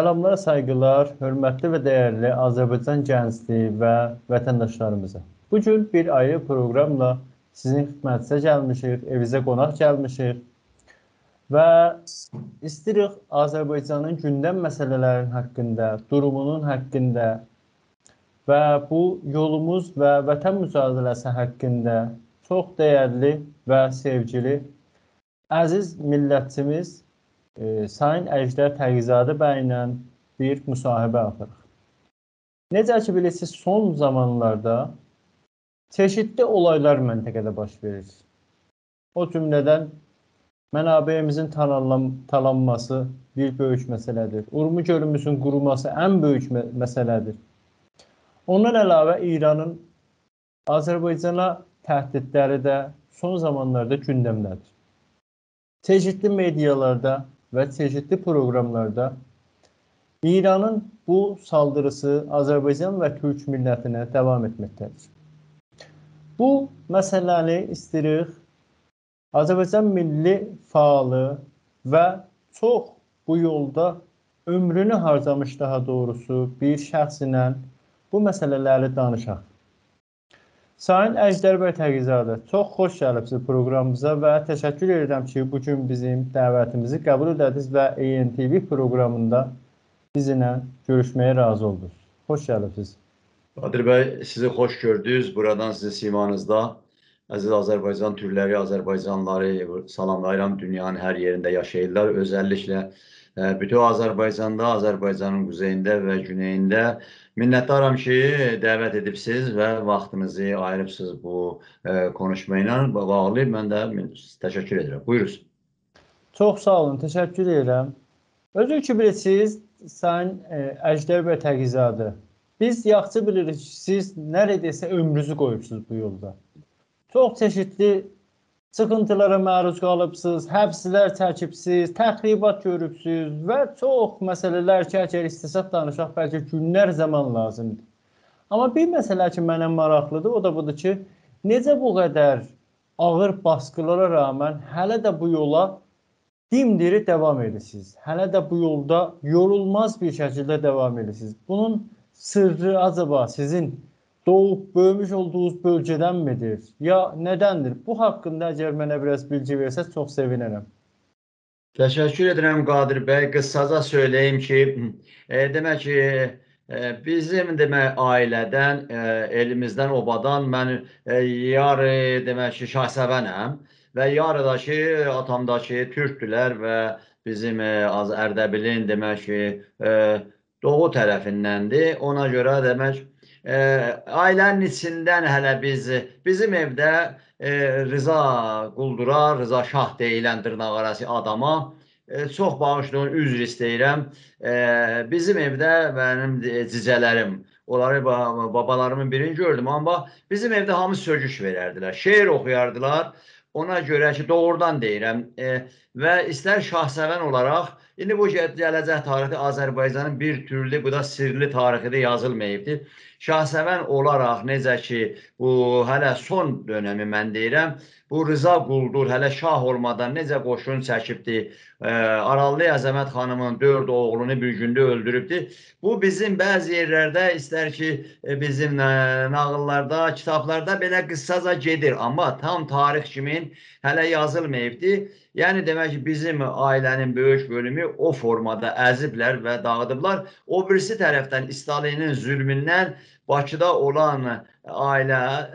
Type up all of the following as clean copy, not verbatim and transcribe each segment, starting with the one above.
Salamlar, saygılar, hörmətli və dəyərli Azərbaycan gəncliyi və vətəndaşlarımıza. Bugün bir ayrı proqramla sizin xidmətinizə gəlmişik, evinizə qonaq gəlmişik və istəyirik Azərbaycanın gündəm məsələlərinin haqqında, durumunun haqqında və bu yolumuz və vətən mücadiləsi haqqında çox dəyərli və sevgili əziz millətçimiz Sayın Əjdər Təqizadə bəylə bir müsahibə aparıq. Necə ki bilirsiniz, son zamanlarda çeşitli olaylar məntəqədə baş verir. O cümlədən mənabeyimizin talanması bir böyük məsələdir. Urmu gölümüzün quruması ən böyük məsələdir. Ondan əlavə İranın Azərbaycana təhdidləri də son zamanlarda gündəmdədir. Çeşitli medialarda və çeşitli proqramlarda İranın bu saldırısı Azərbaycan və Türk millətinə davam etməkdədir. Bu məsələni istəyirik Azərbaycan milli faalı və çox bu yolda ömrünü harcamış daha doğrusu bir şəxs ilə bu məsələləri danışaq. Sayın Əjdər bəy Təqizadə, çox xoş gəlibsiniz proqramımıza və təşəkkür edirəm ki, bugün bizim dəvətimizi qəbul edədiniz və ENTV proqramında bizimlə görüşməyə razı oldunuz. Xoş gəlibsiniz. Qadir bəy, sizi xoş gördünüz. Buradan sizin simanızda əziz Azərbaycan türləri, Azərbaycanlıları salamlayıram. Dünyanın hər yerində yaşayırlar. Özəlliklə bütün Azərbaycanda, Azərbaycanın quzeyində və güneyində minnətdaram ki, dəvət edibsiniz və vaxtınızı ayırıbsınız bu konuşma ilə bağlı. Mən də təşəkkür edirəm. Buyurun. Çox sağ olun, təşəkkür edirəm. Özür ki bilirsiniz, Sayın Əjdər bəy Təqizadə, biz yaxşı bilirik ki, siz nəredeysə ömrünüzü qoyubsunuz bu yolda. Çox çeşitli sıxıntılara məruz qalıbsınız, həbslər çəkibsiniz, təxribat görübsünüz və çox məsələlər ki, əgər istəsək danışaq, bəlkə günlər zaman lazımdır. Amma bir məsələ ki, mənə maraqlıdır, o da budur ki, necə bu qədər ağır baskılara rağmen hələ də bu yola dimdiri davam edirsiniz. Hələ də bu yolda yorulmaz bir şəkildə davam edirsiniz. Bunun sırrı acaba sizin doğub, böyümüş olduğunuz bölgədən midir? Ya nədəndir? Bu haqqında əgər mənə biraz bilgi versəz, çox sevinərəm. Təşəkkür edirəm Qadir bəy. Qısaca söyləyim ki, demək ki, bizim ailədən, elimizdən, obadan mən yarı demək ki, şahsəvənəm və yarıdakı atamdakı türkdülər və bizim Ərdəbilin demək ki, doğu tərəfindəndir. Ona görə demək ailənin içindən hələ bizim evdə Rıza Quldura, Rıza Şah deyilən dırnaqarası adama çox bağışlayın, üzr istəyirəm. Bizim evdə mənim cicələrim, onları babalarımın birini gördüm, amma bizim evdə hamı sözüş verərdilər, şeir oxuyardılar. Ona görə ki, doğrudan deyirəm və istər şahsəvən olaraq, indi bu gələcək tarixi Azərbaycanın bir türlü, bu da sirli tarixi də yazılmayıbdır. Şahsəvən olaraq, necə ki, bu hələ son dönəmi mən deyirəm, bu Rıza Quldur hələ şah olmadan necə qoşun çəkibdir, Arallı Əzəmət xanımın 4 oğlunu bir gündə öldürübdür. Bu bizim bəzi yerlərdə, istər ki, bizim nağıllarda, kitablarda belə qıssaca gedir, amma tam tarix kimin hələ yazılmayıbdır. Yəni demək ki, bizim ailənin böyük bölümü o formada əziblər və dağıdıblar. O birisi tərəfdən Stalinin zülmündən Bakıda olan ailə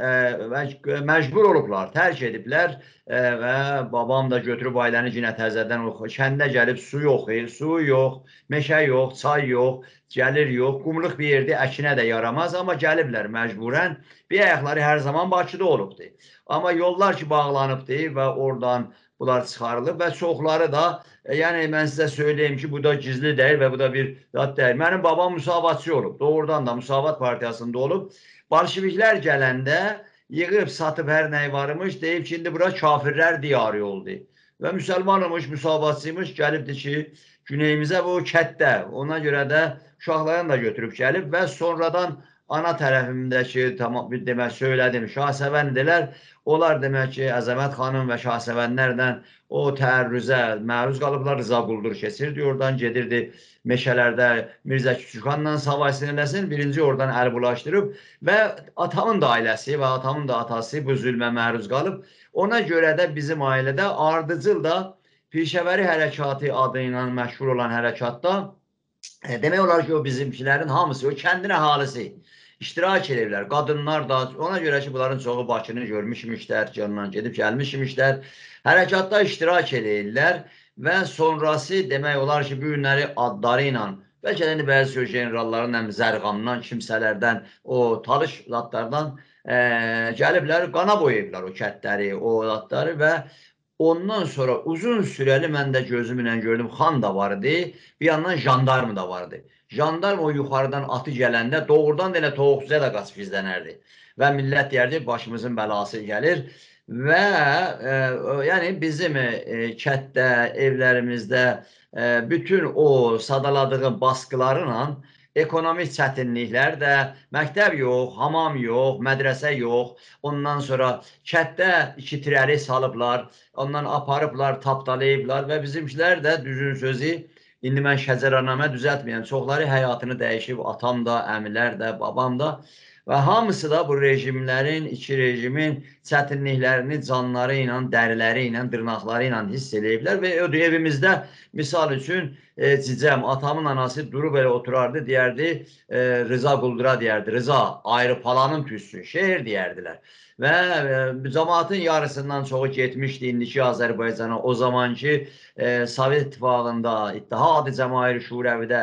məcbur olublar, tərk ediblər və babam da götürüb ailəni yenə təzədən kəndə gəlib su yox, su yox, meşə yox, çay yox, gəlir yox, qumluq bir yerdə əkinə də yaramaz, amma gəliblər məcburən. Bir ayaqları hər zaman Bakıda olubdur. Amma yollar ki bağlanıbdır və oradan bunlar çıxarılıb və çoxları da, yəni mən sizə söyleyeyim ki, bu da gizli deyil və bu da bir zat deyil. Mənim babam müsavatçı olub, doğrudan da Müsavat Partiyasında olub. Bolşeviklər gələndə yığıb, satıb hər nəyi varmış, deyib ki, indi bura kafirlər diyarı oldu. Və müsəlman olmuş, müsavatçıymış, gəlibdir ki, güneyimizə bu kətdə, ona görə də uşaqlarını da götürüb gəlib və sonradan ana tərəfimdəki tamam demək söylədim Şahsevəndilər. Onlar demək ki, Əzəmət xanım və Şahsevənlərdən o təərrüzə məruz qalıblar. Rıza Quldur keçirdi, oradan gedirdi meşələrdə Mirzə Küçükxanla savaş sinirləsin. Birinci oradan əl bulaşdırıb və atamın da ailəsi və atamın da atası bu zülmə məruz qalıb. Ona görə də bizim ailədə ardıcıl da Pişəvəri hərəkatı adı ilə məşhur olan hərəkatda demək olar ki, o bizimkilərin hamısı, o kəndin əhalisi iştirak edirlər. Qadınlar da, ona görə ki, bunların çoxu Bakını görmüşmüşlər, canından gedib gəlmişmişlər. Hərəkatda iştirak edirlər və sonrası demək olar ki, bu günləri adları ilə, bəlkə də bəzi generalların zərğamdan, kimsələrdən, o talış zatlardan gəliblər, qana boyayıblar o kətləri, o zatları və ondan sonra uzun süreli mən də gözümlə gördüm, xan da vardı, bir yandan jandarm da vardı. Jandarm o yuxarıdan atı gələndə doğrudan da elə toğuqsuya da qaçıb izlənərdi. Və millət deyərdi, başımızın bəlası gəlir. Və yəni bizim kətdə, evlərimizdə bütün o sadaladığım baskılarla ekonomik çətinliklər də, məktəb yox, hamam yox, mədrəsə yox, ondan sonra kətdə 2 tirəli salıblar, ondan aparıblar, tapdalayıblar və bizimkilər də düzün sözü, indi mən şəcəranamə düzəltməyəm, çoxları həyatını dəyişib, atam da, əmilər də, babam da və hamısı da bu rejimlərin, iki rejimin çətinliklərini canları ilə, dəriləri ilə, dırnaqları ilə hiss ediblər və evimizdə misal üçün cicəm, atamın anası durub elə oturardı, deyərdi, Rıza Quldura deyərdi, Rıza, ayrı palanın tüssün, şeir deyərdilər. Və cəmaatın yarısından çoxu getmişdi indiki Azərbaycana, o zamanki Sovet İttifaqında, İttihad-ı Cəmair Şurəvidə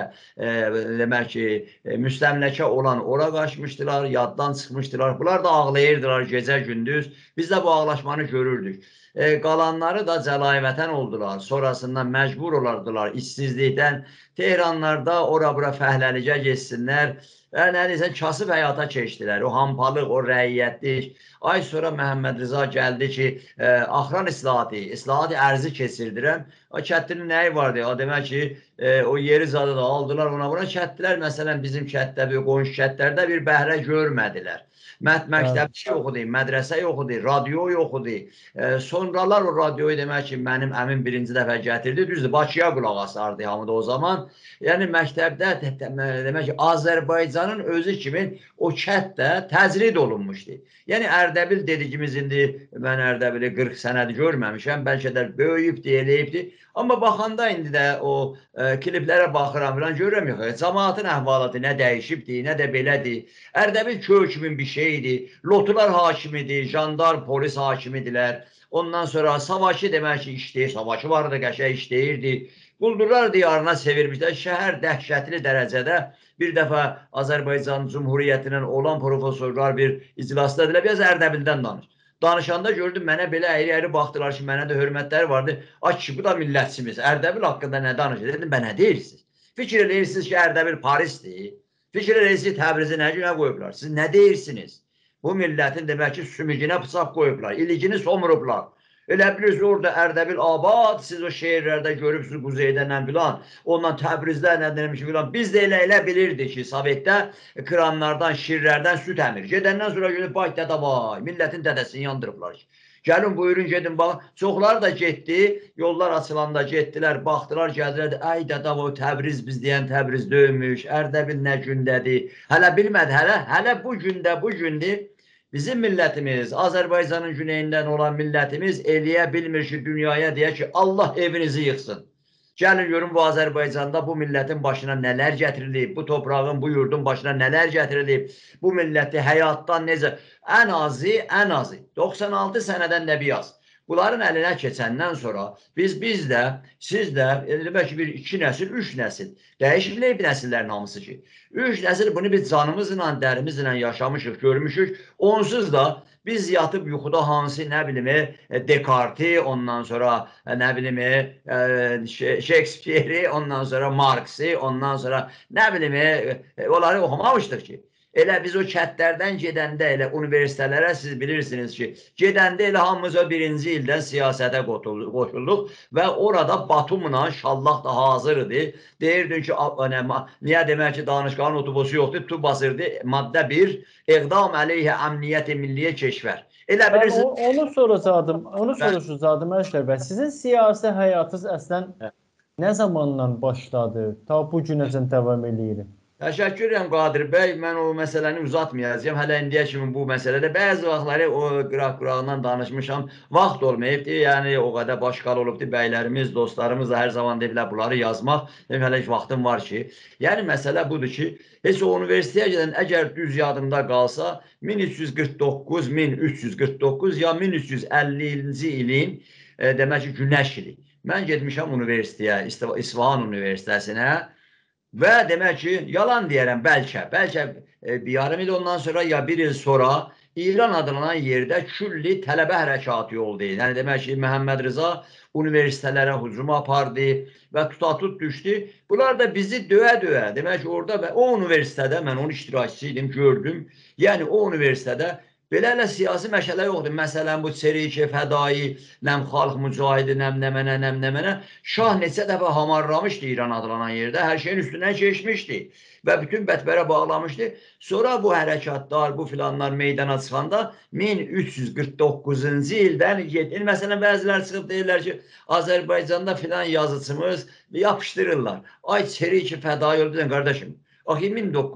demək ki, müstəmləkə olan ora qaçmışdılar, yaddan çıxmışdılar. Bunlar da ağlayırdılar gecə-gündüz. Biz də bu ağlaşmanı görürdük. Qalanları da cəlayvətən oldular. Sonrasında məcbur olardılar işsizlikdən. Tehranlarda ora-bura fəhləlicə geçsinlər. Nə deyirsən, kasıb həyata keçdilər. O hampalıq, o rəiyyətlik. Ay sonra Məhəmməd Rıza gəldi ki, axran islahatı ərzi keçirdirəm. O kətlinin nəyi vardı? O demək ki, o yeri zadı da aldılar, ona buna kətlilər. Məsələn, bizim kətdə, qonşu kətlərdə bir bəhrə görmədilər. Məktəb yox idi, mədrəsə yox idi, radio yox idi. Sonralar o radioyu demək ki, mənim əmim birinci dəfə gətirdi. Düzdür, Bakıya qulaq asardı hamı da o zaman. Yəni, məktəbdə demək ki, Azərbaycanın özü kimi o kətdə təcrid olunmuşdu. Yəni, Ərdəbil dediyimiz indi, mən Ərdəbili 40 sənədir görməmişəm, bəlkə də böyüyübdü, eləyibdi. Amma baxanda indi də o kliplərə baxıram filan görürəm yox. Cəmaatın əhvalatı nə dəyişibdi, nə də belədir. Ərdəbil köy kimi bir şeydir. Lotular hakimidir, jandar, polis hakimidilər. Ondan sonra savaşı demək ki, işləyir. Savaşı vardı, qəşəng işləyirdi. Quldurlar diyarına sevirmişlər. Şəhər dəhşətli dərəcədə bir dəfə Azərbaycan Cumhuriyyətinin olan profesorlar bir iclasda dedilər, biraz Ərdəbildən danış. Danışanda gördüm, mənə belə əyri-əyri baxdılar ki, mənə də hörmətləri vardı. Ay ki, bu da millətçimiz. Ərdəbil haqqında nə danışır? Dedim, bə nə deyirsiniz? Fikir eləyirsiniz ki, Ərdəbil Parisdir. Fikir eləyirsiniz, Təbrizi nə günə qoyublar? Siz nə deyirsiniz? Bu millətin demək ki, sümücünə bıçaq qoyublar, ilicini somurublar. Elə bilirsiniz, orada Ərdəbil abad, siz o şehirlərdə görübsünüz, Quzeydə nə filan, ondan Təbrizdə nə demiş filan. Biz də elə bilirdik ki, Sovetdə kranlardan, şirlərdən süt əmir. Gedəndən sonra görüb, bax, dədə vay, millətin dədəsini yandırıblar ki. Gəlin, buyurun, gedin, bax. Çoxları da getdi, yollar açılanda getdilər, baxdılar, gəldilər, ay dədə vay, Təbriz biz deyən Təbriz dövmüş, Ərdəbil nə gündədir. Hələ bilmədi, hələ bu gündür. Bizim millətimiz, Azərbaycanın güneyindən olan millətimiz eləyə bilmir ki, dünyaya deyək ki, Allah evinizi yıxsın. Gəlin görün bu Azərbaycanda bu millətin başına nələr gətirilib, bu toprağın, bu yurdun başına nələr gətirilib, bu milləti həyatdan necə, ən azı 96 sənədən də bir yaz. Bunların əlinə keçəndən sonra biz də, siz də, demək ki, 2 nəsil, 3 nəsil, dəyişiklik nəsillərin hamısı ki, 3 nəsil bunu biz canımızla, dərimizlə yaşamışıq, görmüşük. Onsuz da biz yatıb yuxuda hansı, nə bilimi, Descartes, ondan sonra, nə bilimi, Shakespeare, ondan sonra Marx'ı, ondan sonra, nə bilimi, onları oxumamışdıq ki. Elə biz o kətlərdən gedəndə elə universitetlərə siz bilirsiniz ki, gedəndə elə hamımız o birinci ildən siyasətə qoşulduq və orada Batumla Şallaq da hazırdı. Deyirdin ki, niyə demək ki, danışqanın otobusu yoxdur, tu basırdı. Maddə 1, İqdam əleyhə əmniyyət-i milliyə keşvər. Elə Ben bilirsiniz. onu soruşacaktım Əşrəf bəy. Sizin siyasi həyatınız əslən nə zamandan başladı? Ta bu günəcən davam eləyir. Təşəkkür edirəm Qadir bəy. Mən o məsələni uzatmayacağım. Hələ indiyə kimi bu məsələdə bəzi vaxtları o qıraq-qırağından danışmışam. Vaxt olmayıbdı. Yəni o qədər başqalı olubdu. Bəylərimiz, dostlarımız da hər zaman deyiblər bunları yazmaq. Hələ heç vaxtım var ki. Yəni məsələ budur ki, heç o universitetə gedən əgər düz yadımda qalsa 1349, 1349 ya 1350-ci ilin demək ki, günəş ili. Mən getmişəm universitetə, İsfahan Universitetinə. Və demək ki, yalan deyərəm, bəlkə bir yarım il ondan sonra ya bir il sonra İran adlanan yerdə külli tələbə hərəkatı oldu. Yəni demək ki, Məhəmməd Rıza universitetlərə hücum apardı və tutatut düşdü. Bunlar da bizi döyə-döyə, demək ki, orada və o universitetdə mən onun iştirakçısı idim, gördüm. Yəni o universitetdə belə siyasi məşələ yoxdur. Məsələn, bu Çerikev, Fədai, nəm xalq mücahidi, nəm nəmənə. Şah neçə dəfə hamarlamışdı İran adlanan yerdə, hər şeyin üstündən keçmişdi və bütün bətbərə bağlamışdı. Sonra bu hərəkatlar, bu filanlar meydana çıxanda 1349-cu ildən məsələn, bəzilər çıxıb deyirlər ki, Azərbaycanda filan yazıcımız yapışdırırlar. Ay Çerikev, Fədai oldu, qardaşım. Axı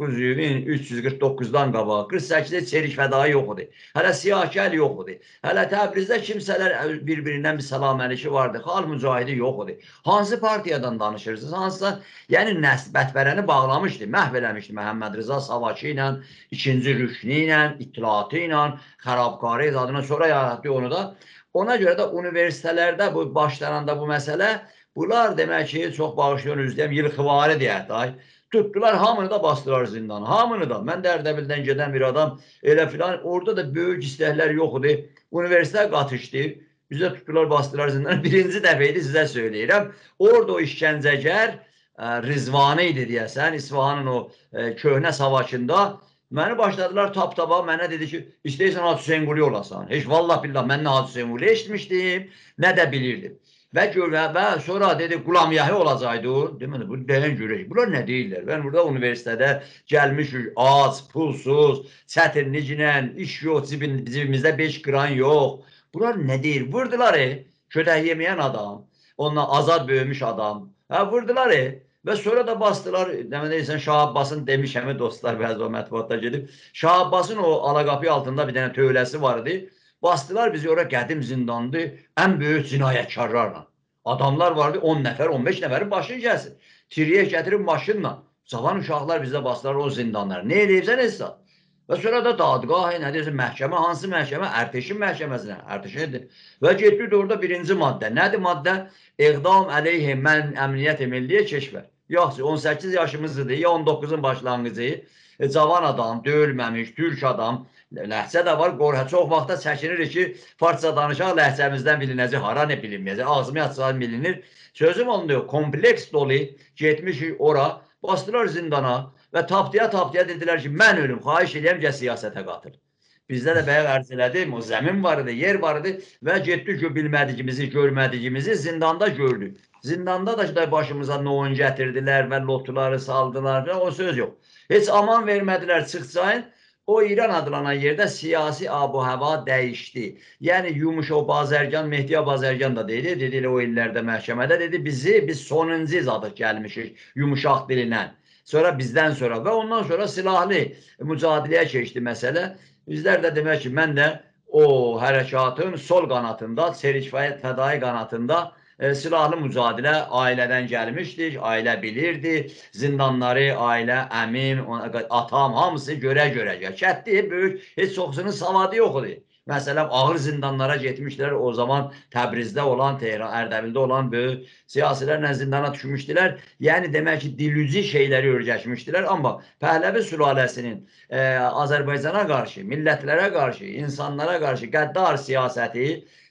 1349-dan qabaq 48-də Çerik Fədai yox idi. Hələ Siyahkəl yox idi. Hələ Təbrizdə kimsələr bir-birindən bir salam əlişi vardı. Xalq mücahidi yox idi. Hansı partiyadan danışırsınız? Hansısa, yəni bətbərəni bağlamışdı, məhv eləmişdi Məhəmməd Rıza Savaki ilə, 2-ci Rüşni ilə, İttilatı ilə, xərabkarı adına sonra yaratdı onu da. Ona görə də universitetlərdə bu başlananda bu məsələ, bunlar demək ki, çox bağışlayan üzləyəm, yılxıvarı deyək day. Tutdular, hamını da bastılar zindana. Hamını da. Mən də Ərdəbildən gedən bir adam elə filan. Orada da böyük istəklər yox idi. Universitet qatışdı. Bizə tutdular, bastılar zindana. Birinci dəfə idi, sizə söyləyirəm. Orada o işgəncəgər Rizvanı idi deyəsən. İsfahanın o köhnə savakında. Məni başladılar tap-tapa. Mənə dedi ki, istəyirsən Hacı Hüseynqulu olasan. Heç vallah billah mən nə Hacı Hüseynqulu eşitmişdim, nə də bilirdim. Və sonra dedi Qulamyahi olacaqdı. Deməli, bu deyən görək. Bunlar nə deyirlər? Ben burada universitetdə gəlmişik, ac, pulsuz, çətinliklə, iş yox, cibimizdə 5 qran yox. Bunlar nə deyir? Vurdular, kötək yeməyən adam, onunla azad böyümüş adam. Vurdular, və sonra da bastılar. Deyirsən, Şah Abbasın demişəm, dostlar, bəzi o mətbuatda gedib. Şah Abbasın o Alaqapı altında bir dənə tövləsi vardı. Bastılar bizi oraya qədim zindandı, ən böyük cinayətkarlarla. Adamlar vardı 10 nəfər, 15 nəfərin başını kəsin. Tiriyə gətirib maşınla. Cavan uşaqlar bizə bastılar o zindanlara. Ne edəyibsən Esad? Və sonra da dadqah, nə deyirsən, məhkəmə, hansı məhkəmə? Ərteşin məhkəməsinə. Ərteşin edir. Və getdi orada birinci maddə. Nədir maddə? İqdam əleyhə əmniyyət-i milliyə keşvər. Yoxsa 18 yaşımızdır, ya 19-un başlanğıcı. Cavan adam, döyülməmiş, türk adam. Ləhcə də var, çox vaxtda çəkinirik ki, farsça danışaq ləhcəmizdən bilinəcək, hara nə bilinməyəcək, ağzımı açılan bilinir. Sözüm onu diyor, kompleks dolu, getmişik ora, bastılar zindana və tapdıya dedilər ki, mən ölüm, xahiş edəyəm ki, siyasətə qatıl. Bizdə də bəyə ərz elədim, o zəmin var idi, yer var idi və getdik ki, bilmədiyimizi, görmədiyimizi zindanda gördük. Zindanda da başımıza noyun gətirdilər və lotuları saldılar, o söz yox. Heç aman vermədilər, çıxsayın. O İran adlanan yerdə siyasi abu-hava dəyişdi. Yəni yumuşaq Bazərgan, Mehdiya Bazərgan da dedi, dedi o illərdə məhkəmədə dedi, biz sonuncu zadıq gəlmişik yumuşaq dilinə. Sonra bizdən sonra və ondan sonra silahlı mücadiləyə keçdi məsələ. Bizlər də demək ki, mən də o hərəkatın sol qanatında, Çerik Fədai qanatında silahlı mücadilə ailədən gəlmişdik, ailə bilirdi, zindanları, ailə, əmim, atam, hamısı görə-görə. Kətdi, böyük, heç çoxsunun savadı yox idi. Məsələn, ağır zindanlara getmişlər, o zaman Təbrizdə olan, Tehran, Ərdəbildə olan böyük siyasilərlə zindana düşmüşdülər. Yəni, demək ki, dilüci şeyləri örgəşmişdilər. Amma Pəhləvi sülaləsinin Azərbaycana qarşı, millətlərə qarşı, insanlara qarşı qəddar siyasəti,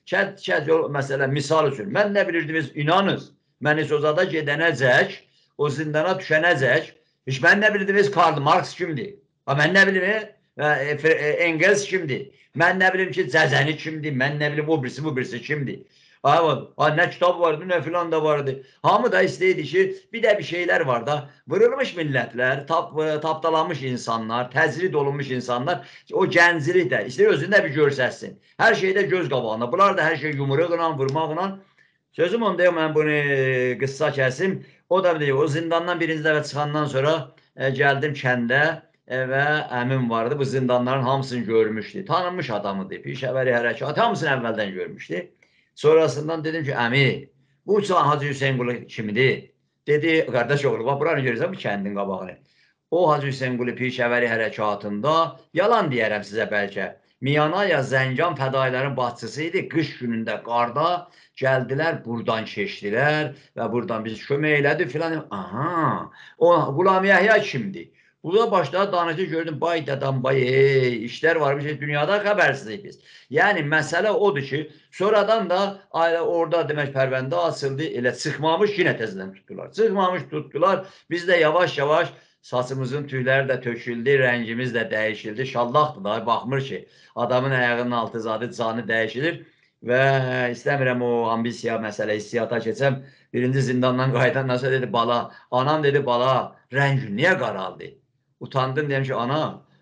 məsələn, misal üçün, mən nə bilirdiniz, inanız, mən heç o zada gedənəcək, o zindana düşənəcək, heç mən nə bilirdiniz, Karl Marx kimdir? Ha, mən nə bilim, Engels kimdir? Mən nə bilim ki, Cəzəni kimdir? Mən nə bilim, o birisi kimdir? Ha, nə kitab vardı, nə filan da vardı. Hamı da istəyirdi ki, bir də bir şeylər var da, vırılmış millətlər, tapdalanmış insanlar, təcrid olunmuş insanlar, o gənclik də istəyir özündə bir görsətsin. Hər şeydə göz qabağında. Bunlar da hər şey yumruqla, vurmaqla. Sözüm onda mən bunu qıssa kəsim. O da deyir, o zindandan birinci dəfə çıxandan sonra gəldim kəndə və əmim vardı. Bu zindanların hamısını görmüşdü. Tanınmış adamıdır. Pişəvəri hərəkat hamısını əvvəldən görmüşdü. Sonrasından dedim ki, əmi, bu Hacı Hüseynqulu kimdir? Dedi, qardaş oğlu, bax, buranı görürsən bu kəndin qabağını. O Hacı Hüseynqulu Pişəvəri hərəkatında, yalan deyərəm sizə bəlkə, Miyanaya Zəngan fədailərin başçısı idi. Qış günündə qarda gəldilər, buradan keçdilər və buradan biz kömək elədi filan. Aha, o Qulam Yəhya kimdir? Burada başladı danışdı, gördüm, bay dədəm, bay, işlər varmış, dünyada xəbərsizlik biz. Yəni, məsələ odur ki, sonradan da orada demək pərvəndə açıldı, elə çıxmamış yenə təzədən tutdular. Çıxmamış tutdular, biz də yavaş-yavaş saçımızın tüyləri də töküldü, rəngimiz də dəyişildi. Şallaqdır da, baxmır ki, adamın ayağının altı zadı canı dəyişilir və istəmirəm o ambisiya məsələ, hissiyata keçəm. Birinci zindandan qayıdandan sonra dedi, bala, anam dedi, bala, rəngin niyə qaraldı? Utandım, dedim ki, ana,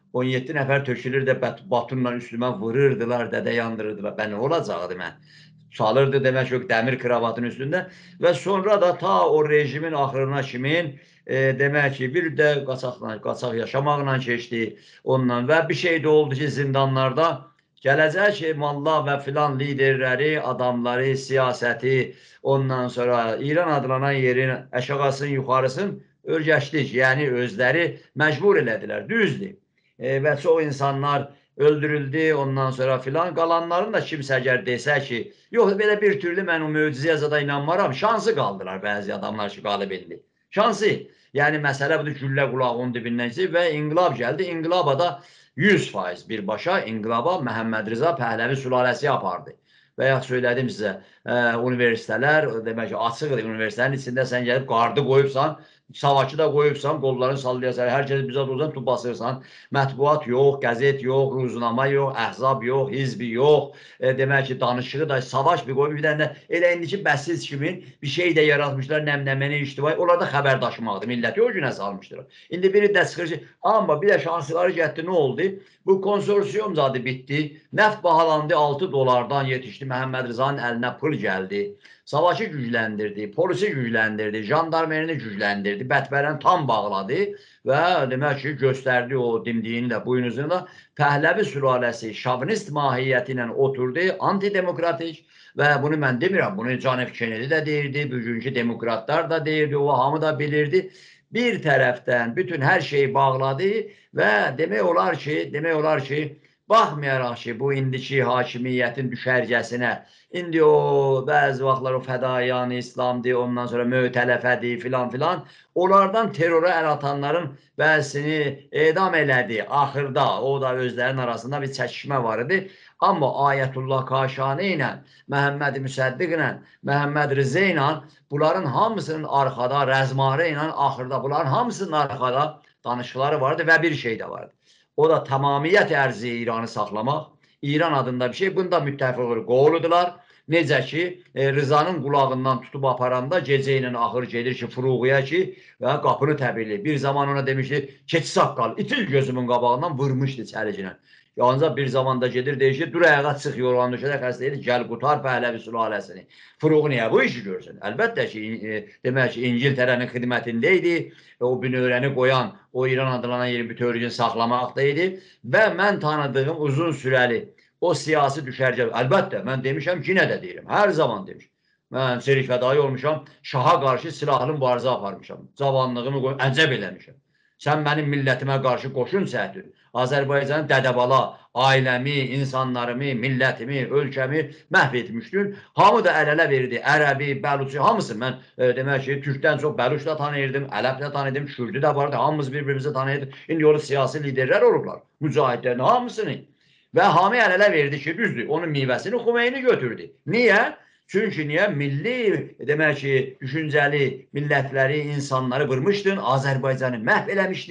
17 nəfər tökülür də batunla üstümə vururdular, dədə yandırırdılar. Ben ne olacaktı mən? Çalırdı demək ki, dəmir kravatın üstündə və sonra da ta o rejimin axırına kimin demək ki, bir də qaçaq yaşamaqla keçdi ondan və bir şey də oldu ki, zindanlarda gələcək ki, mallah və filan liderləri, adamları, siyasəti, ondan sonra İran adlanan yerin aşağısını, yuxarısını örgəşdik. Yəni, özləri məcbur elədilər, düzdür. Və çox insanlar öldürüldü, ondan sonra filan. Qalanların da kimsə əgər desə ki, yox, belə bir türlü mən o möcüzəyə zada inanmaram, şansı qaldılar bəzi adamlar ki, qalib eldi. Şansı. Yəni, məsələ budur, güllə qulağının dibindən ki, və inqilab gəldi. İnqilaba da 100% birbaşa inqilaba Məhəmməd Rıza Pəhləvi sülaləsi apardı. Və ya söylədim sizə, universitetlər, demək ki, açıq universitetlərin içində sən gəlib qardı qoyubsan, savaşı da qoyubsan, qollarını sallayasan, hər kəs bizə dozan tut basırsan, mətbuat yox, qəzet yox, ruznama yox, əhzab yox, hizbi yox, demək ki, danışığı da savaş bir qoyub, bir dənə elə indiki bəssiz kimin bir şey də yaratmışlar, nəmnəməni ictimai, onlar da xəbər daşımaqdır, milləti o günə salmışdır. İndi biri də çıxır ki, amma bir də şansları gətdi, nə oldu? Bu konsorsiyum zadı bitdi, nəft bahalandı, 6 dolardan yetişdi, Məhəmməd Rızanın əlinə pul gəldi. Savaşı gücləndirdi, polisi gücləndirdi, jandarmerini gücləndirdi, bətbərəni tam bağladı və demək ki, göstərdi o dimdiyini də, buynuzunu da. Pəhləvi sülaləsi şavinist mahiyyəti ilə oturdu, antidemokratik və bunu mən demirəm, bunu John F. Kennedy də deyirdi, bugünkü demokratlar da deyirdi, o hamı da bilirdi. Bir tərəfdən bütün hər şeyi bağladı və demək olar ki, baxmayaraq ki, bu indiki hakimiyyətin düşərgəsinə, indi o bəzi vaxtlar o fədayanı İslamdır, ondan sonra mötələfədir filan, onlardan terora əl atanların bəzisini edam elədi. Axırda o da özlərinin arasında bir çəkişmə var idi. Amma Ayətullah Kaşani ilə, Məhəmməd Müsəddiq ilə, Məhəmməd Rıza ilə bunların hamısının arxada, rəzmarə ilə axırda bunların hamısının arxada danışıqları vardı və bir şey də vardı. O da tamamiyyət ərzi İranı saxlamaq. İran adında bir şey. Bunda müttəfiq qovuludular. Necə ki, Rızanın qulağından tutub aparanda gecə ilə axır gedir ki, Furuğuya ki, və qapını təbirli. Bir zaman ona demişdi, keçi saqqal, itil gözümün qabağından vurmuşdu çəlicinə. Ancaq bir zamanda gedir, deyir ki, dur ayağa çıx, yorğan döşədə xəstə edir, gəl qutar Pəhləvi sülaləsini. Furuğu niyə bu işi görsün? Əlbəttə ki, demək ki, İngiltərənin xidmətində idi. O bünövrəni qoyan, o İran adlanan yeri bütövlüyünü saxlamaqda idi və mən tanıdığım uzun sürəli o siyasi düşərgə, əlbəttə, mən demişəm, yenə də deyirəm, hər zaman demişəm. Mən çelik fədai olmuşam, şaha qarşı silahlı mübarizə aparmışam, cavanlığımı qoyub, əcəb eləmişəm. Sən mənim millətimə qarşı qoşun çəkdin. Azərbaycanın dədəbala, ailəmi, insanlarımı, millətimi, ölkəmi məhv etmişdin. Hamı da əl-ələ verdi. Ərəbi, Bəluçi, hamısı. Mən demək ki, Türkdən çox Bəluç da tanıyırdım, Ələb də tanıyırdım, Kürdü də vardı. Hamımız bir-birimizi tanıyırdık. İndi orada siyasi liderlər olublar. Mücahidlərin hamısını. Və hamı əl-ələ verdi ki, düzdür, onun meyvəsini Xumeyni götürdü. Niyə? Çünki niyə? Milli, demək ki, düşüncəli millətləri, insanları vurmuşdun, Azərbaycanı məhv eləmişdin.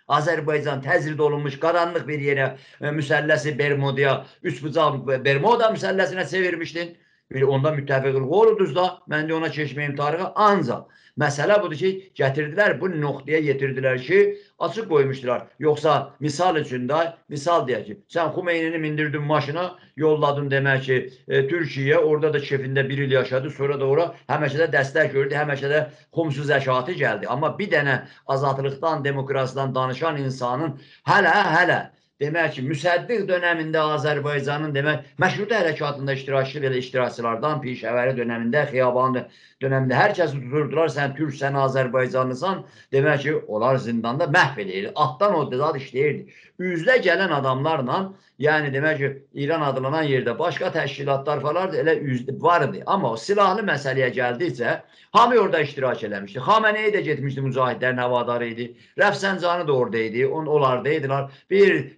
Azərbaycan təzrid olunmuş qaranlıq bir yerə, müsəlləsi Bermudaya, üçbucaq Bermuda müsəlləsinə çevirmişdin. Onda müttəfiqlik olurdunuz da, mən də ona keçməyim tarixe. Ancaq məsələ budur ki, gətirdilər, bu nöqtəyə getirdilər ki, açıq qoymuşdular. Yoxsa misal üçün də, misal deyək ki, sən Xumeynini mindirdin maşına, yolladın demək ki, Türkiyə, orada da kefində bir il yaşadı, sonra da ora həmişə də dəstək gördü, həmişə də xumsu zəkatı gəldi. Amma bir dənə azadlıqdan, demokrasiyadan danışan insanın hələ demək ki, müsəddiq dönəmində Azərbaycanın demək, məşrutə hərəkatında iştirakçılardan, pişəvəri dönəmində, xiyaban dönəmində hər kəsi tuturdular, sən Türk, sən Azərbaycanlısan, demək ki, onlar zindanda məhv edir. Altdan o zad işləyirdi. Üzlə gələn adamlarla, yəni demək ki, İran adlanan yerdə başqa təşkilatlar falan elə vardı. Amma o silahlı məsələyə gəldikcə, hamı orada iştirak eləmişdi. Xameneyi də getmişdi, mücahidlərin həvadarı idi. Rəfsəncanı da oradaydı, onlardaydılar. Bir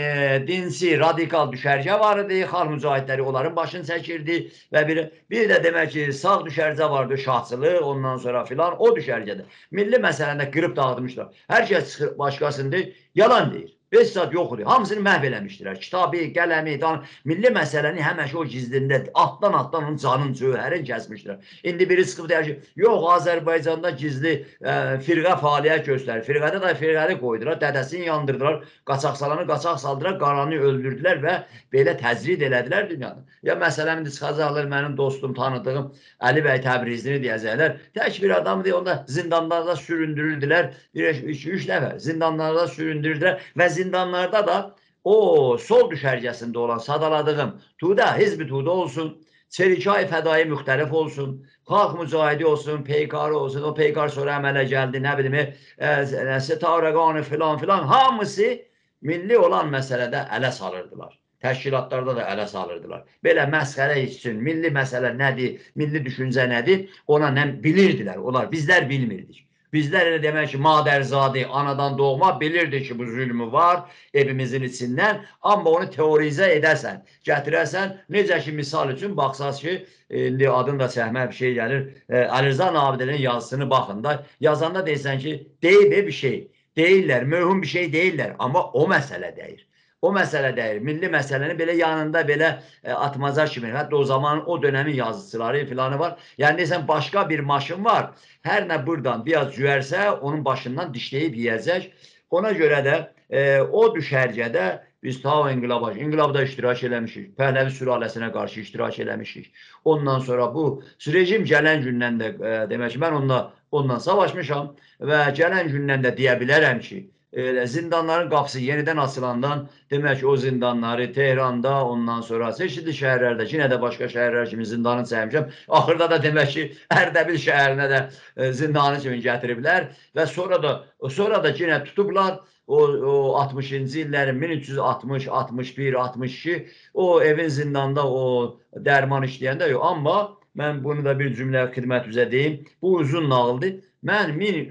dinsi, radikal düşərgə var idi, xalq mücahidləri onların başını çəkirdi və bir də demək ki, sağ düşərgə vardı, şahçılıq, ondan sonra filan, o düşərgədə. Milli məsələndə qırıb dağıtmışlar. Hər kəs çıxır başqasında yalan deyir. 5 saat yoxdur. Hamısını məhv eləmişdirlər. Kitabı, qələmi, milli məsələni həmişə o gizlindədir. Altdan onun canın cövhərini kəsmişdirlər. İndi biri çıxıb deyir ki, yox, Azərbaycanda gizli firqə fəaliyyət göstərir. Firqədə də firqəni qoydular, dədəsini yandırdılar, qaçaqsalanı qaçaq saldılar, qaranı öldürdülər və belə təzrid elədilər dünyanı. Ya məsələn, indi çıxacaqlar, mənim dostum, tanıdığım Əli bəy Təbrizlini deyəcəklər. Tək bir adam deyir, onda zindanlarda süründürüldülər. 2-3 nəfər zindanlarda süründürdülər və zindanlarda da o sol düşərgəsində olan sadaladığım Tudə, Hizb-i Tudə olsun, Çelikay fədai müxtəlif olsun, xalq mücahidi olsun, PKR olsun, o PKR sonra əmələ gəldi, nə bilim, Tavraqanı filan, hamısı milli olan məsələdə ələ salırdılar. Təşkilatlarda da ələ salırdılar. Belə məsxərə üçün milli məsələ nədir, milli düşüncə nədir, ona nə bilirdilər, onlar bizlər bilmirdik. Bizlər elə demək ki, madərzadı, anadan doğma bilirdi ki, bu zülmü var evimizin içindən, amma onu teorizə edəsən, gətirəsən, necə ki, misal üçün, baxsaq ki, indi adını da çəkmə bir şey gəlir, Əlirza Nabidinin yazısını baxın da, yazanda deyirsən ki, deyib bir şey, deyirlər, mühüm bir şey deyirlər, amma o məsələ deyir. O məsələ deyir, milli məsələni belə yanında belə atmaca kimi, hətta o zaman o dönəmin yazıçıları filanı var. Yəni deyirsən, başqa bir maşın var, hər nə buradan biraz cüyərsə, onun başından dişləyib yiyəcək. Ona görə də o düşərgədə biz ta inqilabda iştirak eləmişik, Pəhləvi sülaləsinə qarşı iştirak eləmişik. Ondan sonra bu rejim gələn gündən də, demək ki, mən ondan savaşmışam və gələn gündən də deyə bilərəm ki, zindanların qapısı yenidən açılandan, demək ki, o zindanları Tehranda, ondan sonra çeşitli şəhərlərdə, yenə də başqa şəhərlər kimi zindanı çəkmişəm. Axırda da demək ki, Ərdəbil şəhərinə də zindanı kimi gətiriblər və sonra da yenə tutublar. O 60-cı illərin 1360, 61, 62 o evin zindanda o dərman işləyəndə yox. Amma mən bunu da bir cümlə xidmət üzə deyim. Bu uzun nağıldır. Mən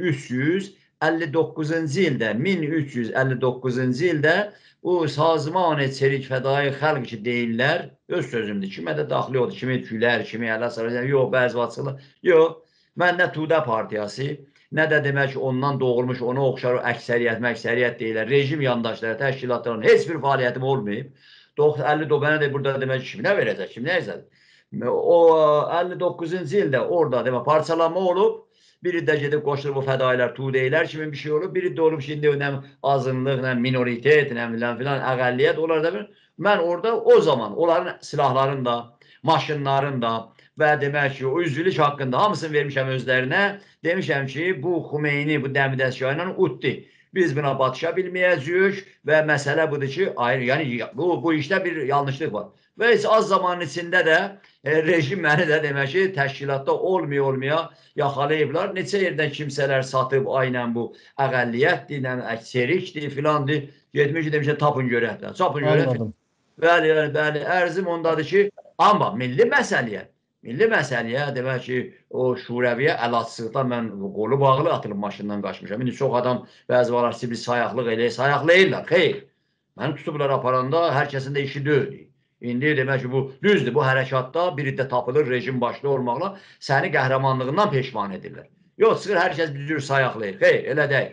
1359-cu ildə bu Sazman-ı Çelik Fədai Xalq ki deyirlər, öz sözümdür, kimə də daxili oldu, kimi gülər, kimi ələ saracaq, yox, bəzi vaxtçılar, yox, mən nə Tudə partiyası, nə də demək ki, ondan doğulmuş, ona oxşar əksəriyyət deyirlər, rejim yandaşları, təşkilatların heç bir fəaliyyətim olmayıb. 59-nə də burada demək ki, kimə verəcək, kim nə izlədir? O 59-cu ildə orada demək, parçalanma olub, biri də gedib qoşulub o fədailər, Tudeylər kimi bir şey olub, biri də olub şimdi azınlıq, minoritet, filan, əqəlliyyət, onlar da mən orada o zaman onların silahların da, maşınların da və demək ki, o üzvülük haqqında hamısını vermişəm özlərinə, demişəm ki, bu Xumeyni, bu dəmidəstgahı ilə uddu. Biz buna batışa bilməyəcəyik və məsələ budur ki, yəni bu işdə bir yanlışlıq var. Və heç az zamanın içində də rejim məni də demək ki, təşkilatda olmaya yaxalayıblar. Neçə yerdən kimsələr satıb, aynən bu əqəlliyyətdir, əksərikdir, filandır. Getmiş demiş ki, tapın görək. Tapın görək. Bəli, ərzim ondadır ki, amma milli məsələyə demək ki, o şurəviyə əl açsıqda mən qolu bağlı atılıb maşından qaçmışam. İndi çox adam bəzi vaxtlar bir sayaqlayırlar. Xeyr, məni tutublar aparanda hər kəsin də işi deyil. İndi demək ki, bu düzdür, bu hərəkatda biri də tapılır rejim başlı olmaqla səni qəhrəmanlığından peşman edirlər. Yox, çıxır hər kəs bir cür sayaqlayır. Xeyr, elə deyil.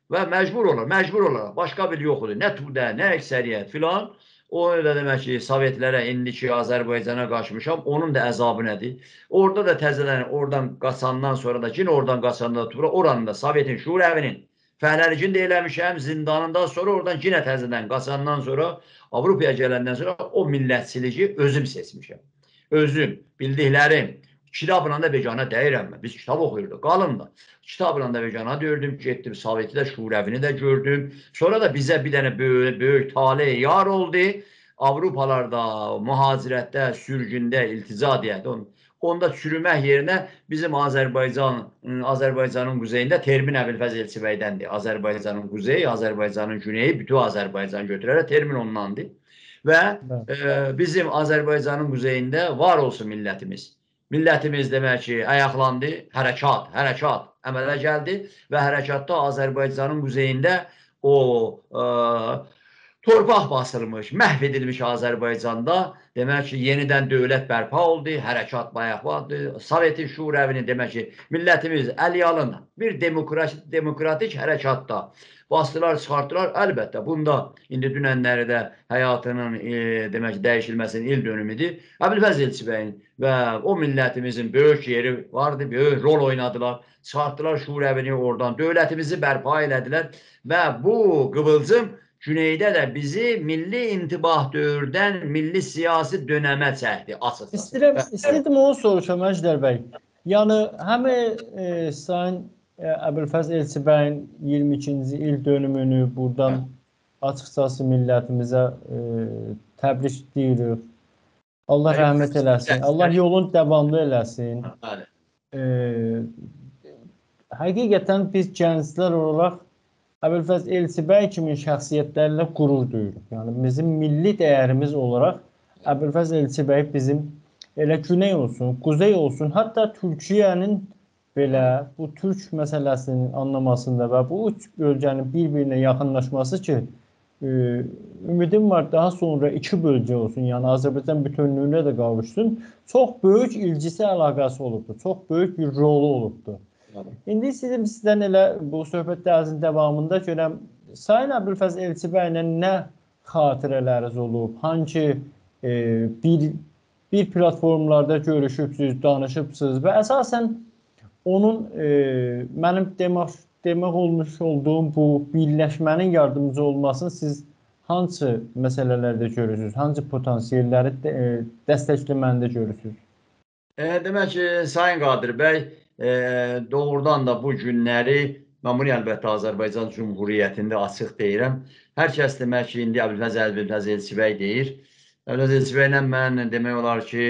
və məcbur olar. Başqa bir yox idi. Nə tüdə, nə əksəriyyət filan. O da demək ki, Sovetlərə, indiki Azərbaycana qaçmışam. Onun da əzabı nədir? Orada da təzədən, oradan qaçandan sonra da, yine oradan qaçandan sonra, oranın da Sovetin Şur evinin fəhləlicini də eləmişəm, zindanından sonra oradan yine təzədən qaçandan sonra, Avropaya gələndən sonra o millətçiliyi özüm seçmişəm. Özüm, bildiklərim, kitabla da vecana deyirəm mən. Biz kitab oxuyurduq, qalın da. Kitabla da vecana gördüm, getdim Soveti də, Şurəvini də gördüm. Sonra da bizə bir dənə böyük talih yar oldu. Avropalarda, mühacirətdə, sürgündə, iltica deyək. Onda çürümək yerinə bizim Azərbaycanın quzeyində Termin Əbülfəz Elçibəydəndir. Azərbaycanın quzeyi, Azərbaycanın güneyi, bütün Azərbaycan götürərək Termin ondandır. Və bizim Azərbaycanın quzeyində var olsun millətimiz. Millətimiz demək ki, ayaqlandı, hərəkat əmələ gəldi və hərəkatda Azərbaycanın quzeyində o torpaq basılmış, məhv edilmiş Azərbaycanda demək ki, yenidən dövlət bərpa oldu, hərəkat bayaqladı. Sovetin Şurəvini demək ki, millətimiz əlyalın bir demokratik hərəkatda bastılar, çıxartdılar. Əlbəttə, bunda indi dünənləri də həyatının demək ki, dəyişilməsinin il dönümüdür. Əbülfəz Elçibəyin və o millətimizin böyük yeri vardı, böyük rol oynadılar. Çıxartdılar Şurəvini oradan, dövlətimizi bərpa elədilər və bu qıvılcım Güneydə də bizi milli intibah dövrdən milli siyasi dönəmə çəkdi. İstəyirdim onu soruşam Əjdər bəy. Yəni, həm Sayın Əbülfəz Elçibəyin 22-ci il dönümünü buradan açıqcası millətimizə təbrik deyirik. Allah rəhmət eləsin. Allah yolun davamlı eləsin. Həqiqətən biz gənclər olaraq Əbülfəz Elçibəy kimi şəxsiyyətlərlə qürur duyuruq. Yəni, bizim milli dəyərimiz olaraq Əbülfəz Elçibəy bizim elə güney olsun, quzey olsun, hətta Türkiyənin belə bu türk məsələsinin anlamasında və bu üç bölgənin bir-birinə yaxınlaşması ki, ümidim var daha sonra iki bölgə olsun, yəni Azərbaycan bütünlüyünə də qavuşsun, çox böyük ilgisi əlaqəsi olubdur, çox böyük bir rolu olubdur. İndi istəyirəm sizdən elə bu söhbət dərzinin davamında görəm, Sayın Əbülfəz Elçibəylə nə xatirələriniz olub, hangi bir platformlarda görüşübsünüz, danışıbsınız və əsasən onun mənim demək olmuş olduğum bu birləşmənin yardımcı olmasını siz hansı məsələlərdə görürsünüz, hangi potansiyelləri dəstəkləməndə görürsünüz? Demək ki, Sayın Qadir bəy, doğrudan da bu günləri, mən bunu əlbəttə Azərbaycan Cumhuriyyətində açıq deyirəm. Hər kəs demək ki, indi Əbülfəz Elçibəy deyir. Əbülfəz Elçibəylə mən demək olar ki,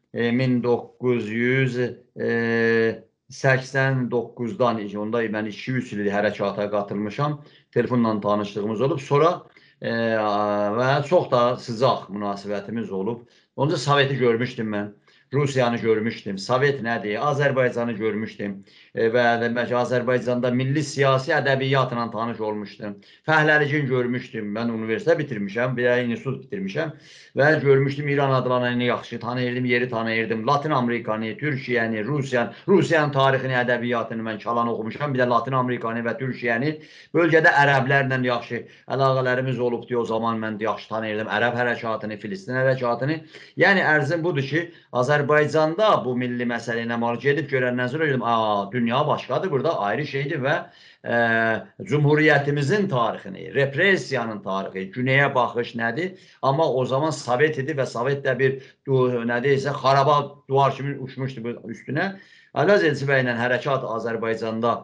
1989-dan, onda mən 2-3 il hərəkata qatılmışam, telefonla tanışdığımız olub. Sonra və çox da sıcaq münasibətimiz olub. Onca Soveti görmüşdüm mən. Rusiyanı görmüşdüm, Sovet nədir, Azərbaycanı görmüşdüm və demək ki, Azərbaycanda milli siyasi ədəbiyyatla tanış olmuşdum. Fəhləlicini görmüşdüm, mən universitet bitirmişəm, bir institut bitirmişəm və görmüşdüm İran adlarını yaxşı tanıyırdım, yeri tanıyırdım. Latin Amerikanı, Türkiyəni, Rusiyanın tarixini, ədəbiyyatını mən kalan oxumuşam, bir də Latin Amerikanı və Türkiyəni. Bölgədə ərəblərlə yaxşı əlaqələrimiz olubdu, o zaman mən yaxşı tanıyırdım ərəb hərəkatını, Filistin hərəkatını. Yəni ərzim budur ki, Azərbaycanda bu milli məsələ ilə gedib görəndən sonra dedim, dünya başqadır, burada ayrı şeydir və Cumhuriyyətimizin tarixini, repressiyanın tarixi, güneyə baxış nədir? Amma o zaman Sovet idi və Sovet də bir nədəysə xaraba duvar kimi uçmuşdu üstünə. Əbülfəz Elçibəy ilə hərəkat Azərbaycanda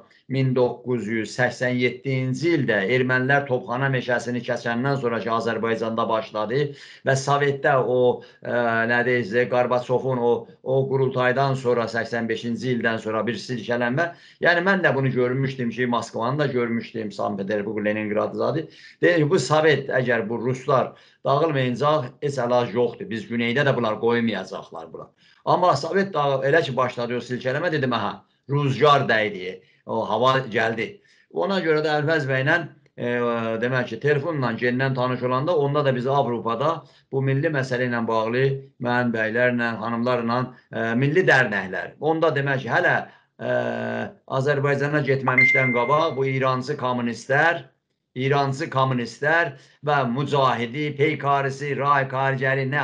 1987-ci ildə ermənilər Topxana meşəsini keçəndən sonraki Azərbaycanda başladı və Sovetdə o nədəysə Qarbaçovun o qurultaydan sonra 85-ci ildən sonra bir silkələnmə. Yəni mən də bunu görmüşdüm ki, Moskvanı da görmüşdüm, Sankt-Peterburg, Leningrad zadı. Deyir ki, bu Sovet əgər bu Ruslar dağılmayacaq, heç əlac yoxdur. Biz güneydə də bunlar qoymayacaqlar bunlar. Amma Sovet elə ki başladı o silkələmə, dedim, rüzgar dəydi. O hava gəldi. Ona görə də Əbülfəz bəylə demək ki, telefonla gendən tanış olanda, onda da biz Avropada bu milli məsələ ilə bağlı mən bəylərlə, xanımlarla milli dərnəklər. Onda demək ki, hələ Azərbaycana getməmişdən qabaq bu İrancı kommunistlər və mücahidi, peykarisi, raykaricəri nə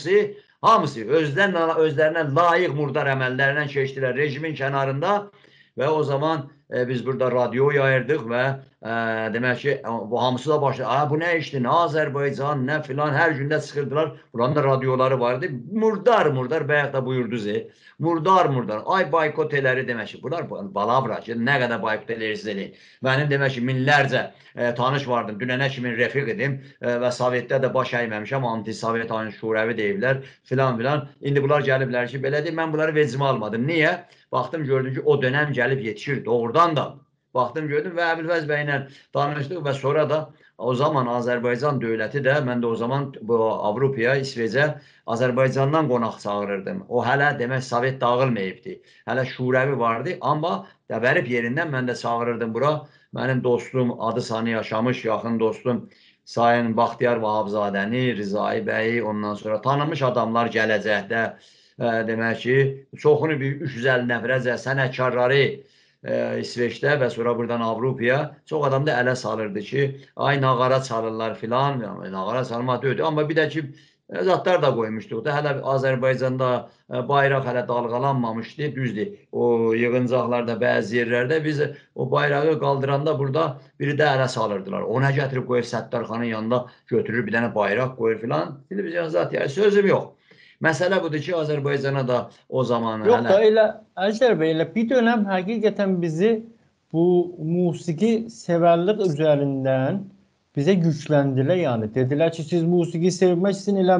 hamısı özlərinə layiq murdar əməllərindən keçdilər rejimin kənarında və o zaman biz burada radyo yayırdıq və demək ki, bu hamısı da başladı. Bu nə işdir, nə Azərbaycan, nə filan, hər gündə çıxırdılar. Buranın da radyoları vardı. Murdar, bayaq da buyurdunuz. Murdar. Ay boykot eləri demək ki, bunlar balavra ki, nə qədər boykot eləyirsiniz eləyin. Mənim demək ki, minlərcə tanış vardım. Dünənə kimi rəfiq idim və Sovetdə də baş əyməmişəm. Anti-Sovet, şurəvi deyiblər filan. İndi bunlar gəliblər ki, belə deyil, mən bunları vecimə almadım. Niyə? Baxdım, gördüm ki, o dönəm gəlib yetişir doğrudan da. Baxdım, gördüm və Əbülfəz bəylə danışdıq və sonra da o zaman Azərbaycan dövləti də, mən də o zaman bu Avropaya, İsveçə Azərbaycandan qonaq çağırırdım. O hələ demək Sovet dağılmayıbdı. Hələ şurəvi vardı, amma dəbərib yerindən mən də çağırırdım bura. Mənim dostum, adı sanı yaşamış, yaxın dostum Sayın Baxtiyar Vahabzadəni, Rizai bəyi, ondan sonra tanınmış adamlar gələcəkdə demək ki, çoxunu bir 350 nəfərəcə sənətkarları İsveçdə və sonra buradan Avropaya çox adam da ələ salırdı ki, ay nağara çalırlar filan, nağara çalmaq deyildi. Amma bir də ki, zatlar da qoymuşduq da, hələ Azərbaycanda bayraq hələ dalğalanmamışdı, düzdür. O yığıncaqlarda, bəzi yerlərdə biz o bayrağı qaldıranda burada biri də ələ salırdılar. Ona gətirib qoyur Səttarxanın yanında götürür bir dənə bayraq qoyur filan. Televizyon zat yəni sözüm yox. Məsələ budur ki, Azərbaycana da o zaman yox da elə Əjdər bəy, elə bir dönəm həqiqətən bizi bu musiqi sevərlik üzərindən bizə yüklendilər yani. Dedilər ki, siz musiqi sevmək için elə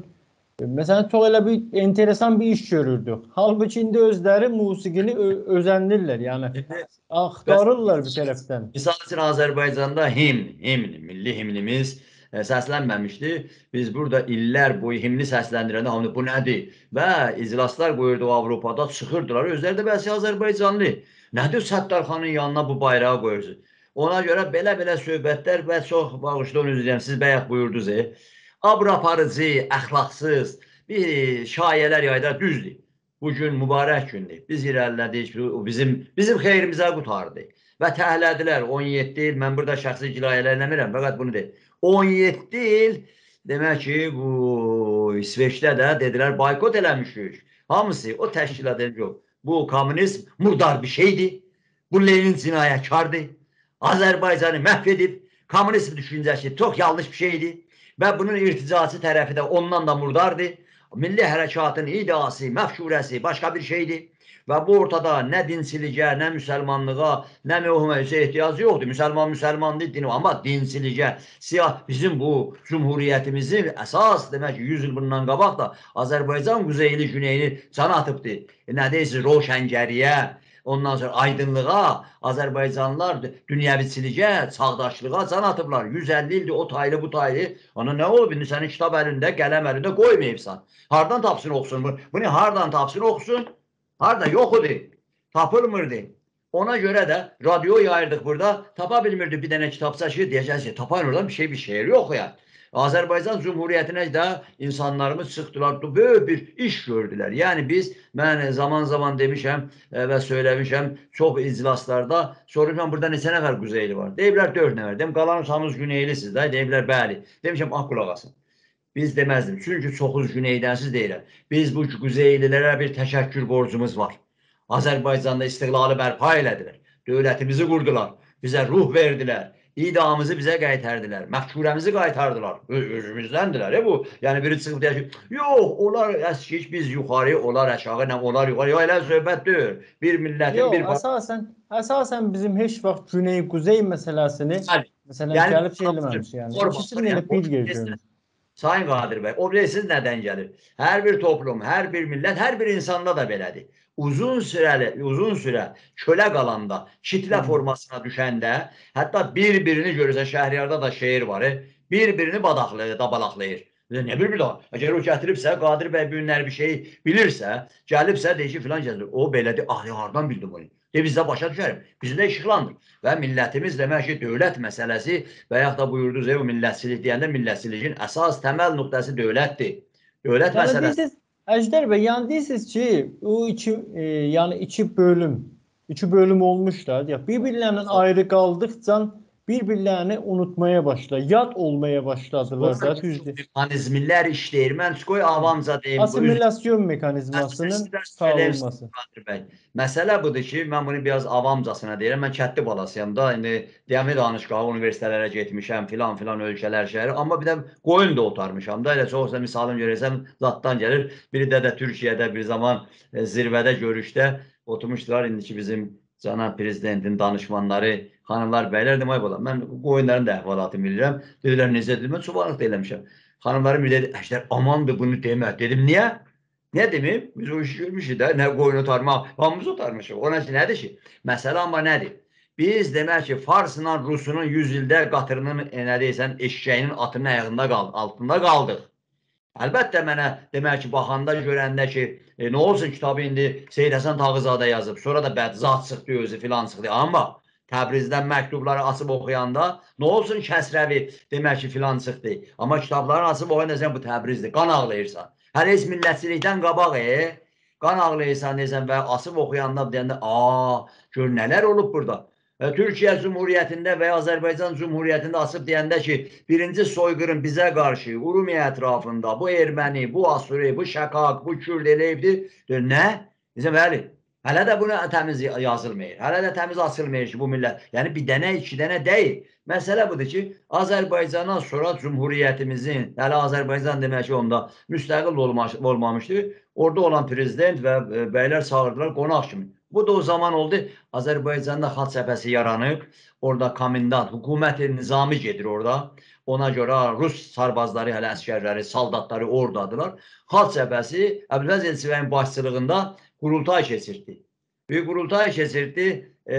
mesela çok elə bir enteresan bir iş görürdük. Halbuki indi özləri musiqini özəndirlər yani. Axtarırlar bir tərəfdən. Misal üçün Azərbaycanda milli himnimiz səslənməmişdi. Biz burada illər boyu himni səsləndirəndə hamı bu nədir? Və iclaslar qoyurduq Avropada, çıxırdılar. Özləri də bəzi Azərbaycanlı. Nədir Səttarxanın yanına bu bayrağı qoyursunuz? Ona görə belə söhbətlər və çox bağışlayın üzrəyəm, siz bayaq buyurdunuz. Abraparıcı, əxlaqsız bir şayələr yaydılar, düzdür. Bugün mübarək gündür. Biz irəlilədik, bizim xeyrimizə qutardı. Və təhlədilər 17 il, mən burada şəxsi cinayələr eləmirəm, fəqət bunu deyil. 17 il demək ki, bu İsveçdə də dedilər boykot eləmişik. Hamısı o təşkilat yox. Bu komünizm murdar bir şeydir. Bu Lenin cinayətkardır. Azərbaycanı məhv edib. Komünizm düşüncəsi çox yanlış bir şeydir. Və bunun irticası tərəfi də ondan da murdardır. Milli hərəkatın iddiası, məfşurəsi başqa bir şeydir. Və bu ortada nə dinçiligə, nə müsəlmanlığa, nə mühüməyüsə ehtiyacı yoxdur. Müsəlmandır, din, amma dinçiligə, bizim bu cumhuriyyətimizin əsas demək ki, 100 il bundan qabaq da Azərbaycan quzeyli güneyini can atıbdır. Nə deyirsiniz, roşəngəriyə, ondan sonra aydınlığa, Azərbaycanlılar dünyəviçiligə, çağdaşlığa can atıblar. 150 ildir o taylı bu taylı. Ona nə olub? İndi sənin kitab əlində, qələm əlində qoymayıbsan. Hardan tapsın oxusun? Bunu hardan tapsın oxusun? Harda yoxudur, tapılmırdı. Ona görə də radyo yayırdıq burada, tapa bilmirdi bir dənə kitabça ki, deyəcəz ki, tapan oradan bir şehir yox ya. Azərbaycan Cumhuriyyətinə də insanlarımız çıxdılar, böyük bir iş gördülər. Yəni biz, mən zaman demişəm və söyləmişəm, çox iclaslarda soruşam, burada neçə nəfər quzeyli var? Deyiblər 4 nəfər. Deyim, qalanırsanız güneylisiniz də, deyiblər bəli. Demişəm, qulaq asın. Biz deməzdim. Çünki çoxuz güneydənsiz deyirəm. Biz bu quzeylilərə bir təşəkkür borcumuz var. Azərbaycanda istiqlalı bərpa elədilər. Dövlətimizi qurdular. Bizə ruh verdilər. İdamımızı bizə qaytardilər. Məfkurəmizi qaytardılar. Özümüzdəndirlər. Bu, yəni biri çıxıb deyir ki, yox, onlar əskiş, biz yuxarı, onlar aşağı, onlar yuxarı. Yox, elə söhbət deyil. Bir millətin bir... Əsasən bizim heç vaxt güney-quzey məsələsini məsələn gəlib şey eləməmiş. Yəni ikisini elə bir yer görmüş. Sayın Qadir bəy, o biləsiniz nədən gəlir? Hər bir toplum, hər bir millət, hər bir insanda da belədir. Uzun sürə kölə qalanda, kitlə formasına düşəndə, hətta bir-birini görürsə, Şəhriyarda da şeir var, bir-birini dabalaqlayır. Nə bir daha? Əgər o gətiribsə, Qadir bəy bu günlər bir şey bilirsə, gəlibsə, deyir ki, filan gəlir. O belədir, hardan bildim bunu? Biz də başa düşərim. Bizi də işıqlandır. Və millətimiz demək ki, dövlət məsələsi və yaxud da buyurdunuz, o millətçilik deyəndə millətçiliyin əsas təməl nöqtəsi dövlətdir. Dövlət məsələsi. Əjdər bəy, yəni deyirsiniz ki, o iki bölüm, İki bölüm olmuşlar. Ya birbirlerinden ayrı kaldıkça birbirlerini unutmaya başladı. Yad olmaya başladılar da düzdür. Mexanizmlər işləyir. Mən qoy Hı. avamca deyim. Asimilasyon Mən mekanizmasının sizə söyləyim sağlanması. Qadir bəy. Məsələ budur ki, mən bunu biraz avamcasına deyirəm. Mən kəndli balasıyam da. İndi dəmir danışqahı, universitetlərə getmişəm, filan ölkələr şəhəri. Amma bir də qoyun da otarmışam da. Elə çoxsa misalım görəsən zaddan gəlir. Biri də Türkiyədə bir zaman zirvədə görüşdə oturmuşdular. İndiki bizim cənab prezidentin danışmanları, xanımlar, bəylər demək olar. Mən qoyunların da əhvalatını bilirəm. Dedilər, necə dedim? Mən çobanlıq da eləmişəm. Xanımlarım dedi, əşlər amandır bunu demə. Dedim, niyə? Ne demeyim? Biz o işi görmüşük də. Nə qoyun otarmaq, hamımız otarmışıq. Ona ki, nədir ki? Məsələ amma nədir? Biz demək ki, Farsla Rusunun 100 ildə qatırının, nə deyirsən, eşşəyinin atının ayağında altında qaldıq. Əlbəttə mənə demək ki, baxanda, görəndə ki, nə olsun kitabı indi Seyid Həsən Tağızadə yazıb, sonra da bədzat çıxdı özü filan çıxdı. Amma Təbrizdən məktubları açıb oxuyanda nə olsun Kəsrəvi demək ki, filan çıxdı. Amma kitabları açıb oxuyanda bu Təbrizdir, qan ağlayırsan. Hələ heç millətçilikdən qabaq, qan ağlayırsan deyəsən və açıb oxuyanda deyəndə, gör nələr olub burada. Türkiyə Cumhuriyyətində və Azərbaycan Cumhuriyyətində açıb deyəndə ki, birinci soyqırım bizə qarşı, Urumiya ətrafında, bu erməni, bu Asuri, bu Şəkak, bu Kürd eləyibdir. Nə? Deyəsən, bəli. Hələ də buna təmiz yazılmır. Hələ də təmiz açılmır ki, bu millət. Yəni, bir dənə, iki dənə deyil. Məsələ budur ki, Azərbaycandan sonra Cumhuriyyətimizin, hələ Azərbaycan demək ki, onda müstəqil olmamışdır. Orada olan prezident və bəylər çağırdılar qonaq kimi. Bu da o zaman oldu. Azərbaycanda xalq cəbhəsi yaranıb. Orada komendant, hökuməti nizami gedir orada. Ona görə Rus sarbazları, hələ əskərləri, saldatları oradadılar. Xalq cəbhəsi Əbülfəz Elçibəyin başçılığında qurultay keçirdi. Bir qurultay keçirdi.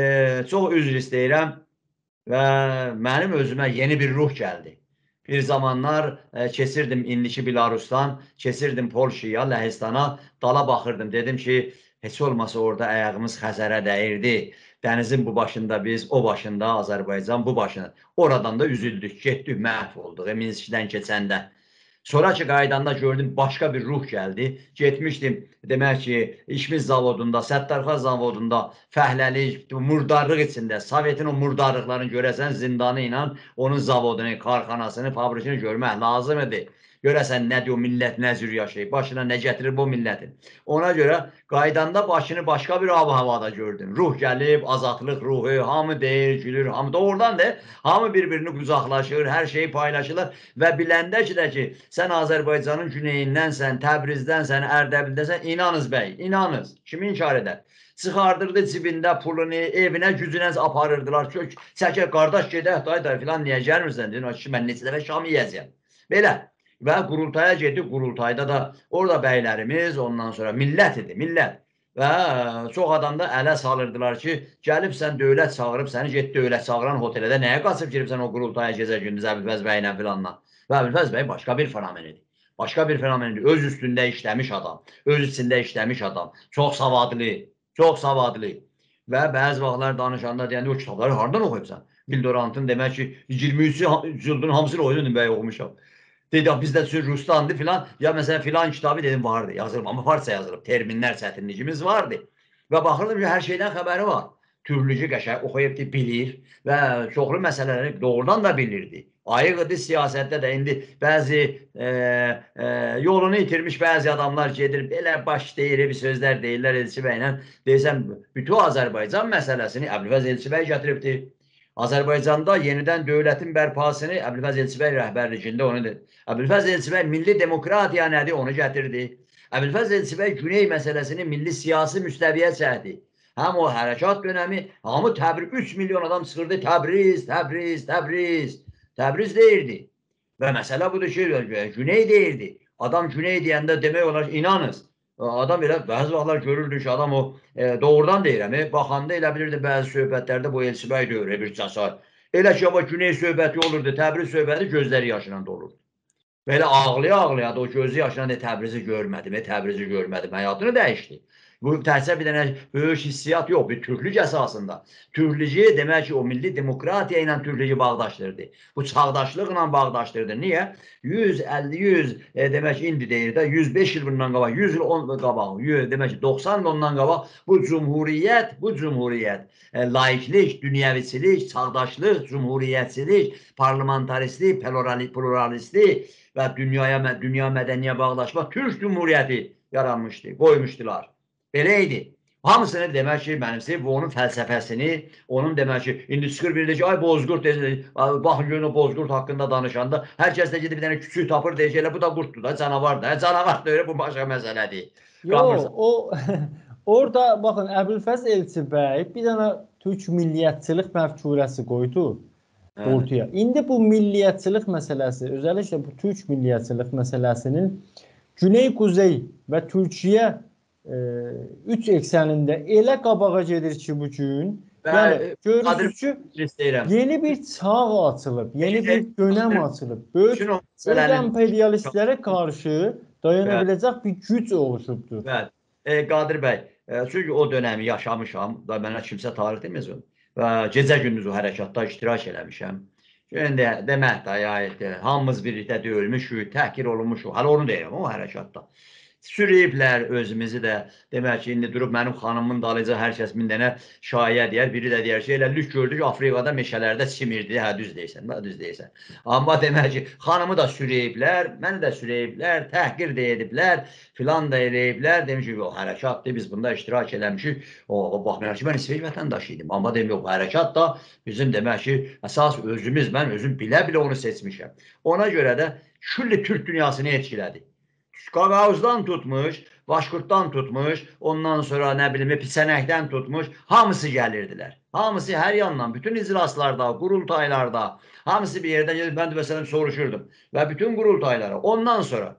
Çox üzr istəyirəm. Və mənim özümə yeni bir ruh gəldi. Bir zamanlar keçirdim indiki Belarusdan, keçirdim Polşaya, Ləhistana, dala baxırdım. Dedim ki, heç olmasa orada ayağımız Xəzərə dəyirdi. Dənizin bu başında biz, o başında Azərbaycan, bu başında. Oradan da üzüldük, getdik, məhv olduq Minskdən keçəndə. Sonraki qaydanda gördüm, başqa bir ruh gəldi. Getmişdim, demək ki, İşmiz zavodunda, Səttarxan zavodunda fəhləlik, murdarlıq içində, Sovetin o murdarlıqlarını görəsən, zindanı ilə onun zavodunu, karxanasını, fabrikini görmək lazım idi. Görəsən, nədir o millət, nə cür yaşayıb, başına nə gətirir bu millətin. Ona görə qaydanda başını başqa bir hava-havada gördüm. Ruh gəlib, azadlıq ruhu, hamı deyir, gülür, hamı da oradandır. Hamı bir-birini qucaqlaşır, hər şeyi paylaşırlar və biləndə ki, sən Azərbaycanın güneyindən, Təbrizdənsən, Ərdəbildəsən, inanız bəy, inanız. Kimi inkar edər? Çıxardırdı cibində pulunu, evinə gücünə aparırdılar. Çəkər, qardaş gedək, day filan, niyə gəlmirsən? Deyin, mən neçə dəfə şam yiyəcəm. Belə. Və qurultaya getdik, qurultayda da orada bəylərimiz, ondan sonra millət idi, millət. Və çox adam da ələ salırdılar ki, gəlibsən dövlət çağırıb, səni get dövlət çağıran otelədə nəyə qaçıb giribsən o qurultaya gecə gündüz Əbülfəz bəylə filanla. Və Əbülfəz bəy başqa bir fenomen idi. Başqa bir fenomen idi. Öz üstündə işləmiş adam, öz içində işləmiş adam, çox savadlı, çox savadlı. Və bəzi vaxtlar danışanda deyəndə o kitabları hardan oxuyubsan? Bildorantın demək ki, 23 cildin hamısını oxuyurdum bəy oxumuşam. Dedi, bizdə Rustandı filan, ya məsələn filan kitabı dedim vardı, yazılıb, amma farsça yazılıb, terminlər çətinlikimiz vardı. Və baxırdım ki, hər şeydən xəbəri var. Türlücü qəşəng oxuyubdu, bilir və çoxlu məsələləri doğrudan da bilirdi. Ayıq idi siyasətdə də indi bəzi yolunu itirmiş bəzi adamlar gedir, belə baş deyir, bir sözlər deyirlər Elçi bəylə. Deyirsən, bütün Azərbaycan məsələsini Əbülfəz Elçi bəy gətiribdi. Azərbaycanda yenidən dövlətin bərpasını Əbülfəz Elçi bəy rəhbərliyində onu dedi. Əbülfəz Elçi bəy milli demokratiya nədir, onu gətirdi. Əbülfəz Elçi bəy Güney məsələsini milli siyasi müstəviyə çəkdi. Həm o hərəkat dönəmi, hamı Təbriz, 3 milyon adam çıxırdı, Təbriz, Təbriz, Təbriz. Təbriz deyirdi. Və məsələ budur ki, Güney deyirdi. Adam Güney deyəndə demək olar, inanız. Adam elə, bəzi vaxtlar görürdü ki, adam o doğrudan deyirəm, baxanda elə bilirdi bəzi söhbətlərdə bu Elçi bəy deyir, bir cəsar. Elə ki, ama Güney söhbəti olurdu, Təbriz söhbəti gözləri yaşla dolurdu. Belə ağlaya-ağlaya da o gözü yaşla Təbrizi görmədim, Təbrizi görmədim, həyatını dəyişdi. Bu təkcə bir dənə böyük hissiyat yox, bir türklük əsasında. Türklüyü demək ki, o milli demokratiya ilə türklüyü bağdaşdırdı. Bu çağdaşlıqla bağdaşdırdı. Niyə? 150-100 demək ki, indi deyir də 105 il bundan qabaq, 100 il qabaq, demək ki, 90 il ondan qabaq bu cumhuriyyət laiklik, dünyəviçilik, çağdaşlıq, cumhuriyyətçilik, parlamentaristlik, pluralistlik və dünya mədəniyə bağlaşma Türk Cumhuriyyəti yaranmışdı, qoymuşdular. Belə idi. Hamısını demək ki, mənimsəyib bu onun fəlsəfəsini, onun demək ki, indi çıxır bir də ki, ay Bozqurt, baxın görün o Bozqurt haqqında danışanda, hər kəs də gedib bir dənə küçük tapır, deyək elə bu da qurtdur da, canavar da, canavar da öyle, bu başqa məsələdir. Yox, o orada baxın Əbülfəz Elçi bəy bir dənə Türk milliyyətçilik məfkurəsi qoydu ortaya. İndi bu milliyyətçilik məsələsi, özəlliklə bu Türk milliyyətçilik məsələsinin Güney-Quzey və Türkiyə 3 eksenində elə qabağa gedir ki bugün, yəni görürsünüz ki, yeni bir çağ açılıb, yeni bir dönəm açılıb. Böyük emperyalistlərə qarşı dayana biləcək bir güc oluşubdur. Qadir bəy, çünki o dönəmi yaşamışam və mənə kimsə tarix deməz onu. Və gecə gündüz o hərəkatda iştirak eləmişəm. Şimdi demək də, hamımız birlikdə döyülmüşük, təhqir olunmuşuk. Hələ onu deyirəm o hərəkatda. Sürüyüblər özümüzü də, demək ki, indi durub mənim xanımın dalıca hər kəs min dənə şayə deyər, biri də deyər ki, elə lük gördük Afrikada meşələrdə çimirdi, hə düz deyirsən. Amma demək ki, xanımı da sürüyüblər, məni də sürüyüblər, təhqir də ediblər, filan da eləyiblər, demiş ki, o hərəkatdır, biz bunda iştirak eləmişik, baxmayaraq ki, mən İsveç vətəndaşı idim, amma demək o hərəkat da bizim demək ki, əsas özümüz, mən özüm bilə-bilə onu seçmişəm. Ona görə də külli Türk dünyasını etkilədi. Qaqavuzdan tutmuş, Başqurtdan tutmuş, ondan sonra nə bilim, Pisənəkdən tutmuş, hamısı gəlirdilər. Hamısı hər yandan, bütün iclaslarda, qurultaylarda, hamısı bir yerdən gelib, mən də məsələn soruşurdum və bütün qurultaylara. Ondan sonra,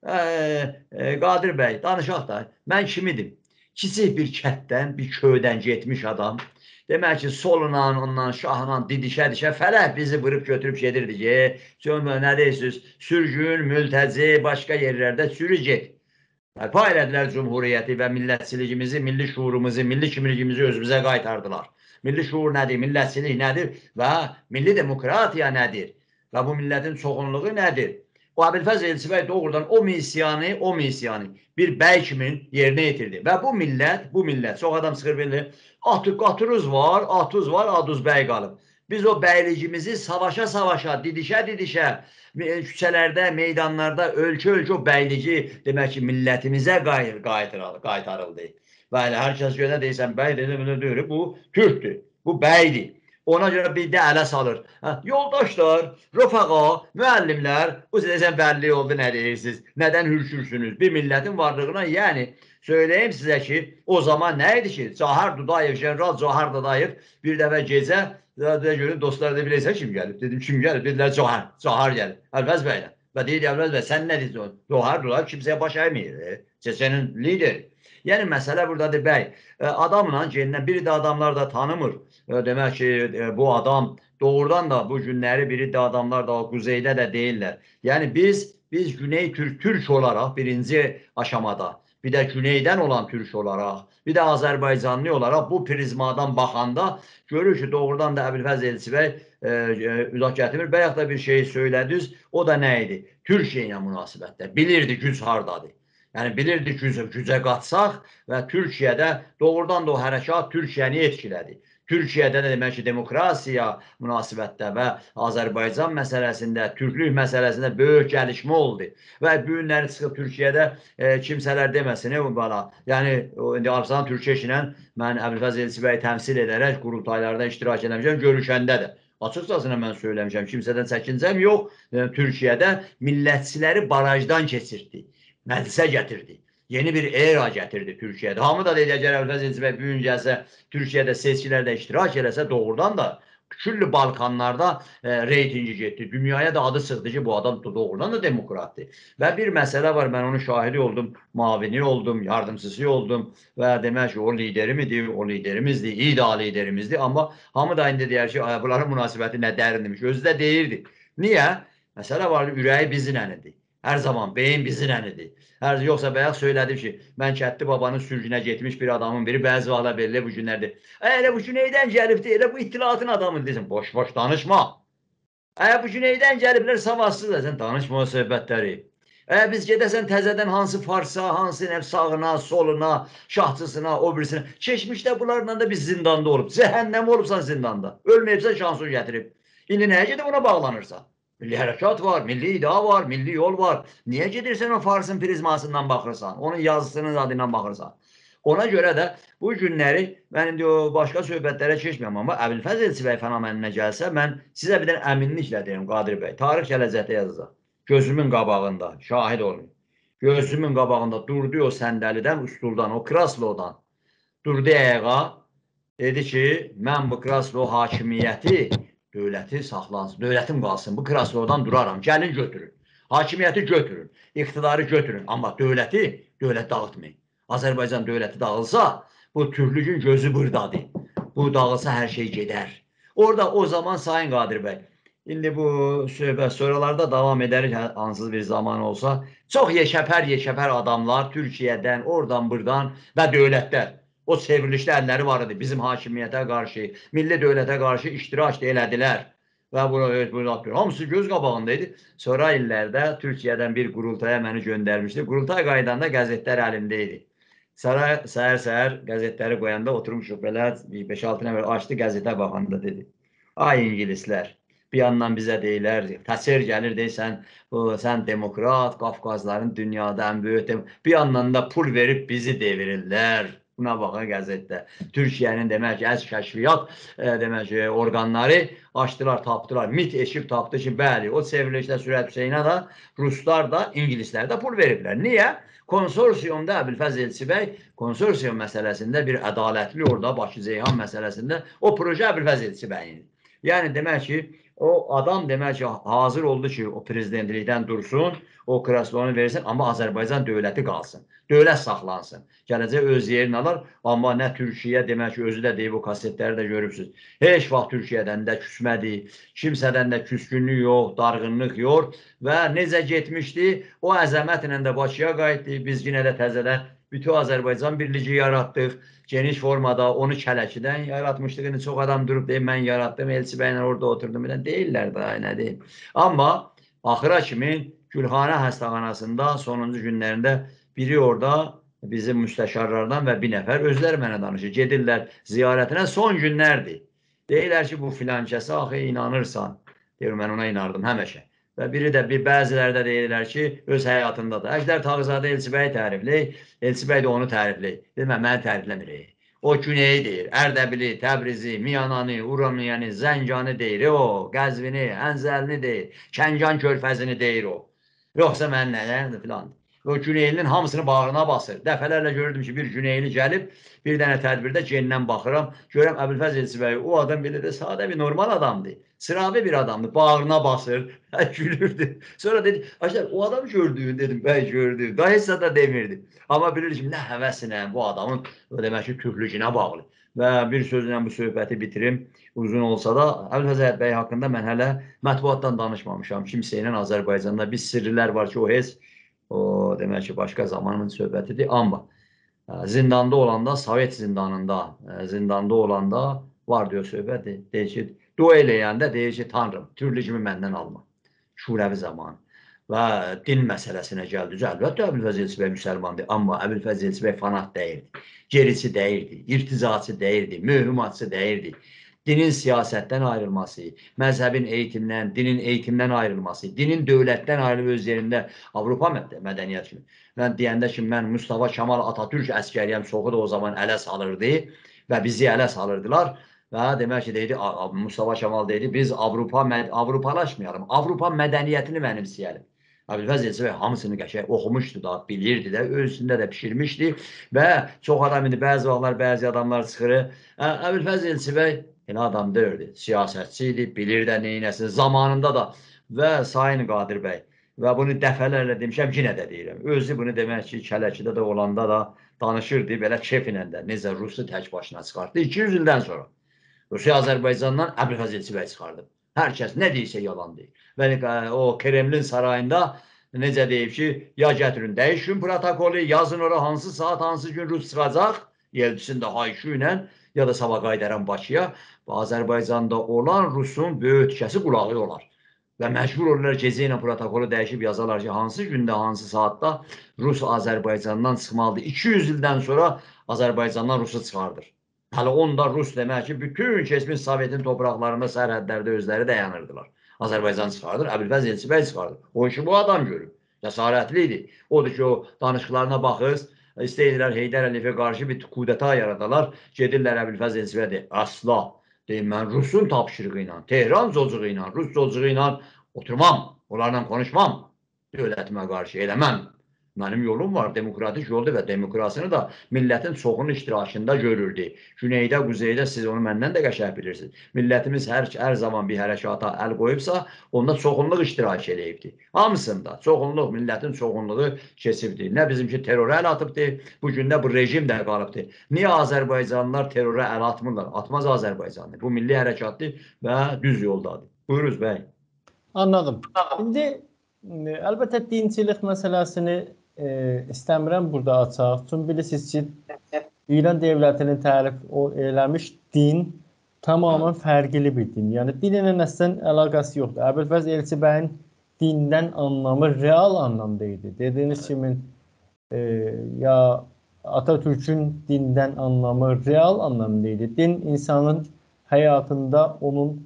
Qadir bəy, danışaq da, mən kim idim? Kiçik bir kətdən, bir köydən getmiş adam, demək ki, solunla, ondan, şahla, didişə-dişə fələk bizi vırıb götürüb gedirdi ki, nə deyirsiniz, sürgün, mültəci, başqa yerlərdə sürü get. Bərpa elədilər cumhuriyyəti və millətçiligimizi, milli şuurumuzu, milli kimligimizi özümüzə qaytardılar. Milli şuur nədir, millətçilik nədir və milli demokratiya nədir və bu millətin çoxunluğu nədir? O Əbülfəz Elçi bəy doğrudan o missiyanı bir bəy kimi yerinə yetirdi. Və bu millət, çox adam çıxır bilir, qatırız var, atuz var, aduz bəy qalıb. Biz o bəyligimizi savaşa-savaşa, didişə-didişə, küçələrdə, meydanlarda, ölkə-ölkə o bəyligi demək ki, millətimizə qaytarıldı. Və hər kəs görə deyirsən, bəy deyir, bu Türkdür, bu bəydir. Ona görə bir də ələ salır. Yoldaşlar, rəfaqa, müəllimlər, bu sizə bəlli oldu nə deyirsiniz, nədən hürkürsünüz? Bir millətin varlığına, yəni, söyləyeyim sizə ki, o zaman nə idi ki? Cahar Dudayev, General Cahar Dudayev bir dəfə gecə, görün, dostlar da bilirsən kim gəlib? Dedim, kim gəlib? Dedilər, Cahar gəlib. Əbülfəz bəylə. Və deyir, Əbülfəz bəy, sən nə deyirsən? Cahar Dudayev kimsəyə baş əyməyir. Seçenin lideri. Yəni, məsələ buradadır, bəy. Adamla gendən, biri də adamlar da tanımır. Demək ki, bu adam doğrudan da bu günləri biri də adamlar da quzeydə də deyirlər. Yəni, biz Güney Türk olaraq birinci aşamada, bir də Güneydən olan Türk olaraq, bir də Azərbaycanlı olaraq bu prizmadan baxanda görür ki, doğrudan da Əbülfəz Elçi bəy uzaq gətirmir. Bayaq da bir şey söylədiniz, o da nə idi? Türkiyə ilə münasibətdə. Bilirdi güc hardadır. Yəni, bilirdi gücə qatsaq və Türkiyədə doğrudan da o hərəkat Türkiyəni etkilədi. Türkiyədə də demək ki, demokrasiya münasibətdə və Azərbaycan məsələsində, türklük məsələsində böyük gəlişmə oldu. Və bu günləri çıxıb Türkiyədə kimsələr deməsin, yəni, indi Arsalan Türkiyə ilə mən Əbülfəz Elçi bəyi təmsil edərək qurultaylarda iştirak eləmişəm, görüşəndə də. Açıqcasına mən söyləmişəm, kimsədən çəkincəm yox, Türkiyədə millətçiləri barajdan keçirdi, məclisə gətirdi. Yeni bir era gətirdi Türkiyədə. Hamı da deyil, əgər Əbülfəz Elçi bəy bugün gəlsə, Türkiyədə seçkilərdə iştirak eləsə, doğrudan da küllü Balkanlarda reytingi getdi. Dünyaya da adı çıxdı ki, bu adam doğrudan da demokratdır. Və bir məsələ var, mən onun şahidi oldum, mavini oldum, yardımcısı oldum və demək ki, o liderimidir, o liderimizdir, iddia liderimizdir. Amma hamı da indi deyər ki, bunların münasibəti nə dərindirmiş, özü də deyirdi. Niyə? Məsələ var, ürəyi bizimlədir. Her zaman beyin bizimlədir. Yoksa bayaq söylədim ki, mən Kətli Babanın sürgünə getmiş bir adamın biri bəzi vaxtlar belə bu günlərdir. Elə bu Güneydən gəlibdir, elə bu ittilatın adamıdır desin. Boş-boş danışma. Bu Güneydən gəliblər savadsız, sən danışma o söhbətləri. Biz gedəsən təzədən hansı Farsa, hansı sağına, soluna, şahçısına, o birisine. Keçmişdə bunlarla da biz zindanda olub. Zəhənnəm olubsan zindanda. Ölməyibsən şansı gətirib. İndi nəyə gedib ona bağlanırsan? Milli hərəkat var, milli iddia var, milli yol var. Niyə gedirsən o Farsın prizmasından baxırsan? Onun yazısının adından baxırsan? Ona görə də bu günləri, mən indi o başqa söhbətlərə keçməyəm, amma Əbülfəz Elçibəy fenomeninə gəlsə, mən sizə bir dənə əminliklə deyim, Qadir bəy, tarix gələcəkdə yazacaq. Gözümün qabağında, şahid olun. Gözümün qabağında durdu o səndəlidən, üstuldan, o kraslodan. Durdu ayağa, dedi ki, mən bu kraslo hakimiyyəti, dövləti saxlansın, dövlətim qalsın, bu kraslodan duraram, gəlin götürün. Hakimiyyəti götürün, iqtidarı götürün, amma dövlət dağıtmayın. Azərbaycan dövləti dağılsa, bu Türklüğün gözü buradadır. Bu dağılsa hər şey gedər. Orada o zaman Sayın Qadir bəy, indi bu söhbət sonralarda davam edərik, hansız bir zaman olsa, çox yeşəpər adamlar Türkiyədən, oradan, buradan və dövlətlər, o çevrilişdə əlləri var idi, bizim hakimiyyətə qarşı, milli dövlətə qarşı iştirak elədilər. Və bunu atıyor. Hamısı göz qabağındaydı. Sonra illərdə Türkiyədən bir qurultaya məni göndərmişdi. Qurultay qaydanda qəzetlər əlindəydi. Səhər qəzetləri qoyanda oturmuşuq belə 5-6 nəfər açdı qəzetə baxanda dedi. Ay İngilislər, bir yandan bizə deyirlər, Taser gəlir deyirsən, sən demokrat, Qafqazların dünyada ən böyük, bir yandan da pul verib bizi devirirlər. Buna baxın qəzetdə. Türkiyənin demək ki, kəşfiyyat demək ki, orqanları açdılar, tapdılar. MİT eşib tapdı ki, bəli, o çevrilişdə Sürət Hüseynə da, Ruslar da, İngilislər də pul veriblər. Niyə? Konsorsiyumda Əbülfəz Elçibəy konsorsiyum məsələsində bir ədalətli orada Bakı-Ceyhan məsələsində o proje Əbülfəz Elçibəyindir. Yəni demək ki, o adam demək ki, hazır oldu ki, o prezidentlikdən dursun, o kreslonu versin, amma Azərbaycan dövləti qalsın. Dövlət saxlansın. Gələcək öz yerini alır, amma nə Türkiyə demək ki, özü də deyib, o kasetləri də görübsünüz. Heç vaxt Türkiyədən də küsmədi, kimsədən də küskünlük yox, darğınlıq yox və necə getmişdi, o əzəmətlə də Bakıya qayıtdı, biz yenə də təzədən bütün Azərbaycan birliyi yaratdıq, geniş formada, onu Kələkidən yaratmışdıq, indi çox adam durub deyib, mən yaratdım, Elçibəylə orada oturdum, deyirlər də, nə deyim. Amma axıra kimi Gülxanə xəstəxanasında sonuncu günlərində biri orada bizim müstəşarlardan və bir nəfər özləri mənə danışır. Gedirlər ziyarətinə son günlərdir. Deyirlər ki, bu filankəsi axı inanırsan. Deyir, mən ona inanırdım həmişə. Və biri də, bəziləri də deyirlər ki, öz həyatındadır. Əjdər Tağızadə Elçibəyi tərifləyir, Elçibəy də onu tərifləyir. Dedim, məni tərifləmir. O Güneyi deyir, Ərdəbili, Təbrizi, Miyananı, Uramiyanı, Zəncanı deyir, o Qəzvini, Ənzəlini deyir, Kəncan körfəzini deyir o. Yoxsa mən nələrdir filan. O Güneylinin hamısını bağrına basır. Dəfələrlə gördüm ki, bir Güneyli gəlib, bir dənə tədbirdə gendən baxıram, görəm Əbülfəz Elçibəy, o adam belə də sadə bir normal adamdır. Sıravi bir adamdır, bağrına basır, gülürdü. Sonra dedi, Ajdər, o adam gördüyün, dedim, bəy gördüyün, daha heç da demirdi. Amma bilir ki, nə həvəsinə, bu adamın demək ki, türklüyünə bağlı. Və bir sözlə bu söhbəti bitirim, uzun olsa da, Əbülfəz bəy haqqında mən hələ mətbuatdan danışmamışam. Kimsə ilə Azərbaycanda bir sirrilər var ki, o heç, o demək ki, başqa zamanın söhbətidir. Amma zindanda olanda, Sovet zindanda olanda var diyor söhbəti. Deyir ki, dua eləyəndə deyir ki, Tanrım, türlüyümü məndən alma. Şurəvi zamanı. Və din məsələsinə gəldi. Əlbəttə, Əbülfəz Elçibəy müsəlmandır, amma Əbülfəz Elçibəy fanat deyirdi. Gerisi deyirdi, irtizacı deyirdi, mühümatçı deyirdi. Dinin siyasətdən ayrılması, məzhəbin eğitimdən, dinin eğitimdən ayrılması, dinin dövlətdən ayrılıb öz yerində Avropa mədəniyyət kimi. Mən deyəndə ki, mən Mustafa Kemal Atatürk əskəriyəm, çoxu da o zaman ələ salırdı və bizi ələ salırdılar. Və demək ki, deyildi, Mustafa Kemal deyildi, biz Avropalaşmayalım, Avropa mədəniyyətini mənimsəyəlim. Əbülfəz Elçibəy hamısını qəşəng oxumuşdu da, bilirdi də, özündə də pişirmişdi və çox adam indi bəzi vaxtlar, bəzi adamlar çıxır. Əbülfəz Elçibəy elə adam deyirdi, siyasətçi idi, bilir də neynəsin, zamanında da və Sayın Qadir bəy və bunu dəfələrlə demişəm, yenə də deyirəm. Özü bunu demək ki, Kələkidə də olanda da danışırdı, belə keyfinə də, necə Rusu tək başına çıxartdı. 200 ildən sonra Rusiya Azərbaycandan Əbülfəz Elçibəy çıxardı. Hər kəs nə deyirsə yalan deyir. Və o Kremlin sarayında necə deyib ki, ya gətirin dəyişin protokolu, yazın ora hansı saat, hansı gün Rus çıxacaq, elçisində hay-küy ilə, ya da sabah qaydaran Bakıya və Azərbaycanda olan Rusun böyük ötkəsi qulağı olar. Və məcbur olurlar gecə ilə protokolu dəyişib yazarlar ki, hansı gündə, hansı saatda Rus Azərbaycandan çıxmalıdır. 200 ildən sonra Azərbaycandan Rusu çıxardır. Hələ onda Rus demək ki, bütün keçmiş Sovetin torpaqlarında, sərhədlərdə özləri dayanırdılar. Azərbaycan çıxardır, Əbülfəz Elçibəy çıxardır. O işi bu adam görür. Cəsarətli idi. Odur ki, o danışıqlarına baxırız, istəyirlər Heydər Əliyevə qarşı bir kudeta yaradalar. Gedirlər Əbülfəz Elçibəyə deyir, asla. Deyim, mən Rusun tapşırığı ilə, Tehran cocuğu ilə, Rus cocuğu ilə oturmam, onlarla konuşmam, dövlətimə qarşı eləməm. Mənim yolum var, demokratik yoldur və demokrasını da millətin çoxunun iştirakında görürdü. Güneydə, quzeydə siz onu məndən də qəşəng bilirsiniz. Millətimiz hər zaman bir hərəkata əl qoyubsa, onda çoxunluq iştirak eləyibdir. Hamısında çoxunluq, millətin çoxunluğu keçibdir. Nə bizimki terrora əl atıbdır, bu gün də bu rejim də qalıbdır. Niyə Azərbaycanlılar terrora əl atmırlar? Atmaz Azərbaycanlı. Bu milli hərəkatdır və düz yoldadır. Buyuruz bəy. Anladım. İndi əlbəttə dinçilik məsələsini istəmirəm burada açaq. Çünki bilirsiniz ki, İran dövlətinin tərif eləmiş din tamamilə fərqli bir din. Yəni dinlə əslən əlaqəsi yoxdur. Əbülfəz Elçibəyin dindən anlamı real anlamda idi. Dediyiniz kimi ya Atatürk'ün dindən anlamı real anlamda idi. Din insanın həyatında onun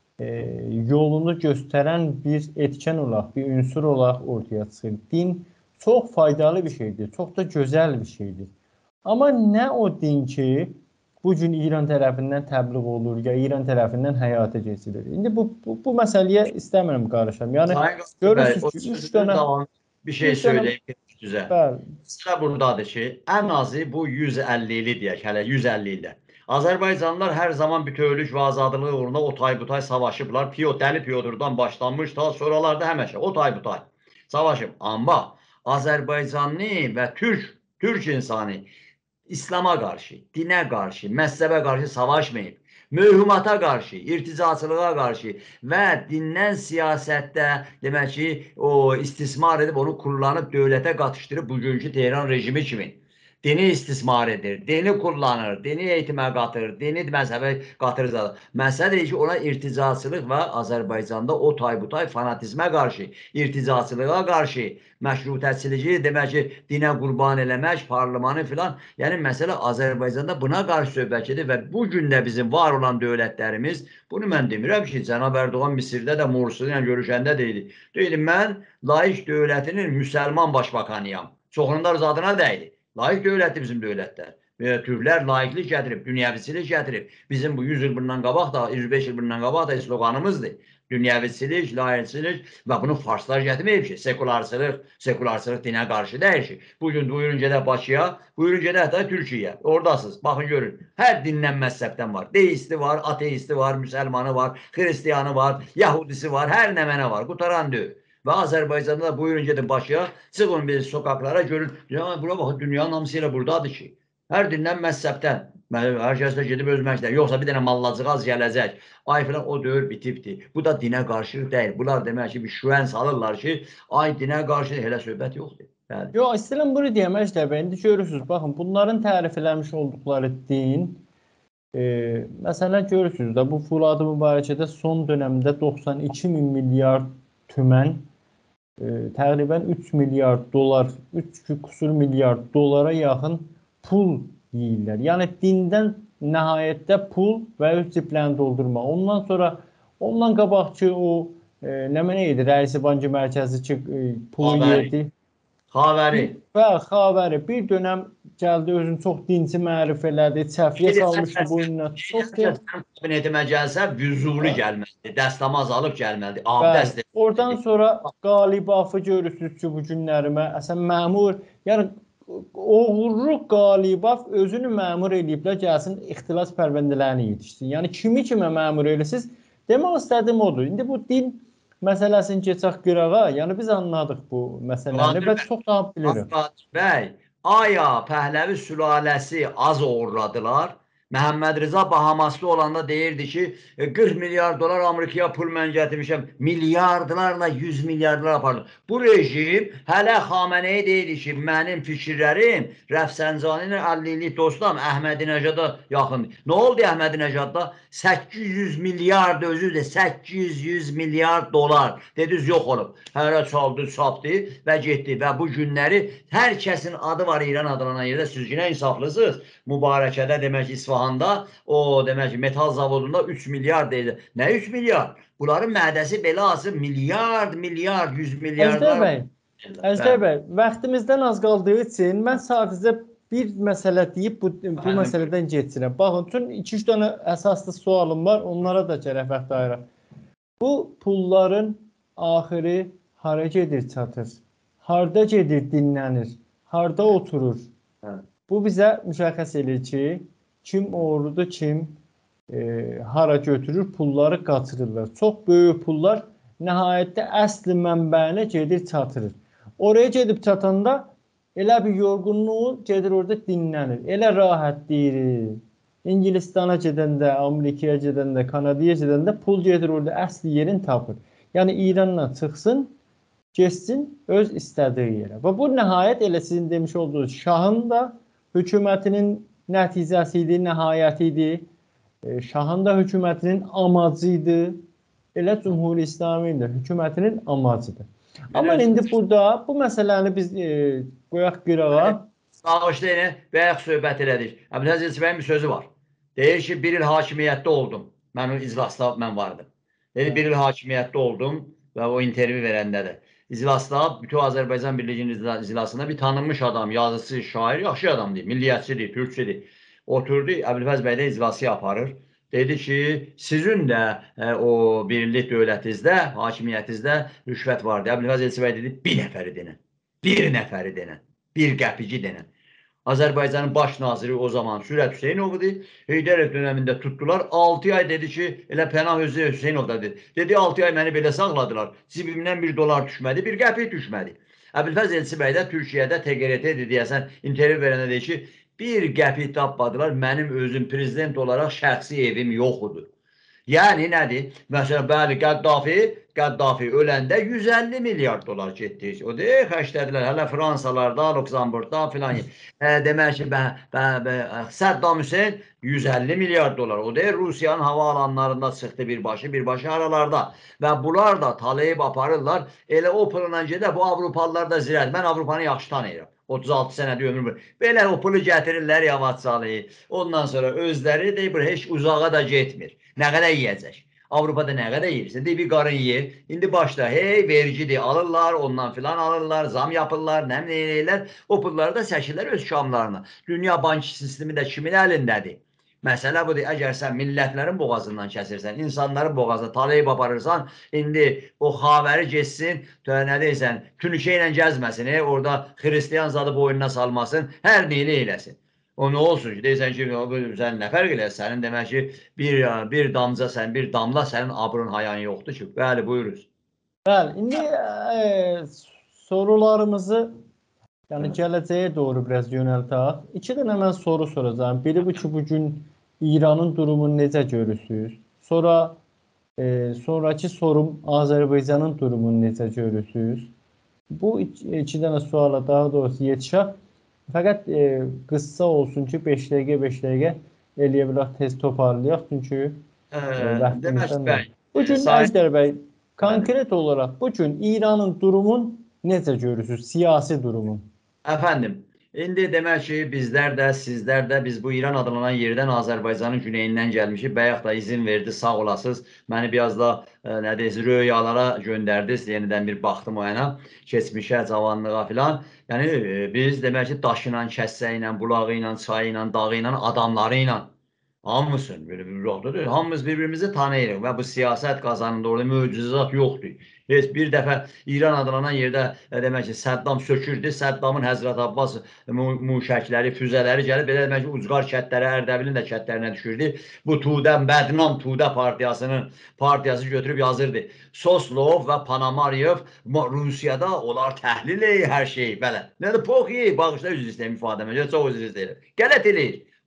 yolunu göstərən bir etken olaraq, bir ünsur olaraq ortaya çıxır. Din çox faydalı bir şeydir, çox da gözəl bir şeydir. Amma nə o din ki, bugün İran tərəfindən təbliğ olur, ya İran tərəfindən həyata keçirilir. İndi bu məsələyə istəmirəm qarışam. Yəni, görürsünüz ki, 3 dönəm... Bir şey söyleyeyim düzə. Sıra buradadır ki, ən azı bu 150'li deyək, hələ 150 ildə. Azərbaycanlılar hər zaman bütövlük və azadlığı uğruna o tay-bu tay savaşıblar. Dəli Piyodurdan başlanmış, ta sonralarda həmişə o tay-bu tay savaşıb. Amma Azərbaycanlı və Türk insanı İslam'a qarşı, dinə qarşı, məzhəbə qarşı savaşmayıb. Mühümata qarşı, irticaçılığa qarşı və dindən siyasətdə demək ki, o istismar edib, onu kullanıb, dövlətə qatışdırıb bugünkü Tehran rejimi kimi. Dini istismar edir, dini kullanır, dini eğitimə qatır, dini məzhəbə qatır. Məsələdir ki, ona irticaçılıq və Azərbaycanda o tay-bu-tay fanatizmə qarşı, irticaçılığa qarşı, məşrutəçiliyi, demək ki, dinə qurban eləmək, parlamanı filan. Yəni, məsələ Azərbaycanda buna qarşı söhbət edir və bugün də bizim var olan dövlətlərimiz, bunu mən demirəm ki, Cənab Erdoğan Misirdə də Morsi ilə görüşəndə deyildi. Deyildi, mən laik dövlətinin müsəlman başbakanıyam. Çoxunlar zadına dəydi. Laik dövlətdir bizim dövlətlər. Türklər laiklik gətirib, dünyəviçilik gətirib. Bizim bu 100 il bundan qabaq da, 105 il bundan qabaq da sloganımızdır. Dünyəviçilik, laiklik və bunu farslar gətirməyib ki, sekularçılıq dinə qarşı deyir ki. Bugün buyurun gedək Bakıya, buyurun gedək hətta Türkiyəyə. Oradasınız, baxın görün. Hər dindən məzhəbdən var. Deisti var, ateisti var, müsəlmanı var, xristiyanı var, yahudisi var, hər nə mənə var. Qutaran deyil. Və Azərbaycanda da buyurun gedin Bakıya, çıxın bir sokaklara görün. Bura baxın, dünyanın hamısı ilə buradadır ki. Hər dindən məzhəbdən. Hər kəs də gedib öz məzhəbdən. Yoxsa bir dənə mallacığaz gələcək. Ay filan o dövr bitibdir. Bu da dinə qarşı deyil. Bunlar demək ki, bir şüvən salırlar ki, ay dinə qarşı elə söhbət yoxdur. Yox, istəyirəm bunu deyəm, Əjdər bəy. İndi görürsünüz, baxın, bunların tərif eləmiş olduqları din, məsələn, görürsünüz də, bu Fuladı Mübarəkədə son dönəmdə 92 min milyard tümən, təqribən 3 milyard dolar, 3 küsur milyard dolara yaxın pul yeyirlər. Yəni dindən nəhayətdə pul və öz ciblərini doldurma. Ondan sonra, ondan qabaqçı o nə mənə idi, Rəisi Bankı Mərkəzi ki, pulu yedi. Xavəri. Və xavəri bir dönəm gəldi, özünü çox dinci mərif elədi, çəfiyə salmışdı boynuna. Kabinetimə gəlsə, vüzuli gəlməlidir, dəstəmaz alıb gəlməlidir. Oradan sonra qalibafı görürsünüz ki, bu günlərimə, əsən məmur, yəni oğurluq qalibaf özünü məmur eləyiblər, gəlsin, ixtilas pərvəndələrini yetişsin. Yəni kimi kimə məmur eləsiniz, demək istədim odur. İndi bu din məsələsini keçək qırağa, yəni biz anladıq bu məsələni və çox daha bilirim. Bəy, aya Pəhləvi sülaləsi az oğurladılar, Məhəmməd Rza Bahamaslı olanda deyirdi ki, 40 milyar dolar Amerikaya pul mən gətirmişəm. Milyardlarla, 100 milyardlar apardı. Bu rejim hələ Xameneyi deyirdi ki, mənim fikirlərim Rəfsəncaninin 50 illik dostum Əhmədinəcada yaxındır. Nə oldu Əhmədinəcadda? 800 milyard özü də 800 milyard dolar dediniz yox olub. Hələ çaldı, çapdı və getdi və bu günləri hər kəsin adı var İran adlanan yerdə. Siz yine insaflısınız. Mübarəkədə demək İsfahanda o demək metal zavodunda 3 milyar deyildi. Nə 3 milyar? Bunların mədəsi belə azı milyard, 100 milyardlar. Əjdər bəy, vaxtimizdən az qaldığı üçün mən sadəcə bir məsələ deyib bu məsələdən keçirəm. Baxın, bütün 2-3 dənə əsaslı sualım var, onlara da gərək vaxt ayıraq. Bu pulların axırı hara gedir, çatır? Harda gedir, dinlənir? Harda oturur? Bu bizə müşəxəs edir ki, kim oğurludur, kim hara götürür, pulları qaçırırlar. Çox böyük pullar nəhayətdə əsli mənbəyinə gedir, çatırır. Oraya gedib çatanda elə bir yorğunluğu gedir orada dinlənir. Elə rahat deyir. İngilistana gedəndə, Amerikaya gedəndə, Kanadaya gedəndə pul gedir orada əsli yerini tapır. Yəni İrandan çıxsın, geçsin öz istədiyi yerə. Və bu nəhayət elə sizin demiş olduğunuz şahın da hökumətinin nəticəsi idi, nəhayəti idi. Şahın da hökumətinin amacı idi. Elə Cumhuri İslami də hökumətinin amacıdır. Amma indi burada bu məsələni biz qoyaq qırağa. Bağışlayın, bayaq söhbət elədik. Əbdüləziz Elçibəyin bir sözü var. Deyir ki, bir il hakimiyyətdə oldum. Mən o iclasda mən vardım. Dedi, bir il hakimiyyətdə oldum və o intervyu verəndə də. İclasda, bütün Azərbaycan Birliği'nin iclasında bir tanınmış adam, yazıcı, şair, yaxşı adam deyil, milliyyətçidir, türkçidir. Oturdu, Əbdülfəz bəy də iclası aparır. Dedi ki, sizin də o birlik dövlətinizdə, hakimiyyətinizdə rüşvət vardı. Əbdülfəz Elçibəy dedi, bir nəfəri denən, bir nəfəri denən, bir qəpici denən. Azərbaycanın baş naziri o zaman Sürət Hüseynovudur. Heydərov dönemində tutdular. 6 ay dedi ki, elə Pənah Hüseynov da dedi. Dedi 6 ay məni belə saxladılar. Cibimdən $1 düşmədi, bir qəpik düşmədi. Əbdülfəz Elçibəy də Türkiyədə TGRT deyəsən intervyu verəndə deyir ki, bir qəpik tapmadılar. Mənim özüm prezident olaraq şəxsi evim yoxudur. Yəni nədir? Məsələn, bəli, Qəddafi öləndə 150 milyar dolar getdi. O deyil, xərclədilər. Hələ Fransalarda, Lüksemburgda filan. Demək ki, Səddam Hüseyn 150 milyar dolar. O deyil, Rusiyanın hava alanlarında çıxdı birbaşa aralarda. Və bunlar da talayıb aparırlar. Elə o pulundan gedə, bu Avropalılar da zirət. Mən Avropanı yaxşı tanıyıram. 36 sənədir ömrüm. Belə o pulu gətirirlər yavaşçalı. Ondan sonra özləri deyir, heç uzağa da getmir. Nə qədər yiyəcək? Avropada nə qədər yiyirsən? Deyir, bir qarın yiyir. İndi başda, hey, vergidir, alırlar, ondan filan alırlar, zam yapırlar, nə eləyirlər. O pulları da çəkirlər öz kamlarına. Dünya bank sistemi də kimin əlindədir? Məsələ budur, əgər sən millətlərin boğazından kəsirsən, insanların boğazına talayıb aparırsan, indi o xavəri geçsin, nə deyirsən, tünükə ilə gəzməsin, orada xristiyan zadı boynuna salmasın, hər neyini eyləsin. O nə olsun ki, deyirsən ki, sən nə fərq elə, sənin demək ki, bir damla sənin abrın hayan yoxdur ki. Bəli, buyuruz. Bəli, indi sorularımızı yəni gələcəyə doğru biraz yönəltək. 2 dənə mən soru soracağım. Biri bu ki, bugün İranın durumunu necə görürsünüz? Sonra sonraki sorum Azərbaycanın durumunu necə görürsünüz? Bu 2 dənə suala daha doğrusu yetişək. Fəqət qıssa olsun ki, 5 dəqiqə eləyə bilək, tez toparlayaq. Çünki vaxtimizdən var. Bugün Əjdər bəy, konkret olaraq bugün İranın durumunu necə görürsünüz? Siyasi durumun. Efendim, indi demək ki, bizlər də, sizlər də biz bu İran adlanan yerdən Azərbaycanın güneyindən gəlmişik. Bayaq da izin verdi, sağ olasınız. Məni biraz da nə deyirsiniz, röyalara göndərdiniz. Yenidən bir baxdım o yana, keçmişə, cavanlığa filan. Yəni biz demək ki, daşıyla, kəssə ilə, bulağı ilə, çayı ilə, dağı ilə, adamları ilə hamısın böyle bir rohdadır. Hamımız birbirimizi tanıyırıq və bu siyasət qazanında orada möcüzat yoxdur. Heç bir dəfə İran adlanan yerdə demək ki, Səddam sökürdü. Səddamın Həzrət Abbas muşəkləri, füzələri gəlib belə demək ki, ucqar kətlərə, Ərdəbilin də kətlərinə düşürdü. Bu Tudə, bədnam Tudə partiyası götürüb yazırdı. Soslov və Panamaryev Rusiyada onlar təhlil edir hər şeyi belə. Nədir? Pox yeyir, bağışla üzr istəyim ifadəmə. Çox üzr istəyirəm. Qələt eləyir.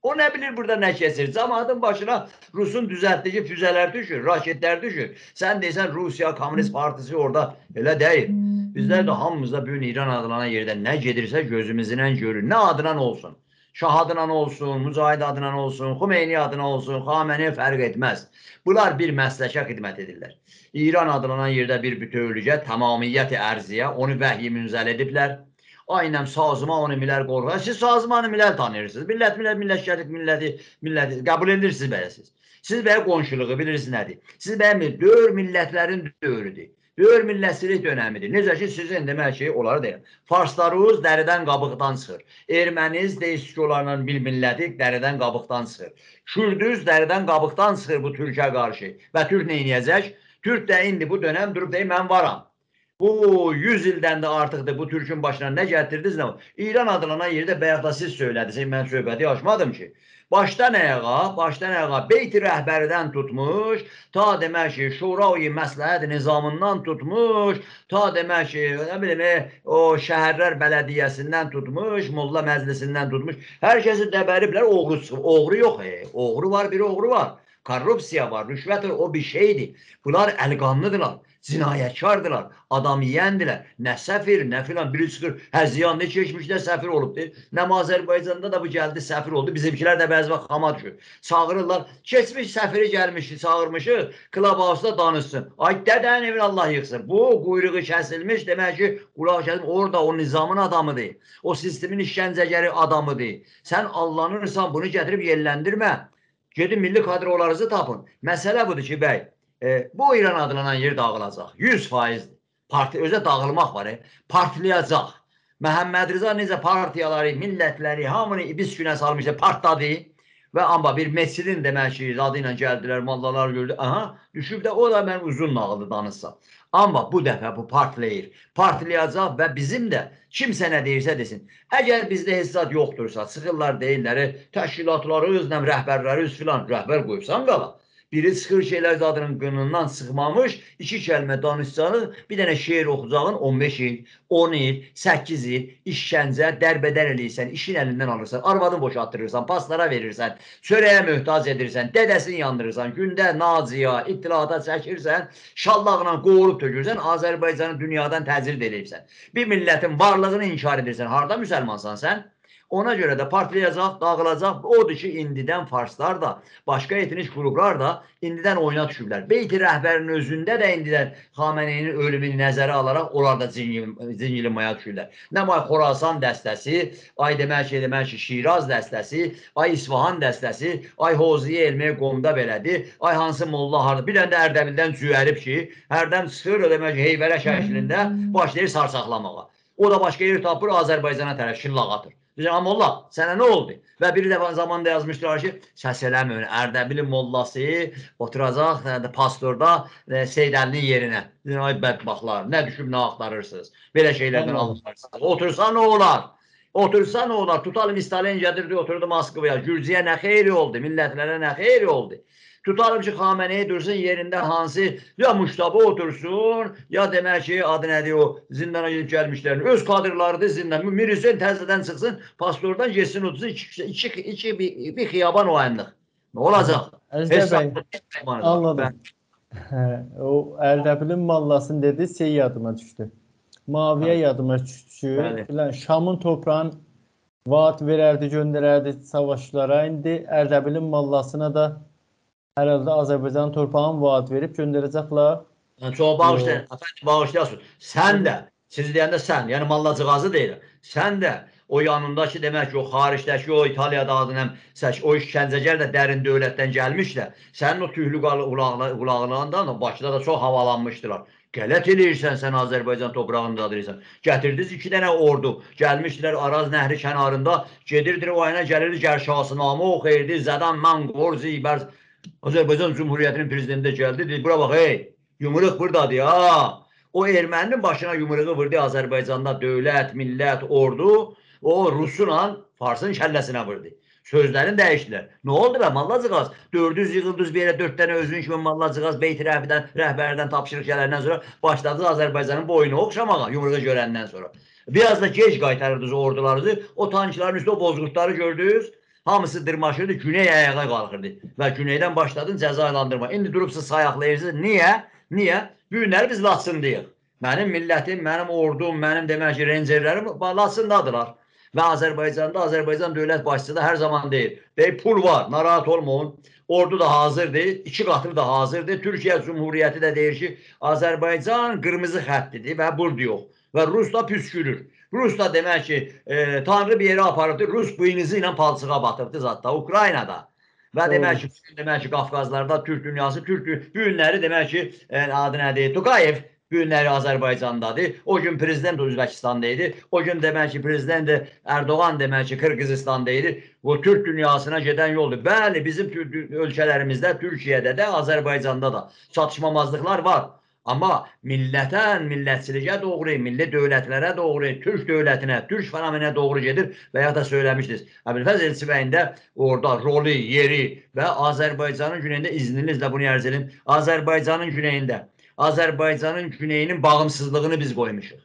O ne bilir burada ne kesir. Zamanın başına Rus'un düzeltici füzeler düşür, raketler düşür. Sen deysen Rusya Komünist Partisi orada elə değil. Bizler de hamımızda bugün İran adlanan yerde ne gedirse gözümüzden görür. Ne adına olsun. Şah adına olsun, Mücahid adına olsun, Xumeyni adına olsun, Xameni fark etmez. Bunlar bir məsləkə xidmət edirlər. İran adlanan yerdə bir bütövlüce, tamamiyyət-i ərziyə, onu vəhyi münzəl ediblər. Aynen sazıman millər qorxar. Siz sazıman millər tanıyırsınız. Millətçilik milləti qəbul edirsiniz belə siz. Siz belə qonşuluğu bilirsiniz nədir? Siz belə dövr millətlərin dövrüdür. Dövr millətçilik dönəmidir. Necə ki sizin demək ki, onları deyim. Farslarınız dəridən qabıqdan çıxır. Erməniz deyişçilərlə bir milləti dəridən qabıqdan çıxır. Kürdüz dəridən qabıqdan çıxır bu Türkə qarşı. Və Türk nə edəcək? Türk də indi bu dönəm durub deyir, mən varam. Bu 100 ildən də artıqdır bu Türk'ün başına nə gətirdiniz nə? İran adlanan yerdə bayaq da siz söylədiniz, mən söhbəti açmadım ki. Başdan ayağa beyti rəhbəridən tutmuş, ta demək ki, şura-i məsləhət nizamından tutmuş, ta demək ki, nə bilim, o şəhərlər bələdiyyəsindən tutmuş, molla məclisindən tutmuş, hər kəsi dəbəriblər, oğru çıxıb. Oğru yox, oğru var, bir oğru var. Korrupsiya var, rüşvət var, o bir şeydir. Bunlar əlqanlıdırlar. Cinayətkardılar, adam yiyəndilər. Nə səfir, nə filan. Biri çıxır, ziyan ne keçmişdə səfir olubdur. Nə Azərbaycanda da bu gəldi, səfir oldu. Bizimkilər də bəzi vaxt xama düşür. Çağırırlar, keçmiş səfiri gəlmişdi, çağırmışı, Clubhouse-da danışsın. Ay dədən evin Allah yıxsın. Bu quyruğu kəsilmiş, demək ki, qulağı kəsilmiş, orada o nizamın adamıdır. O sistemin işgəncəgəri adamıdır. Sən allanırsan, bunu gətirib yelləndirmə. Gedin milli kadrolarınızı tapın. Məsələ budur ki, bəy, bu İran adlanan yer dağılacaq. 100%'dir. Parti özə dağılmaq var. Partlayacaq. Məhəmməd Rıza necə partiyaları, millətləri, hamını ibis günə salmışdı, partladı. Və amma bir meçidin demək ki, adı ilə gəldilər, mallalar gördü. Aha, düşüb də o da mən uzun nağıldı danışsam. Amma bu dəfə bu partlayır. Partlayacaq və bizim də kimsə nə deyirsə desin. Əgər bizdə hesab yoxdursa, çıxırlar deyirlər, təşkilatlarız, rəhbərlərimiz filan, rəhbər qoyubsan qala. Biri çıxır şeylər zadının qınından sıxmamış, 2 kəlmə danışsanız, bir dənə şeir oxucağın 15 il, 10 il, 8 il, işgəncə, dərbədər eləyirsən, işin əlindən alırsan, arvadını boşaltdırırsan, paslara verirsən, çörəyə möhtac edirsən, dədəsini yandırırsan, gündə naziya, ittilata çəkirsən, şallaqla qoğurub tökürsən, Azərbaycanı dünyadan təcrid edibsən. Bir millətin varlığını inkar edirsən, harada müsəlmansan sən? Ona görə də partlayacaq, dağılacaq. Odur ki, indidən Farslar da, başqa etnik qruplar da indidən oyuna düşüblər. Beyti rəhbərinin özündə də indidən Xameneinin ölümünü nəzərə alaraq onlar da zingilinmaya düşürlər. Nə may Xorasan dəstəsi, ay demək ki, Şiraz dəstəsi, ay İsfahan dəstəsi, ay Hoziyə Elməyə Qomda belədir, ay hansı molla harda. Bir dənə də Ərdəbildən cüyərib ki, hərdən çıxır, demək ki, heyvərə şəklində başlayır sarsaqlamağa. O da başqa yer tapır, Azərbaycana tərəf şillaq atır. Deyəcəm, molla, sənə nə oldu? Və bir dəfə zamanda yazmışlar ki, səs eləmir, Ərdəbilin mollası oturacaq pastorda Seydəlinin yerinə. Deyəcəm, ay bədbaxtlar, nə düşüb, nə axtarırsınız? Belə şeylərdən almışlarsınız. Otursa nə olar? Otursa nə olar? Tutalım İstalin gedirdi, oturdu Moskvaya. Gürcüyə nə xeyri oldu? Millətlərə nə xeyri oldu? Tutalım ki, Xameneyi dursun yerində hansı, ya Muştaba otursun, ya demək ki, adı nədir o, zindana gidip gəlmişlərin, öz kadrlarıdır zindan, Mirüsen təzədən çıxsın, pastordan geçsin otursun, bir xiyaban o aynlıq. Nə olacaq? Əzdə bəy, anladım. O Ərdəbilin mallasını dedi, şey yadıma düşdü. Maviyə yadıma düşdü. Şamın toprağın vaat verərdi, göndərərdi savaşçılara. İndi Ərdəbilin mallasına da herhalde Azərbaycan torpağın vaat verib göndərəcəklər. Çox bağışlayasın. Sən də, siz deyəndə sən, yəni mallacığazı deyil. Sən də o yanındakı demək ki, o xaricdəki, o İtaliyada adını o işgəncəgər də dərin dövlətdən gəlmişlər. Sənin o tühlü qulağlarından başda da çox havalanmışdılar. Qələt eləyirsən sən Azərbaycan toprağında deyirsən. Gətirdiniz 2 dənə ordu. Gəlmişdilər Araz nəhri kənarında. Gedirdir o ayına gəlirdi Gərşahsınamə oxuyurdu. Zədan Manqor Zibər. Azərbaycan Cumhuriyyətinin prezidenti gəldi. Dedi, bura bax, yumruq buradadır ya. O erməninin başına yumruğu vurdu Azərbaycanda dövlət, millət, ordu. O Rusunla Farsın kəlləsinə vurdu. Sözlərini dəyişdilər. Nə oldu be mallacığaz? 400 yığıldız bir yerə 4 dənə özünün kimi mallacığaz beyti rəhbərdən tapşırıq gələndən sonra başladı Azərbaycanın boyunu oxşamağa yumruğu görəndən sonra. Biraz da gec qaytarırdınız ordularınızı. O tankların üstü o bozqurtları gördünüz. Hamısı dırmaşırdı, Güney ayağa qalxırdı və Güneydən başladın cəzalandırma. İndi durubsuz sayaqlayırsınız. Niyə? Niyə? Bu günləri biz Laçındayıq. Mənim millətim, mənim ordum, mənim demək ki, rencerlərim Laçındadılar. Və Azərbaycanda, Azərbaycan dövlət başçısı da hər zaman deyir. Deyir, pul var, narahat olmayın. Ordu da hazırdır, 2 qatı da hazırdır. Türkiyə Cumhuriyyəti də deyir ki, Azərbaycan qırmızı xəttidir və burada yox. Və Rus da püskürür. Rus da demək ki, Tanrı bir yerə aparıbdır, Rus bıyınızı ilə palçığa batıbdır zaten Ukraynada. Və demək ki, Qafqazlarda Türk dünyası, Türk bu günləri demək ki, adı nədir? Tokayev bu günləri Azərbaycandadır. O gün prezident Özbəkistanda idi. O gün demək ki, prezident Erdoğan demək ki, Qırğızistanda idi. Bu Türk dünyasına gedən yoldur. Bəli, bizim ölkələrimizdə, Türkiyədə də, Azərbaycanda da çatışmamazlıqlar var. Amma millətən, millətçiliyə doğru, milli dövlətlərə doğru, Türk dövlətinə, Türk fenomeninə doğru gedir və ya da söyləmişdiniz. Əbülfəz Elçibəyin də orada rolu, yeri və Azərbaycanın güneyində izninizlə bunu ərz edim. Azərbaycanın güneyində, Azərbaycanın güneyinin bağımsızlığını biz qoymuşuq.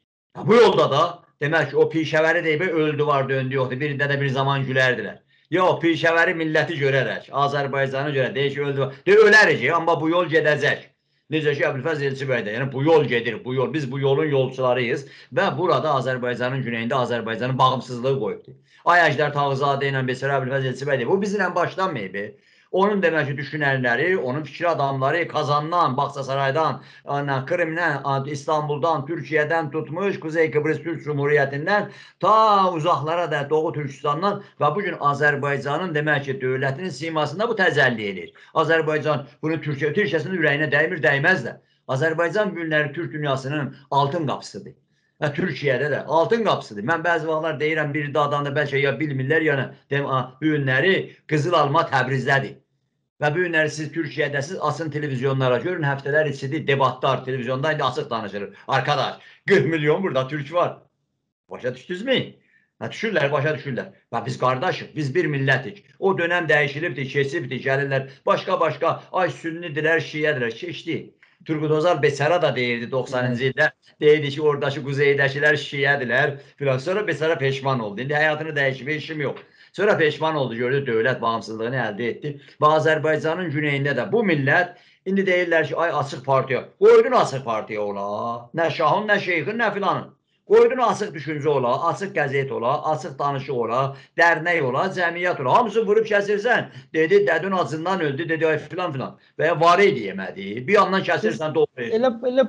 Bu yolda da demək ki, o pişəvəri deyib, öldü var, döndü yoxdur. Birində də bir zaman gülərdilər. Yox, pişəvəri milləti görərək, Azərbaycanı görə deyək ki, öldü var. Ölərik, amma bu yol gedəcək. Necə ki, Əbülfəz Elçibəy də, yəni bu yol gedir, bu yol, biz bu yolun yolçularıyız və burada Azərbaycanın güneyində Azərbaycanın bağımsızlığı qoyubdur. Ay Əjdər Tağızadə ilə Besara Əbülfəz Elçibəy deyib, o bizlə başlanmayıb. Onun demək ki, düşünənləri, onun fikir adamları Kazandan, Baxçasaraydan, Kırımdan, İstanbuldan, Türkiyədən tutmuş, Kuzey Kıbrıs Türk Cumhuriyyətindən ta uzaqlara da Doğu Türkistandan və bugün Azərbaycanın demək ki, dövlətinin simasında bu təzəlli edir. Azərbaycan bunu Türkiyəsinin ürəyinə dəymir, dəyməz də. Azərbaycan bu günləri Türk dünyasının altın qapısıdır. Türkiyədə də altın qapısıdır. Mən bəzi vaxtlar deyirəm, bir dadan da bəlkə ya bilmirlər, yəni bu günləri Qızıl Alma Təbrizdədir. Və bu günləri siz Türkiyədəsiz, açın televizyonlara görün, həftələr içidir, debatlar televizyonda indi açıq danışılır. Arkadaş, 40 milyon burada Türk var. Başa düşdünüzmü? Düşürlər, başa düşürlər. Və biz qardaşıq, biz bir millətik. O dönəm dəyişilibdir, keçibdir, gəlirlər. Başqa, ay sünnidirlər, şiyədirlər, keçdi. Turgut Özal Besara da deyirdi 90-cı ildə. Deyirdi ki, oradakı quzeydəkilər şiyədirlər. Sonra Besara peşman oldu. İndi həyatını dəyişib, işim yox. Sonra peşman oldu, gördü, dövlət bağımsızlığını əldə etdi. Və Azərbaycanın güneyində də bu millət indi deyirlər ki, ay açıq partiya. Qoydun açıq partiya ola. Nə şahın, nə şeyxin, nə filanın. Qoydun açıq düşüncə ola, açıq qəzet ola, açıq danışıq ola, dərnək ola, cəmiyyət ola. Hamısı vurub kəsirsən. Dedi, dədün acından öldü, dedi, ay filan filan. Və ya var idi yemədi. Bir yandan kəsirsən, doğru. Elə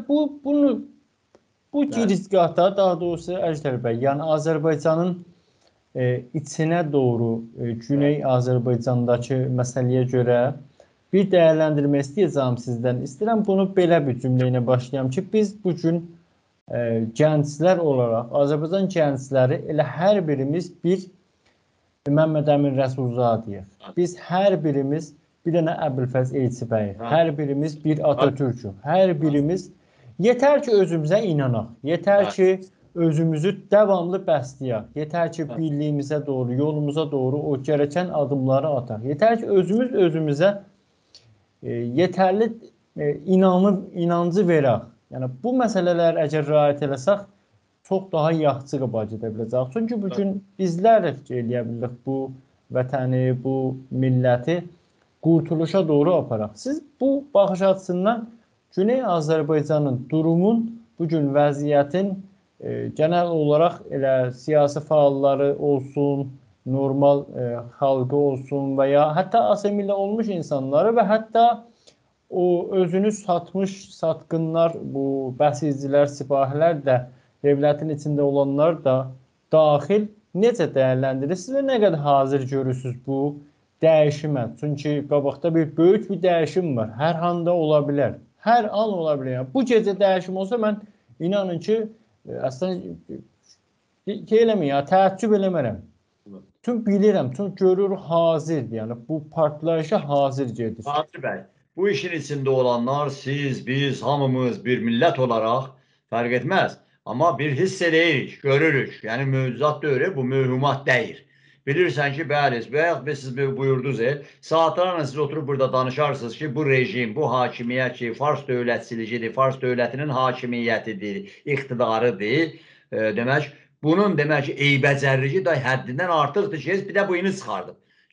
bu girizgahda, daha doğrusu Əjdər bəy, yəni Azərbaycanın içinə doğru Güney Azərbaycandakı məsələyə görə bir dəyərləndirmə istəyəcəm sizdən. İstəyirəm bunu belə bir cümlə ilə başlayam ki, biz bugün gənclər olaraq, Azərbaycan gəncləri elə hər birimiz bir Məmməd Əmin Rəsulzadəyik. Biz hər birimiz bir dənə Əbülfəz Elçibəyi, hər birimiz bir Atatürk'ük, hər birimiz yetər ki özümüzə inanaq, yetər ki özümüzü davamlı bəsləyək, yetər ki birliyimizə doğru, yolumuza doğru o gərəkən adımları ataq, yetər ki özümüzə yetərli inancı verək. Yəni bu məsələlər əgər riayət eləsək, çox daha yaxşı qabağa gedə biləcək. Çünki bugün bizlər də eləyə bilirik bu vətəni, bu milləti qurtuluşa doğru aparaq. Siz bu baxış açısından Güney Azərbaycanın durumun, bugün vəziyyətin genel olaraq elə siyasi fəalları olsun, normal xalqı olsun və ya hətta asimilə olmuş insanları və hətta o özünü satmış satqınlar, bu bəsizcilər, sipahilər də dövlətin içində olanlar da daxil necə dəyərləndirirsiniz və nə qədər hazır görürsünüz bu dəyişimə? Çünki qabaqda böyük bir dəyişim var. Hər anda ola bilər. Hər an ola bilər. Yəni, bu gecə dəyişim olsa mən inanın ki, əslində təəccüb eləmərəm. Tüm bilirəm, tüm görür hazırdır. Yəni bu partlayışa hazır gedir. Nazır bəy, bu işin içində olanlar siz, biz, hamımız bir millət olaraq fərq etməz. Amma bir hiss eləyirik, görürük. Yəni mövzuat deyil, bu mühümat deyil. Bilirsən ki, bəli, siz buyurdunuz, saatlarla siz oturub burada danışarsınız ki, bu rejim, bu hakimiyyət ki, Fars dövlətçiliyidir, Fars dövlətinin hakimiyyətidir, iqtidarıdır. Demək, bunun demək ki, eybəcərliyi də həddindən artıqdır ki, bir də bu ini çıxardıb.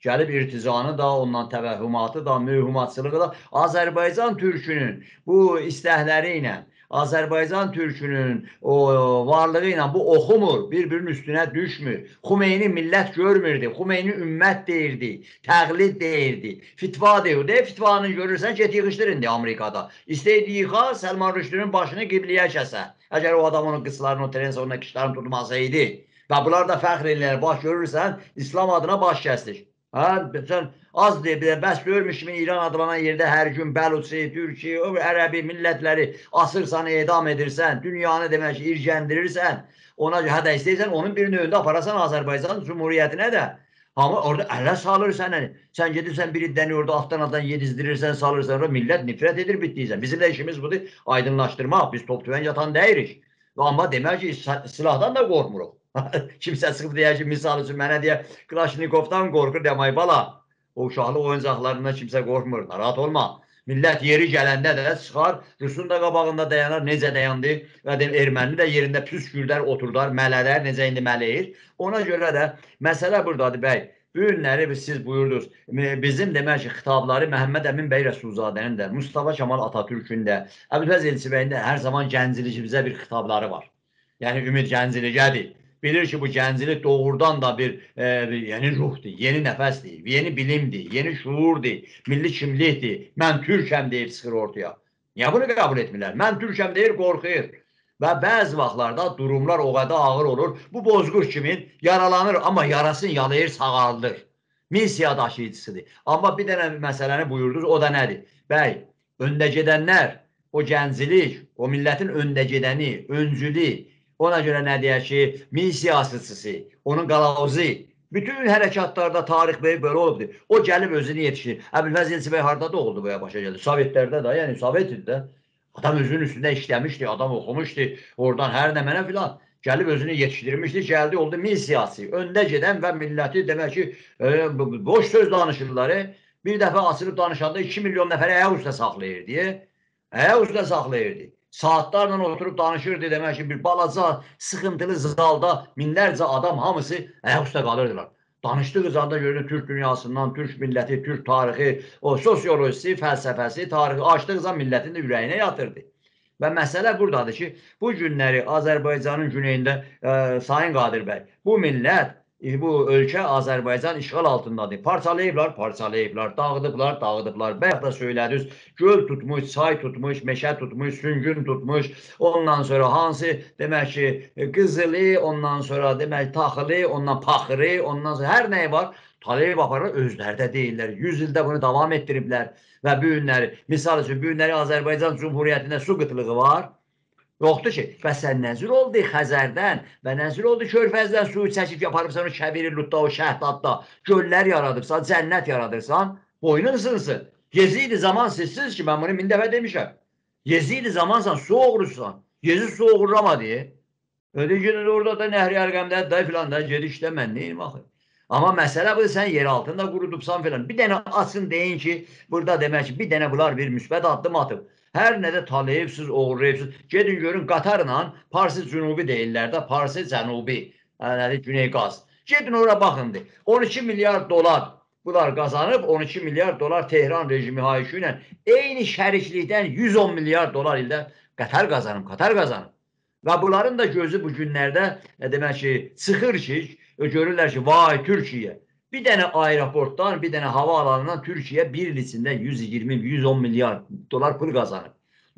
Gəlib irtizanı da, ondan təvəhhümatı da, mühümatçılığı da Azərbaycan türkünün bu istəkləri ilə, Azərbaycan türkünün o varlığı ilə bu oxumur, bir-birinin üstünə düşmür. Xumeyni millət görmürdü, Xumeyni ümmət deyirdi, təqlid deyirdi, fitva deyirdi. Fitvanı görürsən, get yığışdır indi Amerikada. İstəyirdi yıxa, Səlman Rüşdünün başını qibliyə kəsə. Əgər o adam onun qıslarını, o trensə, onun nakişlərini tutmasaydı. Və bunlar da fəxr edirlər, baş görürsən, İslam adına baş kəsdik. Sən az deyib, bəs görmüş kimi İran adlanan yerdə hər gün Bəluçi, Türki, Ərəbi millətləri asırsan, edam edirsən, dünyanı demək ki, ircəndirirsən, ona görə də istəyirsən, onun bir növündə aparasan Azərbaycan Cumhuriyyətinə də. Amma orada ələ salırsan, sən gedirsən bir iddəni orada altdan yedizdirirsən, salırsan, orada millət nifrət edir, bitdiysən. Bizim də işimiz budur, aydınlaşdırmaq, biz top tüvən yatan deyirik. Amma demək ki, silahdan da qorxmuruq. Kimsə çıxıb deyər ki, misal üçün mənə deyə Klaşnikovdan qorxur demək bala. O uşaqlıq oyuncaqlarından kimsə qorxmur, narahat olma. Millət yeri gələndə də çıxar, Rusun da qabağında dayanar, necə dayandı və erməni də yerində püskürlər, oturdar, mələlər, necə indi mələyir. Ona görə də məsələ buradadır bəy. Bu günləri siz buyurdunuz. Bizim demək ki, xitabları Məhəmməd Əmin bəy Rəsulzadənin də, Mustafa Kemal Atatürkün də, Əbülfəz Elçibəyin də hər zaman gənclikimizə bir xitabları var. Yəni ümid gəncliğədir. Bilir ki, bu gənclik doğrudan da bir yeni ruhdur, yeni nəfəsdir, yeni bilimdir, yeni şuurdur, milli kimlikdir. Mən Türkəm deyib çıxır ortaya. Niyə bunu qəbul etmirlər? Mən Türkəm deyir, qorxuyur. Və bəzi vaxtlarda durumlar o qədər ağır olur. Bu bozqur kimin yaralanır, amma yarasını yalayır, sağaldır. Missiya daşıyıcısıdır. Amma bir dənə məsələni buyurdunuz, o da nədir? Bəy, öndə gedənlər, o gənclik, o millətin öndə gedəni, öncülü, ona görə nə deyək ki, missiyasıçısı, onun qalavuzu, bütün hərəkatlarda tarix belə olubdur. O gəlib özünü yetişdirir. Əbülfəz Elçibəy harada doğuldu bu başa gəldi? Sovetlərdə də, yəni Sovet idi də. Adam özünün üstündə işləmişdi, adam oxumuşdu, oradan hər nə mənə filan. Gəlib özünü yetişdirmişdi, gəldi, oldu missiyası. Öndə gedən və milləti demək ki, boş söz danışırlar. Bir dəfə açılıb danışanda 2 milyon nəfəri ayaq üstə saxlayırdı. Ayaq üstə saxlayırdı. Saatlarla oturub danışırdı, demək ki, bir balaca, sıxıntılı zalda minlərcə adam hamısı ayaq üstə qalırdılar. Danışdığı zanda görünür Türk dünyasından, Türk milləti, Türk tarixi, o sosiolojisi, fəlsəfəsi, tarixi açdığı zaman millətin də ürəyinə yatırdı. Və məsələ buradadır ki, bu günləri Azərbaycanın güneyində, Sayın Qadir bəy, bu millət, bu ölkə Azərbaycan işğal altındadır. Parçalayıblar, parçalayıblar, dağıdıblar, dağıdıblar. Bayaq da söylədiniz, göl tutmuş, çay tutmuş, meşə tutmuş, süngün tutmuş. Ondan sonra hansı, demək ki, qızılı, ondan sonra demək taxılı, ondan paxırı, ondan sonra hər nəyi var, talayıb aparır, özləri də deyirlər. 100 ildə bunu davam etdiriblər. Və bu günləri, misal üçün, bu günləri Azərbaycan Cumhuriyyətində su qıtlığı var. Yoxdur ki, və sən nəzir oldu Xəzərdən və nəzir oldu Körfəzdən suyu çəkib yaparıbsan o Kəbiri Lutda, o Şəhdadda, göllər yaradırsan, cənnət yaradırsan, boynun ısınsın. Yezidi zaman sizsiz ki, mən bunu 1000 dəfə demişəm. Yezidi zamansan, su oğurursan. Yezid su oğurlamadı. Öyle gedir orada da Nəhri Ərqəmdə da filan da gedir işte mən neyim axı. Amma məsələ budur, sən yer altında qurudubsan filan. Bir dənə açın deyin ki, burada demək ki, bir dənə bunlar bir müsbət addım atıb. Hər nədə talayıbsınız, oğurlayıbsınız. Gedin görün Qatarla Parsi Cünubi deyirlər də, Parsi Cənubi, yəni Güney Qaz. Gedin ora baxın. 12 milyar dolar bunlar qazanıb, 12 milyar dolar Tehran rejimi haykü ilə eyni şəriklikdən 110 milyar dolar ildə Qatar qazanıb, Qatar qazanıb. Və bunların da gözü bu günlərdə demək ki, çıxır ki, görürlər ki, vay Türkiyə. Bir dənə aeroportdan, bir dənə hava alanından Türkiyə bir il içində 120-110 milyar dolar pul qazanıb.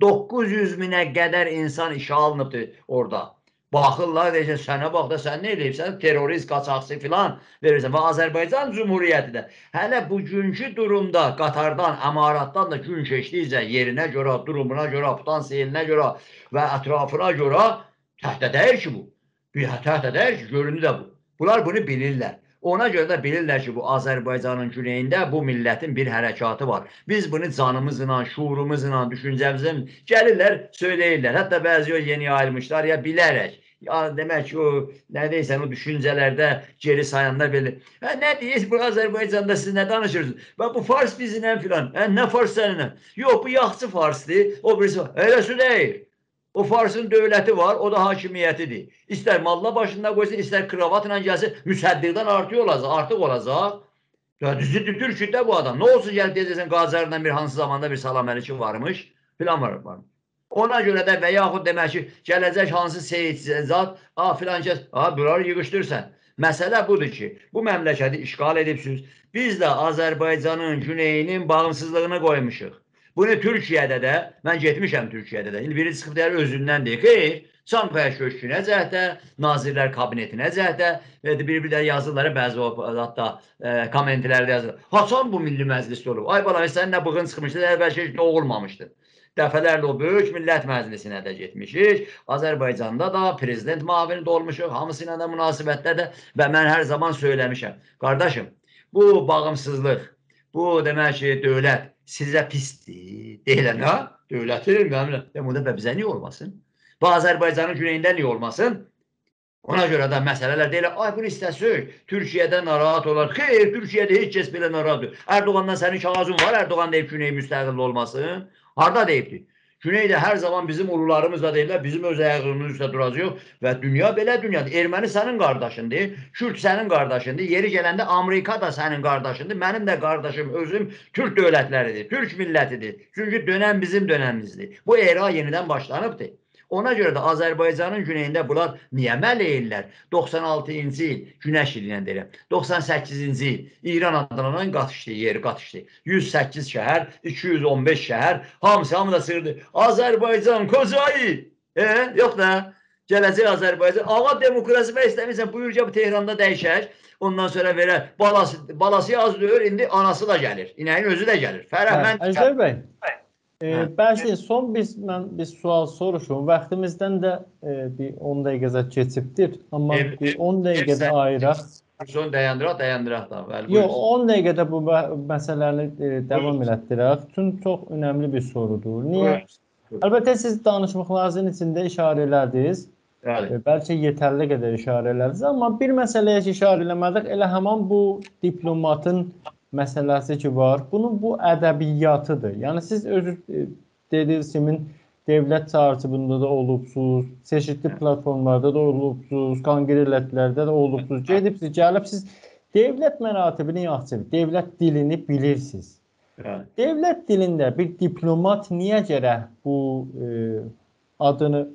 900 minə qədər insan işə alınıbdır orada. Baxırlar, deyəcək, sənə bax da sən nə eləyibsən, terrorist, qaçaqçı filan verirsən. Və Azərbaycan Cumhuriyyəti də hələ bugünkü durumda Qatardan, Əmaratdan da gün keçdikcə yerinə görə, durumuna görə, potansiyelinə görə və ətrafına görə təhdədəyir ki bu. Təhdədəyir ki, görünür də bu. Bunlar bunu bilirlər. Ona görə də bilirlər ki, bu Azərbaycanın güneyində bu millətin bir hərəkatı var. Biz bunu canımızla, şuurumuzla, düşüncəmizlə gəlirlər, söyləyirlər. Hətta bəzi yeni ayrılmışlar ya bilərək. Ya demək ki, o nə deyirsən, o düşüncələrdə geri sayanlar belə. Nə deyirsiniz, bu Azərbaycanda siz nə danışırsınız? Bu Fars bizimlə filan. Nə Fars səninlə? Yox, bu yaxçı Farsdır. O birisi var. Eləsi deyil. O Farsın dövləti var, o da hakimiyyətidir. İstər malla başında qoysun, istər kravatla gəlsin, müsəddiqdən artıq olacaq. Ya düzdür Türküdə bu adam. Ne olsun gelip diyeceksin Qacarla bir hansı zamanda bir salam əliçi varmış. Filan var. Ona göre de və yaxud demək ki, gələcək hansı seyid filan kəs, bunları yığışdırsan. Məsələ budur ki, bu məmləkəti işgal edibsiniz. Biz də Azərbaycanın güneyinin bağımsızlığını qoymuşuq. Bunu Türkiyədə də, mən getmişəm Türkiyədə də. İndi biri çıxıb deyər özündən deyir. Xeyr, Çankaya Köşkünə cəhdə, Nazirlər Kabinetinə cəhdə, bir də yazırlar, bəzi hatta kommentlərdə yazırlar. Haçan bu Milli Məclisdə olub? Ay bala, sən nə bığın çıxmışdı, bəlkə heç olmamışdı. Dəfələrlə o böyük millət məclisinə də getmişik. Azərbaycanda da prezident müavini də olmuşuq. Hamısıyla da münasibətdə də və mən hər zaman söyləmişəm. Qardaşım, bu bağımsızlıq, bu demək ki, dövlət sizə pisdir. Deyilən ha? Dövlətin, bunda və bizə niyə olmasın? Bu Azərbaycanın güneyində niyə olmasın? Ona görə də məsələlər deyil, ay bunu istəsir, Türkiyədə narahat olar. Xeyr, Türkiyədə heç kəs belə narahatdır. Erdoğandan sənin kağızın var, Erdoğan deyib Güney müstəqil olmasın. Harada deyibdir? Güneydə hər zaman bizim ulularımız da deyirlər, bizim öz ayağımızın üstə duracaq və dünya belə dünyadır. Erməni sənin qardaşındır, Kürt sənin qardaşındır, yeri gələndə Amerika da sənin qardaşındır, mənim də qardaşım, özüm Türk dövlətləridir, Türk millətidir. Çünki dönəm bizim dönəmimizdir. Bu era yenidən başlanıbdır. Ona görə də Azərbaycanın güneyində bunlar niyə mələyirlər? 96-cı il, Günəş ilinə deyirəm, 98-ci il İran adlanan qatışdı, yeri qatışdı. 108 şəhər, 215 şəhər, hamı da sığırdı. Azərbaycan kocayı! Yox da, gələcək Azərbaycan. Ağa demokrasi və istəmirsən, buyur ki, bu Tehranda dəyişər. Ondan sonra verər, balası az döyür, indi anası da gəlir. İnəyin özü də gəlir. Əjdər bəy. Bəli, son bir sual soruşum. Vaxtimizdən də bir 10 dəqiqə keçibdir. Amma bir 10 dəqiqədə ayıraq. Son dayandıraq da. Yox, 10 dəqiqədə bu məsələni davam elətdirək. Çünki çox önəmli bir sorudur. Niyə? Əlbəttə siz danışmaqlarınızın içində işarə elədiniz. Bəlkə yetərli qədər işarə elədiniz. Amma bir məsələyə işarə eləmədik. Elə həman bu diplomatın məsələsi ki var, bunun bu ədəbiyyatıdır. Yəni siz özünüz dediniz kimi dövlət çarçıbında da olubsuz, çeşitli platformlarda da olubsuz, konqresslərdə də olubsuz. Gedibsiz, gəlibsiz, dövlət məratibini yaxşı, dövlət dilini bilirsiniz. Dövlət dilində bir diplomat niyə gərək bu adını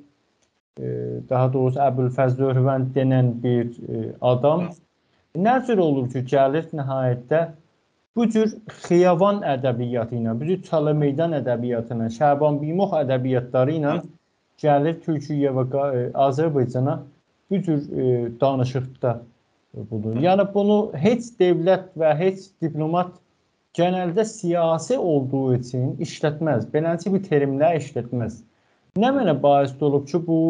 daha doğrusu Əbülfəzl Örvənd denən bir adam nə cür olur ki, gəlir nəhayətdə bu cür xiyavan ədəbiyyatı ilə, bu cür çalı meydan ədəbiyyatı ilə, Şaban Bimox ədəbiyyatları ilə gəlir Türkiyə və Azərbaycana bu cür danışıqda bulunur. Yəni bunu heç dövlət və heç diplomat genəldə siyasi olduğu üçün işlətməz. Beləncə bir terimlər işlətməz. Nə mənə bais olub ki, bu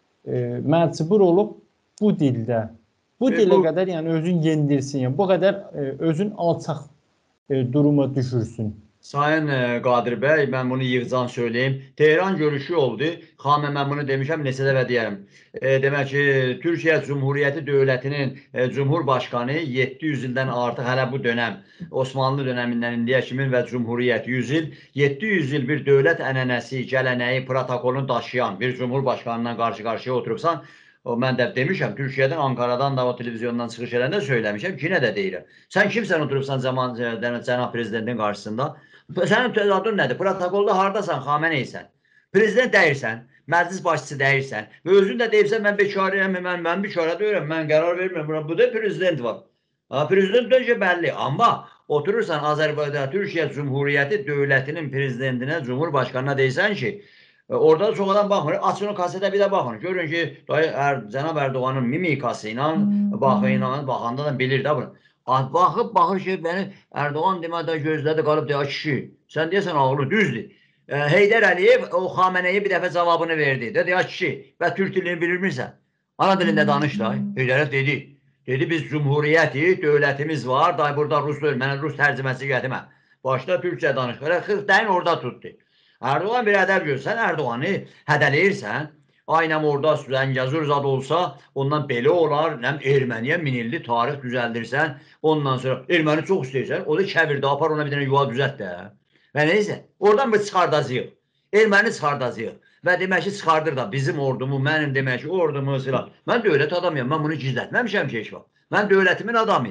məcbur olub bu dildə, bu dilə qədər yəni özün yendirsin, yəni bu qədər özün alçaq duruma düşürsün. Sayın Qadir bəy, mən bunu yığcan söyleyeyim. Tehran görüşü oldu. Xamə mən bunu demişəm, neçə dəfə deyərəm. Demək ki, Türkiyə Cumhuriyyəti dövlətinin Cumhurbaşqanı 700 ildən artıq hələ bu dönəm, Osmanlı dönəmindən indiyə kimi və Cumhuriyyət 100 il, 700 il bir dövlət ənənəsi, gələnəyi, protokolunu daşıyan bir Cumhurbaşqanından qarşı-qarşıya oturubsan, mən də demişəm, Türkiyədən, Ankaradan da o televizyondan çıxış edəndə söyləmişəm, ki, nə də deyirəm. Sən kimsən oturubsan cənab prezidentin qarşısında? Sənin adın nədir? Protokolda haradasan, Xameneysən? Prezident deyirsən, məclis başçısı deyirsən və özün də deyirsən, mən bekarəyəm, mən bekara deyirəm, mən qərar vermirəm, bu da prezident var. Prezident dönəcə bəlli, amma oturursan Azərbaycan, Türkiyə Cumhuriyyəti dövlətinin prezidentinə, Cumhurbaşqanına deyirsən ki, orada da çox adam baxmır. Açın o kasetə bir də baxın. Görün ki, cənab Erdoğanın mimikası ilə, baxanda da bilir də bunu. Baxır ki, beni Erdoğan demədə gözlədi, qalıb deyək, kişi, sən deyəsən ağlı düzdür. Heydər Əliyev o Xameneyə bir dəfə cavabını verdi. Dedi, kişi, və Türk dilini bilmirsən. Ana dilində danış da. Heydər Əliyev dedi. Dedi, biz Cumhuriyyəti, dövlətimiz var, burada Rus deyil, mənə Rus tərcüməsi gətirmə. Başda Türkçə danış. 40 dəyin orada tutdu. Erdoğan bir ədəb görsən, Erdoğanı hədələyirsən, aynəm orada Zəngəzur zad olsa, ondan belə olar, Erməniyə minilli tarix düzəldirsən, ondan sonra Erməni çox istəyirsən, o da kəvirdə, apar ona bir dənə yuva düzət də. Və neysə, oradan bir çıxardacaq, Erməni çıxardacaq və demək ki, çıxardır da bizim ordumu, mənim demək ki, ordumu silah. Mən dövlət adamıyam, mən bunu gizlətməmişəm ki, heç vaxt. Mən dövlətimin adamıyam.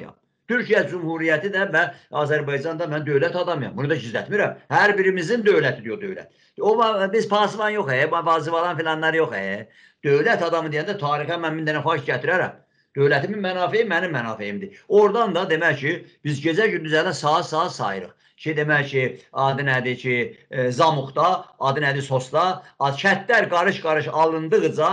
Türkiye Cumhuriyeti de ve Azerbaycan'da ben devlet adamıyım. Bunu da gizletmiyorum. Her birimizin devleti diyor devlet. Biz pasman yok bazı falan filanlar yok Devlet adamı deyəndə tarixə mən 1000 dənə faiz gətirərəm. Devletimin menafeyi benim menafeimdir. Oradan da demek ki biz gece gündüz saat sayırıq. Demək ki, adı nədir ki, Zamuqda, adı nədir Sosda, kətlər qarış-qarış alındıqca,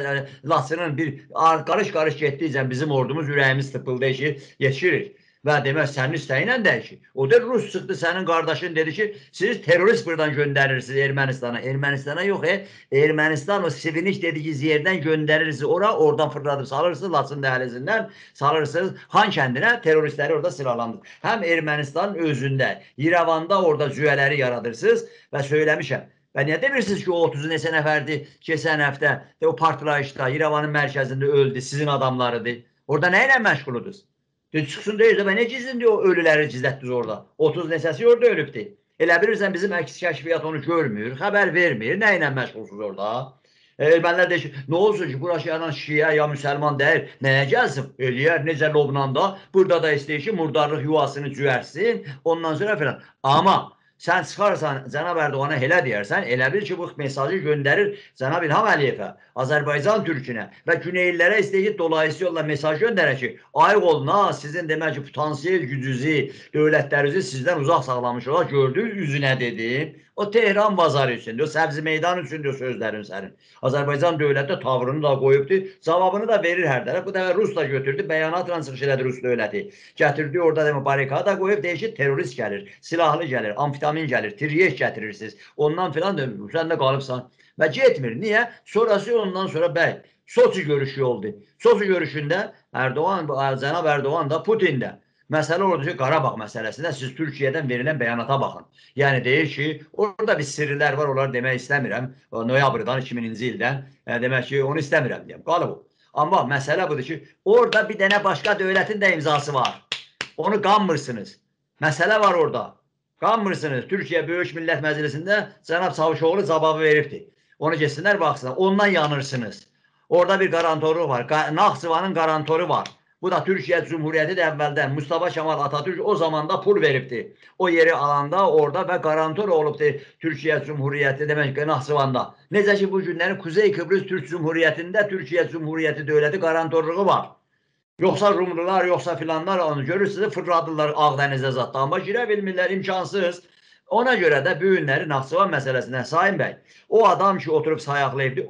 Laçının bir qarış-qarış getdikcə bizim ordumuz ürəyimiz tıpıldı ki, yetişirik. Və demək, sənin istəyinlə deyil ki. O da Rus çıxdı, sənin qardaşın dedi ki, siz terörist buradan göndərirsiniz Ermənistana. Ermənistana yox, Ermənistan o Sivinik dediğiniz yerdən göndərirsiniz oradan fırladıb salırsınız Laçın dəhlizindən, salırsınız Han kəndinə, teröristləri orada silahlandırır. Həm Ermənistanın özündə, İrəvanda orada cüyələri yaradırsınız və söyləmişəm. Və niyə demirsiniz ki, o 30 neçə nəfərdir, keçən həftə o partlayışda İrəvanın mərkəzində öldü, sizin adamlarıdır. Orada nə ilə məşğuludunuz? Çıxsın deyirsə, ben ne gizlin diyor, ölüləri gizlətdiniz orada. 30 neçəsi orada ölübdür. Elə bilirsən bizim əks kəşfiyyat onu görmür, xəbər vermir, nə ilə məşğulsunuz orada? Ermənilər deyir ki, ne olsun ki, burası yanan şiə ya müsəlman deyil, nəyə gəlsin? Eləyər, necə lobnanda, burada da istəyir ki, murdarlıq yuvasını cüərsin, ondan sonra filan. Amma sen çıxarsan Cənab Ərdoğana elə deyərsən, elə bil ki, bu mesajı göndərir Cənab İlham Əliyevə, Azərbaycan Türkünə və Güneylilərə istəyir ki, dolayısıyla yolla mesaj göndərək ki, ayıq olun ha, sizin demək ki, potansiyel gücünüzü, dövlətlərinizi sizdən uzaq saxlamışlar, gördüyünüz üzünə dedim. O Tehran bazarı üçündür, o Səbzi meydan üçündür sözlərin sənin. Azərbaycan dövləti tavrını da qoyubdur, cavabını da verir hər tərəf. Bu dəfə Rus da götürdü, bəyanatla çıxış elədi Rus dövləti. Gətirdi orada demək barikada qoyub, deyir ki, terörist gəlir, silahlı gəlir, amfetamin gəlir, tiryek gətirirsiniz. Ondan filan dönmür, sən də qalıbsan. Və getmir. Niyə? Sonrası ondan sonra bəy, Soçi görüşü oldu. Soçi görüşündə Erdoğan, Cənab Erdoğan da Putin də. Məsələ orada ki, Qarabağ məsələsində siz Türkiyədən verilən bəyanata baxın. Yəni deyir ki, orada bir sirrilər var, onları demək istəmirəm. Noyabrdan 2000-ci ildən demək ki, onu istəmirəm deyəm. Qalıb o. Amma məsələ budur ki, orada bir dənə başqa dövlətin də imzası var. Onu qanmırsınız. Məsələ var orada. Qanmırsınız. Türkiyə Böyük Millət Məclisində Cənab Çavuşoğlu cavabı veribdir. Onu geçsinlər, baxsınlar. Ondan yanırsınız. Orada bir garantoru var. Naxçıvanın garantoru var. Bu da Türkiye Cumhuriyeti de evvelden Mustafa Kemal Atatürk o zaman da pul veripti. O yeri alanda orada ve garantor olupdu Türkiye Cumhuriyeti demek ki Naxçıvanda. Necə ki bu günlerin Kuzey Kıbrıs Türk Cumhuriyetinde Türkiye Cumhuriyeti devleti garantorluğu var. Yoksa Rumlular yoksa filanlar onu görürsünüz fırladılar Ağdeniz'e zaten ama girə bilmirlər imkansız. Ona göre de bu günleri Naxçıvan meselesinden Sayın Bey o adam ki oturup sayaqlayıbdı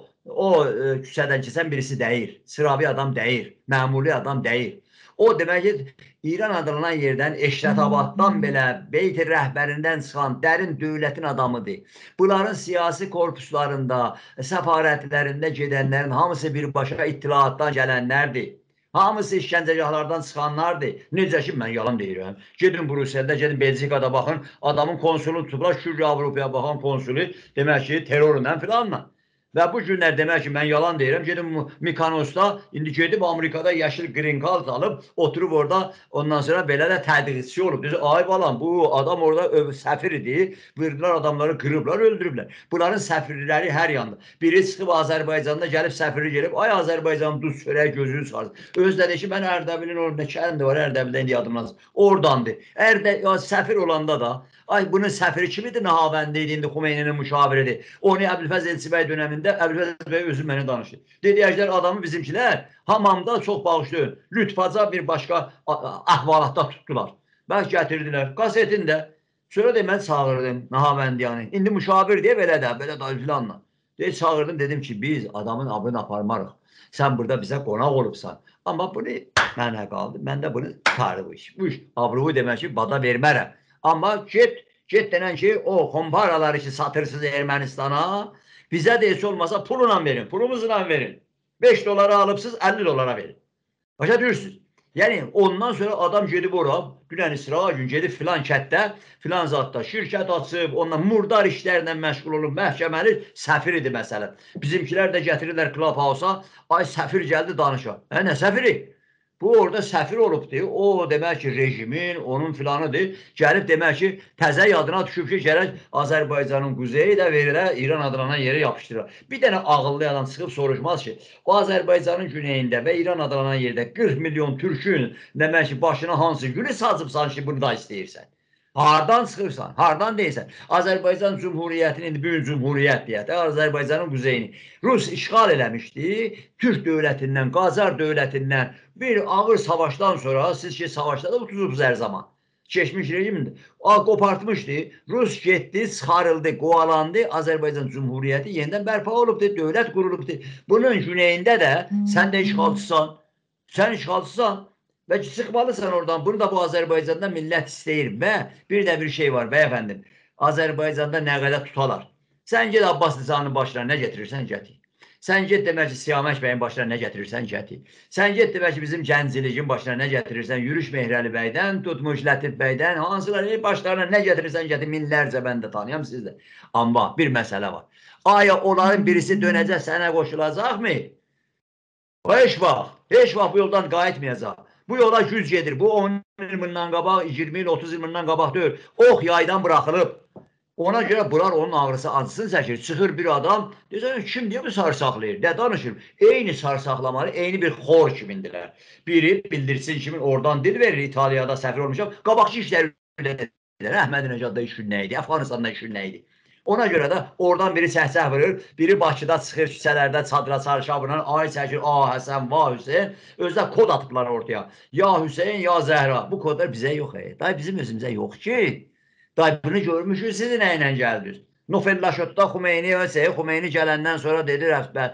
o küçədən keçən birisi deyir. Sıravi adam deyir. Məmuli adam deyir. O demək ki, İran adlanan yerdən, Eşrətabaddan belə, Beyti rəhbərindən çıxan dərin dövlətin adamıdır. Bunların siyasi korpuslarında, səfarətlərində gedənlərin hamısı birbaşa ittilaatdan gələnlərdir. Hamısı işgəncəgahlardan çıxanlardır. Necə ki, mən yalan deyirəm. Gedin Brüsseldə, gedin Belçikada baxın, adamın konsulunu tutublar, Şürri Avropaya baxan konsulu, demək ki, terörlə filanla. Və bu günlər demək ki, mən yalan deyirəm. Gedim Mikanosda, indi gedib Amerikada yaşıl green card alıb, oturub orada, ondan sonra belə də tədqiqçi olub. Deyir, ay balam, bu adam orada səfir idi. Buyurdular, adamları qırıblar, öldürüblər. Bunların səfirləri hər yanda. Biri çıxıb Azərbaycanda gəlib səfiri gelib, ay Azərbaycan duz çörək gözünü çıxarsın. Özdə deyir ki, mən Ərdəbilin orada kəndi var, Ərdəbildən indi yadımdan. Oradandır. Səfir olanda da, ay bunun səfiri kimidir? Nahavəndi idi, indi Xumeyninin müşaviridir. Onu Əbülfəz Elçibəy dönəmində Əbülfəz bəy özü mənə danışdı. Dedi, əgər adamı bizimkilər hamamda çox bağışlayın. Lütfaca bir başqa əhvalatda tutdular. Bəs gətirdilər. Qasetində. Sonra da mən çağırdım Nahavəndiyanı. İndi müşavir deyə belə də filanla. Deyir, çağırdım, dedim ki, biz adamın abını aparmarıq. Sən burada bizə qonaq olubsan. Amma bunu mənə qaldı. Mən də bunu tutarı bu iş. Bu iş abruğu demək ki, bada vermərəm. Amma get denən ki, o komparaları ki, satırsınız Ermənistana, bizə də heç olmasa pulla verin, pulumuzla verin. 5 dolara alıbsınız, 50 dolara verin. Başa düşürsünüz. Yəni, ondan sonra adam gedib ora, dünən İsra gün gedib filan kətdə, filan zatda şirkət açıb, ondan murdar işlərlə məşğul olub, məhkəməli səfir idi məsələn. Bizimkilər də gətirirlər Clubhouse-a, ay səfir gəldi danışa. Nə səfiri? Bu orada səfir olubdur. O demək ki, rejimin, onun filanıdır. Gəlib demək ki, təzə yadına düşüb ki, gərək Azərbaycanın quzeyi də verilə, İran adlanan yerə yapışdırır. Bir dənə ağıllı adam çıxıb soruşmaz ki, o Azərbaycanın güneyində və İran adlanan yerdə 40 milyon türkün demək ki, başına hansı gülü sazıbsan ki, bunu da istəyirsən. Hardan çıxırsan, hardan deyirsən? Azərbaycan Cumhuriyyətinin, indi bugün Cumhuriyyət deyək, Azərbaycanın quzeyini Rus işğal eləmişdi. Türk dövlətindən, Qacar dövlətindən bir ağır savaşdan sonra, siz ki, savaşda da utuzubuz hər zaman. Keçmiş rejimdir. Qopartmışdı. Rus getdi, çıxarıldı, qovalandı. Azərbaycan Cumhuriyyəti yenidən bərpa olubdur, dövlət qurulubdur. Bunun güneyində də sən də işğalçısan. Sən işğalçısan. Və çıxmalısan oradan. Bunu da bu Azərbaycanda millət istəyir. Və bir də bir şey var, bəyəfəndim. Azərbaycanda nə qədər tutalar. Sən get Abbas Nizaminin başına nə getirirsən, gətir. Sən get demək ki, Siyamək bəyin başına nə gətirirsən, gətir. Sən get demək ki, bizim Gənciliyin başına nə gətirirsən, Yürüş Mehrəli bəydən, tutmuş Lətif bəydən, hansılar başlarına nə gətirirsən, gətir. Minlərcə mən də tanıyam sizdə. Amma bir məsələ var. Aya onların birisi dönəcək, sənə qoşulacaqmı? Heç vaxt bu yoldan qayıtmayacaq. Bu yola güc gedir. Bu 10 il bundan qabaq, 20 il, 30 il bundan qabaq deyil. Ox yaydan buraxılıb. Ona görə bunlar onun ağrısı, acısını çəkir. Çıxır bir adam, deyirsən, kim deyə bu sarsaqlayır? Nə danışır? Eyni sarsaqlamalı, eyni bir xor kimindilər. Biri bildirsin kimin oradan dil verir, İtaliyada səfir olmuşam. Qabaqçı işləri edir. Əhməd Nəcadda işin nə idi? Əfqanistanda işin nə idi? Ona görə də oradan biri səhsəh vurur, biri Bakıda çıxır küçələrdə çadıra çarşabla, ay çəkir, Həsən, Hüseyin, özdə kod atıblar ortaya. Ya Hüseyin, ya Zəhra. Bu kodlar bizə yox. Day bizim özümüzə yox ki. Day bunu görmüşük, siz nə ilə gəldiniz? Nofellaşotda Xumeyni gələndən sonra dedi,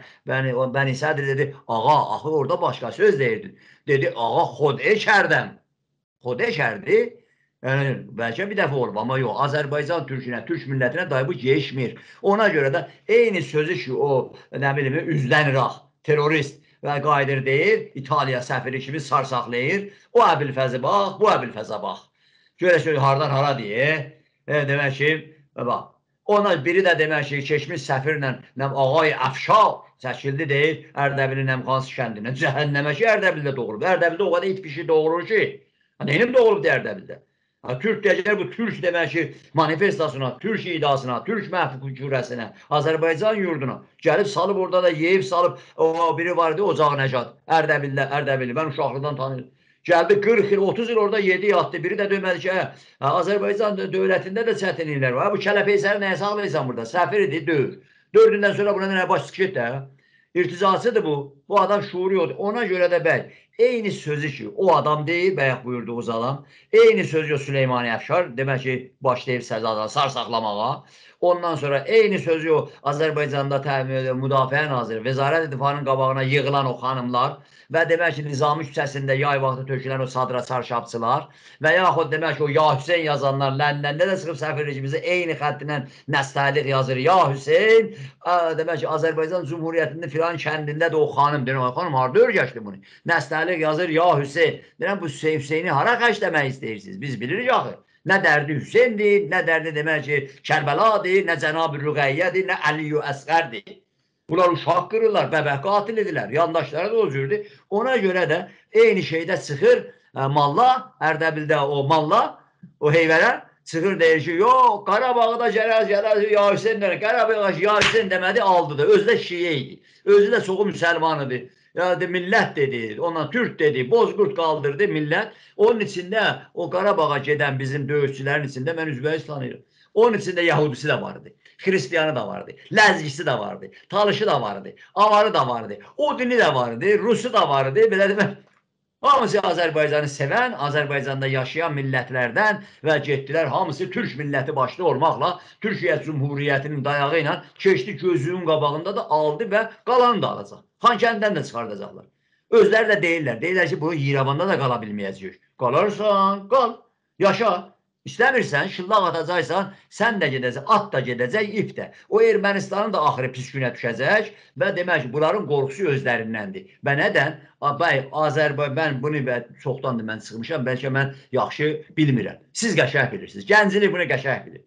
bəni sədr dedi, ağa, axı orada başqa söz deyirdi. Dedi, ağa, xod eşərdəm. Xod eşərdi. Yəni, bəlkə bir dəfə olub, amma yox, Azərbaycan türkünə, türk millətinə day bu geçmir. Ona görə də eyni sözü ki, o, nə bilim, üzdən İraq, terörist və qaydır deyir, İtaliya səfiri kimi sarsaqlayır. O Əbilfəzi bax, bu Əbilfəzə bax. Görək, hardan hara deyir. Demək ki, bax, ona biri də demək ki, keçmiş səfirlə ağay Əfşa çəkildi deyir, Ərdəbili Nəmxansı kəndindən. Cəhənnəmə ki, Ərdəbildə doğulub. Ərdəbildə o qədər it pişi doğurur ki, neyim doğulub Ərdəbildə? Türk deyəcəklər, bu Türk demək ki, manifestasına, Türk idasına, Türk məhfuk cürəsinə, Azərbaycan yurduna gəlib salıb orada da yeyib salıb, biri vardı, Ocaq Nəcad, Ərdəbilli, mən uşaqlıqdan tanıyırım. Gəldi 40 il, 30 il orada yedi yatdı, biri də demədi ki, Azərbaycan dövlətində də çətinliklər var. Bu kələpeysəri nəyə saxlayırsan burada? Səfir idi, döyür. 4 gündən sonra buna nə baş çıxır da? İrticasıdır bu. Bu adam şuuru yoxdur. Ona görə də bəy, eyni sözü ki, o adam deyir, bəyək buyurduğumuz adam, eyni sözü Süleymani Əfşar, demək ki, başlayıb səzadan sarsaqlamağa. Ondan sonra eyni sözü o Azərbaycanda Müdafiə Naziri, Vəzarət İttifaqının qabağına yığılan o xanımlar və demək ki, Nizami küçəsində yay vaxtı tökülən o sadra çarşabçılar və yaxud demək ki, o Ya Hüseyin yazanlar Ləndəndə də çıxıb səfir rejimimizə eyni xəttindən nəstəlik yazır. Ya Hüseyin, demək ki, Azərbaycan Cumhuriyyətinin filan kəndində də o xanım, deyirəm, xanım, harada örgəşdi bunu? Nəstəlik yazır, Ya Hüseyin. Deyirəm, bu Hüseyini hara xəşləmək istəyirsiniz? Biz bilirik axı. Nə dərdi Hüseyndir, nə dərdi demək ki, Kərbəladır, nə Cənab-ı Rüqəyyədir, nə Əli-yu Əsqərdir. Bunlar uşaq qırırlar, bəbək qatil edirlər, yandaşları da o cürdür. Ona görə də eyni şeydə çıxır Malla, Ərdəbildə o Malla, o heyvələr çıxır deyir ki, yox, Qarabağı da gələr, Ya Hüseyin deyir, Qarabağı Ya Hüseyin demədi, aldı da, özü də şiyə idi, özü də çoxu müsəlmanıdır. Yani millət dedi, ona Türk dedi, Bozqurt qaldırdı millət. Onun içində o Qarabağa gedən bizim döyüşçülərin içində mən Üzbəyis tanıyırım. Onun içində Yahudisi də vardı, Xristiyanı da vardı, Ləzgisi də vardı, Talışı da vardı, Avarı da vardı, Odini də vardı, Rusu da vardı. Belə demək, hamısı Azərbaycanı sevən, Azərbaycanda yaşayan millətlərdən və getdilər, hamısı Türk milləti başda olmaqla Türkiyə Cumhuriyyətinin dayağı ilə keçdi gözünün qabağında da aldı və qalanı da alacaq. Xankəndidən də çıxardacaqlar. Özləri də deyirlər ki, bu İrəvanda da qala bilməyəcək. Qalarsan, qal, yaşa. İstəmirsən, şıllaq atacaqsan, sən də gedəcək, at da gedəcək, ip də. O Ermənistanın da axırı pis günə düşəcək və demək ki, bunların qorxusu özlərindəndir. Və nədən? Bəy, mən bunu çoxdandır mən çıxmışam, bəlkə mən yaxşı bilmirəm. Siz qəşəng bilirsiniz. Gənclik bunu qəşəng bilir.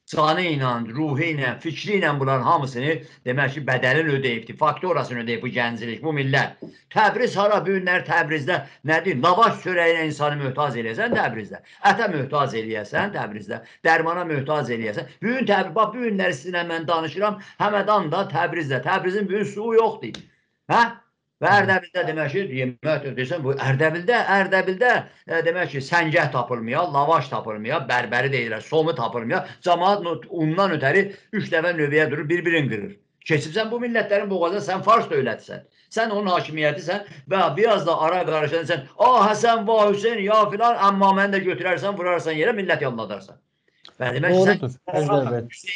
canı ilə, ruhu ilə, fikri ilə bunların hamısını demək ki, bədəlini ödəyibdir. Faktorasını ödəyib bu gənclik, bu millət. Təbriz hara bu günlər Təbrizdə nədir? Lavaş çörəyinə insanı möhtac eləyəsən Təbrizdə. Ətə möhtac eləyəsən Təbrizdə. Dərmana möhtac eləyəsən. Bu gün Təbriz, bax bu günlər sizinlə mən danışıram. Həmədan da Təbrizdə. Təbrizin bu gün suyu yoxdur. Hə? Və Ərdəbildə demək ki, yemək deyirsən, bu Ərdəbildə demək ki, səngək tapılmaya, lavaş tapılmaya, bərbəri deyirlər, somu tapılmaya, cəmaat ondan ötəri 3 dəfə növbəyə durur, bir-birini qırır. Keçibsən bu millətlərin boğazına, sən Fars dövlətisən, sən onun hakimiyyətisən və biraz da ara qarışan sən, Həsən, Hüseyn, ya filan, amma məni də götürərsən, vurarsan yerə, millət yanladarsan. Doğrudur, Əjdər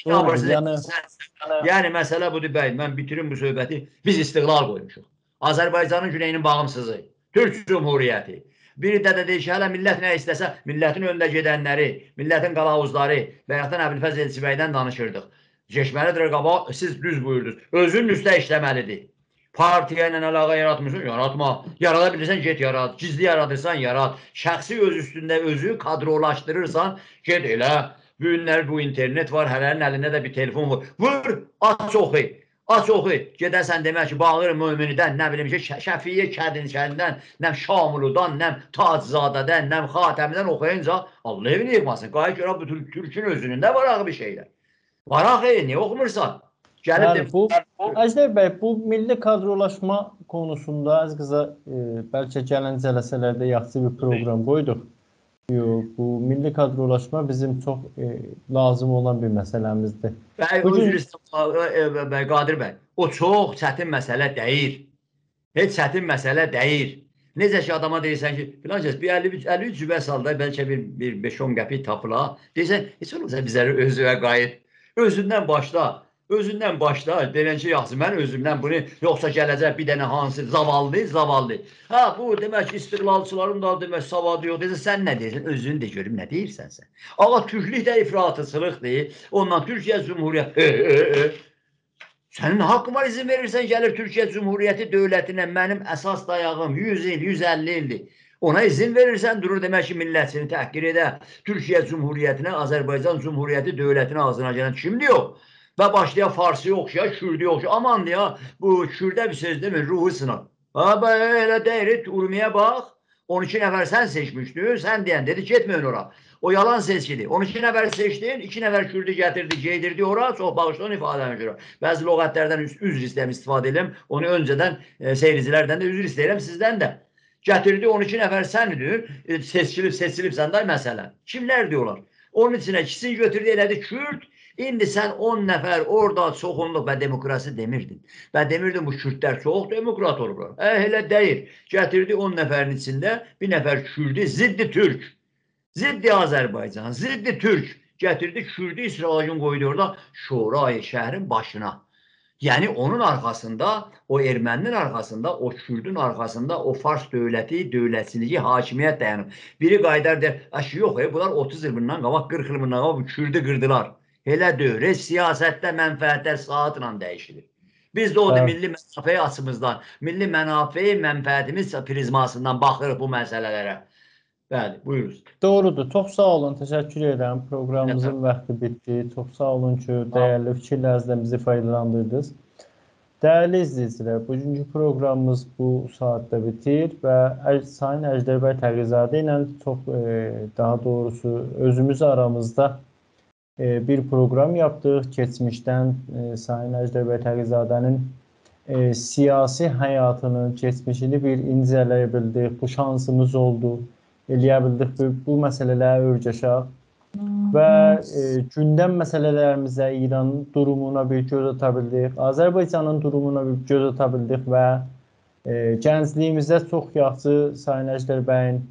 bəy. Yəni, məsələ budur, bəy, mən bitirim bu söhbəti, biz istiqlal qoymuşuq. Azərbaycanın güneyinin bağımsızı, Türk Cumhuriyyəti. Biri də deyir ki, hələ millət nə istəsə, millətin önündə gedənləri, millətin qalavuzları və yaxud da Əbülfəz Elçibəydən danışırdıq. Keçməlidir qabaq, siz düz buyurdunuz. Özünün üstə işləməlidir. Partiya ilə əlaqə yaratmıyorsun, yaratma. Yarada bilirsən, get yarat. Gizli yaradırsan, yarat. Şəxsi öz üstündə özü kadrolaşdırırsan, get elə. Bu günlər bu internet var, hələrin əlində də bir telefon var. Vur, aç oxu. Aç oxu, gedəsən demək ki, Bağır Möminidən, nə bilim ki, Şəfiyyə Kədinçəndən, nəm Şamuludan, nəm Taczadədən, nəm Xatəmidən oxuyunca Allah evini yıxmasın. Qayı görə bu Türkün özünündə var ağı bir şeylər. Var ağı, niyə oxumursan? Bəli, Əjdər bəy, bu milli kadrolaşma konusunda az qısa bəlkə gələn cələsələrdə yaxşı bir proqram qoyduq. Yox, bu milli kadrolaşma bizim çox lazım olan bir məsələmizdir. Bəy, Qadir bəy, o çox çətin məsələ deyil. Heç çətin məsələ deyil. Necə ki, adama deyirsən ki, filan kəs, bir 53 cübə salda bəlkə bir 5-10 qəpik tapıla. Deyirsən, heç olmasa bizləri özüvə qayıt. Özündən başla. Özündən başla, deyən ki, yaxşı, mən özümdən bunu, yoxsa gələcək bir dənə hansı zavallı. Ha, bu demək ki, istiqlalçıların da demək savadı yox, deyirsən, sən nə deyirsən, özünü də görüm, nə deyirsən sən? Ağa, Türklük də ifratçılıqdır, ondan Türkiyə Cumhuriyyəti, sənin haqqın var, izin verirsən, gəlir Türkiyə Cumhuriyyəti dövlətinə, mənim əsas dayağım 100 il, 150 ildir. Ona izin verirsən, durur demək ki, millətini təhqir edə, Türkiyə Cumhuriyyətinə, Azərbaycan Cumhuriyyəti dövlətinə ağzına gələn kimdir yox? Və başlaya Farsiyə oxşaya, Kürdüyə oxşaya. Aman ya, bu Kürdə bir söz demir, ruhu sınır. Elə deyir, Urmiyə bax, 12 nəfər sən seçmişdin, sən deyən, dedi, getməyin ora. O yalan seçkidir. 12 nəfər seçdin, 2 nəfər Kürdü gətirdi, geydirdi ora, çox bağışlı ifadəni görə. Bəzi lüğətlərdən üzr istəyəm, istifadə edim. Onu öncədən seyircilərdən də üzr istəyirəm, sizdən də. Gətirdi, 12 nəfər səndir, seçilib sən də məsələ. Kimlər diyorlar? Onun içinə ikisini götürdü, elədi Kürd. İndi sən 10 nəfər orada çoxunluq və demokrasi demirdin. Və demirdin bu Kürdlər çox demokrat olurlar. Elə deyir. Gətirdi 10 nəfərin içində bir nəfər Kürdü, ziddi Türk. Ziddi Azərbaycan, ziddi Türk. Gətirdi Kürdü, İsrailin qoydu orada Şurayı şəhərin başına. Yəni onun arxasında, o erməninin arxasında, o Kürdün arxasında o Fars dövləti, dövlətçiliyi, hakimiyyət dayanıb. Biri qaydar deyir, yox, bunlar 30 il bundan qabaq, 40 il bundan qabaq bu Kürdü qırdılar. Elə deyir, siyasətdə mənfəətlər saatla dəyişilir. Biz də o da milli mənafə açımızdan, milli mənafə mənfəətimiz prizmasından baxırıq bu məsələlərə. Bəli, buyuruz. Doğrudur, çox sağ olun, təşəkkür edirəm. Proqramımızın vaxtı bitdi. Çox sağ olun ki, dəyərli fikirlərinizdən bizi faydalandırdınız. Dəyərli izləyicilər, bugünkü proqramımız bu saatda bitir və Sayın Əjdər bəy Təğrizadə ilə çox, daha doğrusu özümüz aramızda bir proqram yapdıq. Keçmişdən Sayın Əjdər bəy Təğrizadənin siyasi həyatını, keçmişini bir incələyə bildik. Bu şansımız oldu. Eləyə bildik bu məsələlərə örgəşək və gündəm məsələlərimizə, İranın durumuna bir göz ata bildik, Azərbaycanın durumuna bir göz ata bildik və gəncliyimizdə çox yaxşı Sayın Əjdər bəyin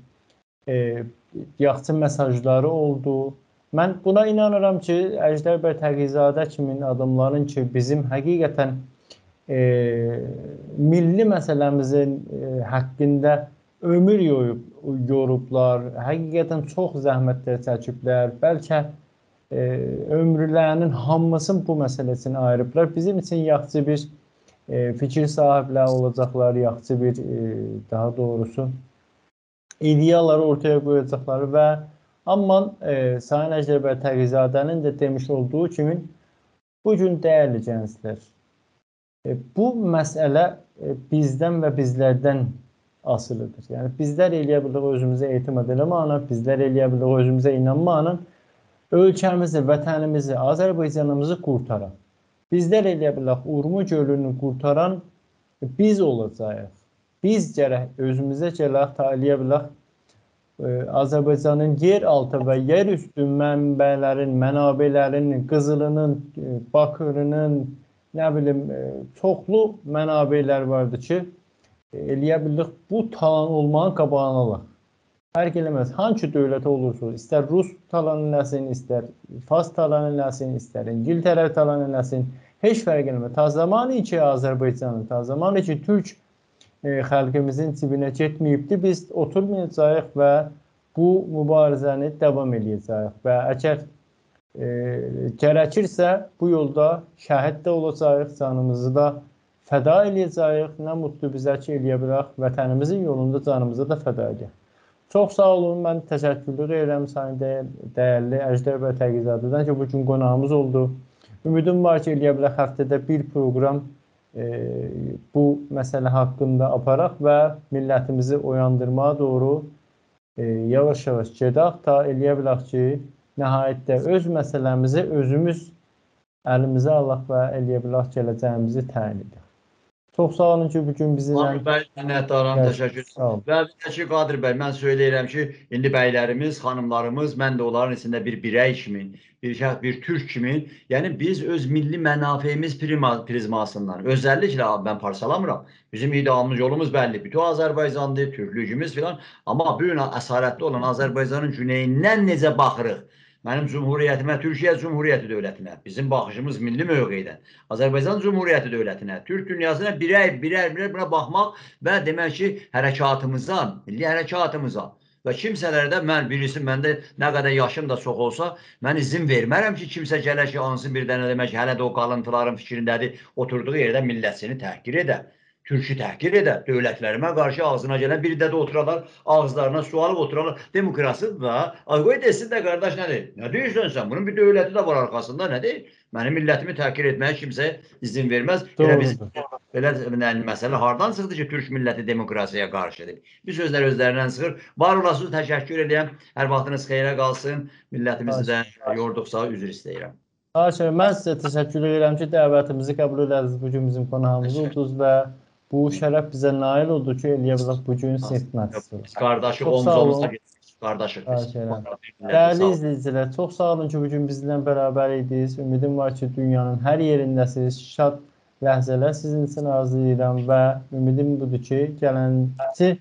yaxşı mesajları oldu. Mən buna inanıram ki, Əjdər bəy Təğrizadə kimi adamların ki, bizim həqiqətən milli məsələmizin haqqında ömür yorublar, həqiqətən çox zəhmətlər çəkiblər, bəlkə ömrlərinin hamısını bu məsələ üçün ayırıblar. Bizim üçün yaxşı bir fikir sahibləri olacaqlar, yaxşı bir, daha doğrusu, ideyaları ortaya qoyacaqları və Amma Sayın Əcəbəy Təğizadənin də demiş olduğu kimi bu gün dəyərli gənclər, bu məsələ bizdən və bizlərdən asılıdır. Yəni bizlər eləyə bilirik özümüzə etimad eləməklə, bizlər eləyə bilirik özümüzə inanmaqla ölkəmizi, vətənimizi, Azərbaycanımızı qurtaraq. Bizlər eləyə bilirik Urmu gölünü qurtaran biz olacağıq. Biz gərək özümüzə gələk, eləyə bilirik Azərbaycanın yer altı və yer üstü mənbələrin, mənabələrin, qızılının, bakırının, nə bilim, çoxlu mənabeylər vardır ki, eləyə bilirik bu talan olmanın qabağını alaq. Fərq eləməz. Hangi dövlət olursa, istər Rus talan eləsin, istər Fars talan eləsin, istər İngiltərə talan eləsin, heç fərq eləməz. Ta zamanı ki Azərbaycanın, ta zamanı ki Türk xalqımızın cibinə getməyibdi, biz oturmayacağıq və bu mübarizəni davam edəcəyik və əgər gərəkirsə bu yolda şəhid də olacağıq, canımızı da fəda edəcəyik. Nə mutlu bizə ki, eləyə bilərik, vətənimizin yolunda canımızı da fəda edək. Çox sağ olun, mən təşəkkürlük edirəm sayın dəyərli Əjdər bəy Təğizadədən ki, bugün qonağımız oldu. Ümidim var ki, eləyə bilərik həftədə bir proqram bu məsələ haqqında aparaq və millətimizi oyandırmağa doğru yavaş-yavaş gedək. Ta eləyə bilək ki, nəhayətdə öz məsələmizi özümüz əlimizə alaq və eləyə bilək gələcəyimizi təyin edək. Çox sağ olun ki, bugün bizimlə... Bəy, minnətdaram, təşəkkür ederim. Və bir ki, Qadir bəy, mən söyləyirəm ki, indi bəylərimiz, xanımlarımız, mən də onların içində bir birey kimi, bir türk kimi, yəni biz öz milli mənafeyimiz prizmasından, özəlliklə mən parçalamıram, bizim idealımız, yolumuz bəlli, bütün Azərbaycandır, türklüyümüz filan, amma bu gün əsarətli olan Azərbaycanın güneyindən necə baxırıq? Mənim Cumhuriyyətimə, Türkiyə Cumhuriyyəti dövlətinə, bizim baxışımız milli mövqeydən, Azərbaycan Cumhuriyyəti dövlətinə, Türk dünyasına birər buna baxmaq və demək ki, hərəkatımıza, milli hərəkatımıza və kimsələrdə birisi məndə nə qədər yaşım da çox olsa, mən izin vermərəm ki, kimsə gələ ki, ansın bir dənə demək ki, hələ də o qalıntıların fikrindədir, oturduğu yerdə millətini təhqir edə. Türkü təhqir edə, dövlətlərimə qarşı ağzına gələn bir də oturarlar, ağızlarına su alıb oturarlar. Demokrasidir da. Qoy desin də, qardaş, nədir? Nə deyirsən sən? Bunun bir dövləti də var arxasında, nədir? Mənim millətimi təhqir etməyə kimsə izin verməz. Belə məsələ hardan çıxdı ki, Türk milləti demokrasiya qarşıdır? Bir sözlər özlərindən çıxır. Var olasınız, təşəkkür edirəm. Hər vaxtınız xeyrə qalsın. Millətimizi də yorduqsa üzr istəyirəm. Mən sizə təşəkkür edirəm ki, dəvətimizi qəbul edərdiniz. Bugün bizim qonağımız oldunuz və bu şərəf bizə nail oldu ki, eləyə bilək bugün sinif məclisi. Biz qardaşıq, omuz-omuza getdik, qardaşıq biz. Dəyərli izləyicilər, çox sağ olun ki, bugün bizlə bərabər idiniz. Ümidim var ki, dünyanın hər yerindəsiniz. Şad ləhzələr sizin üçün arzulayıram və ümidim budur ki, gələnci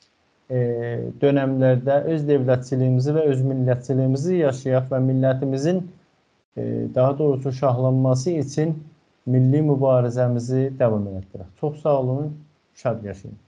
dönəmlərdə öz dövlətçiliyimizi və öz millətçiliyimizi yaşayaq və millətimizin daha doğrusu şahlanması için milli mübarizəmizi davam etdirək. Çox sağ olun, şad yaşayın.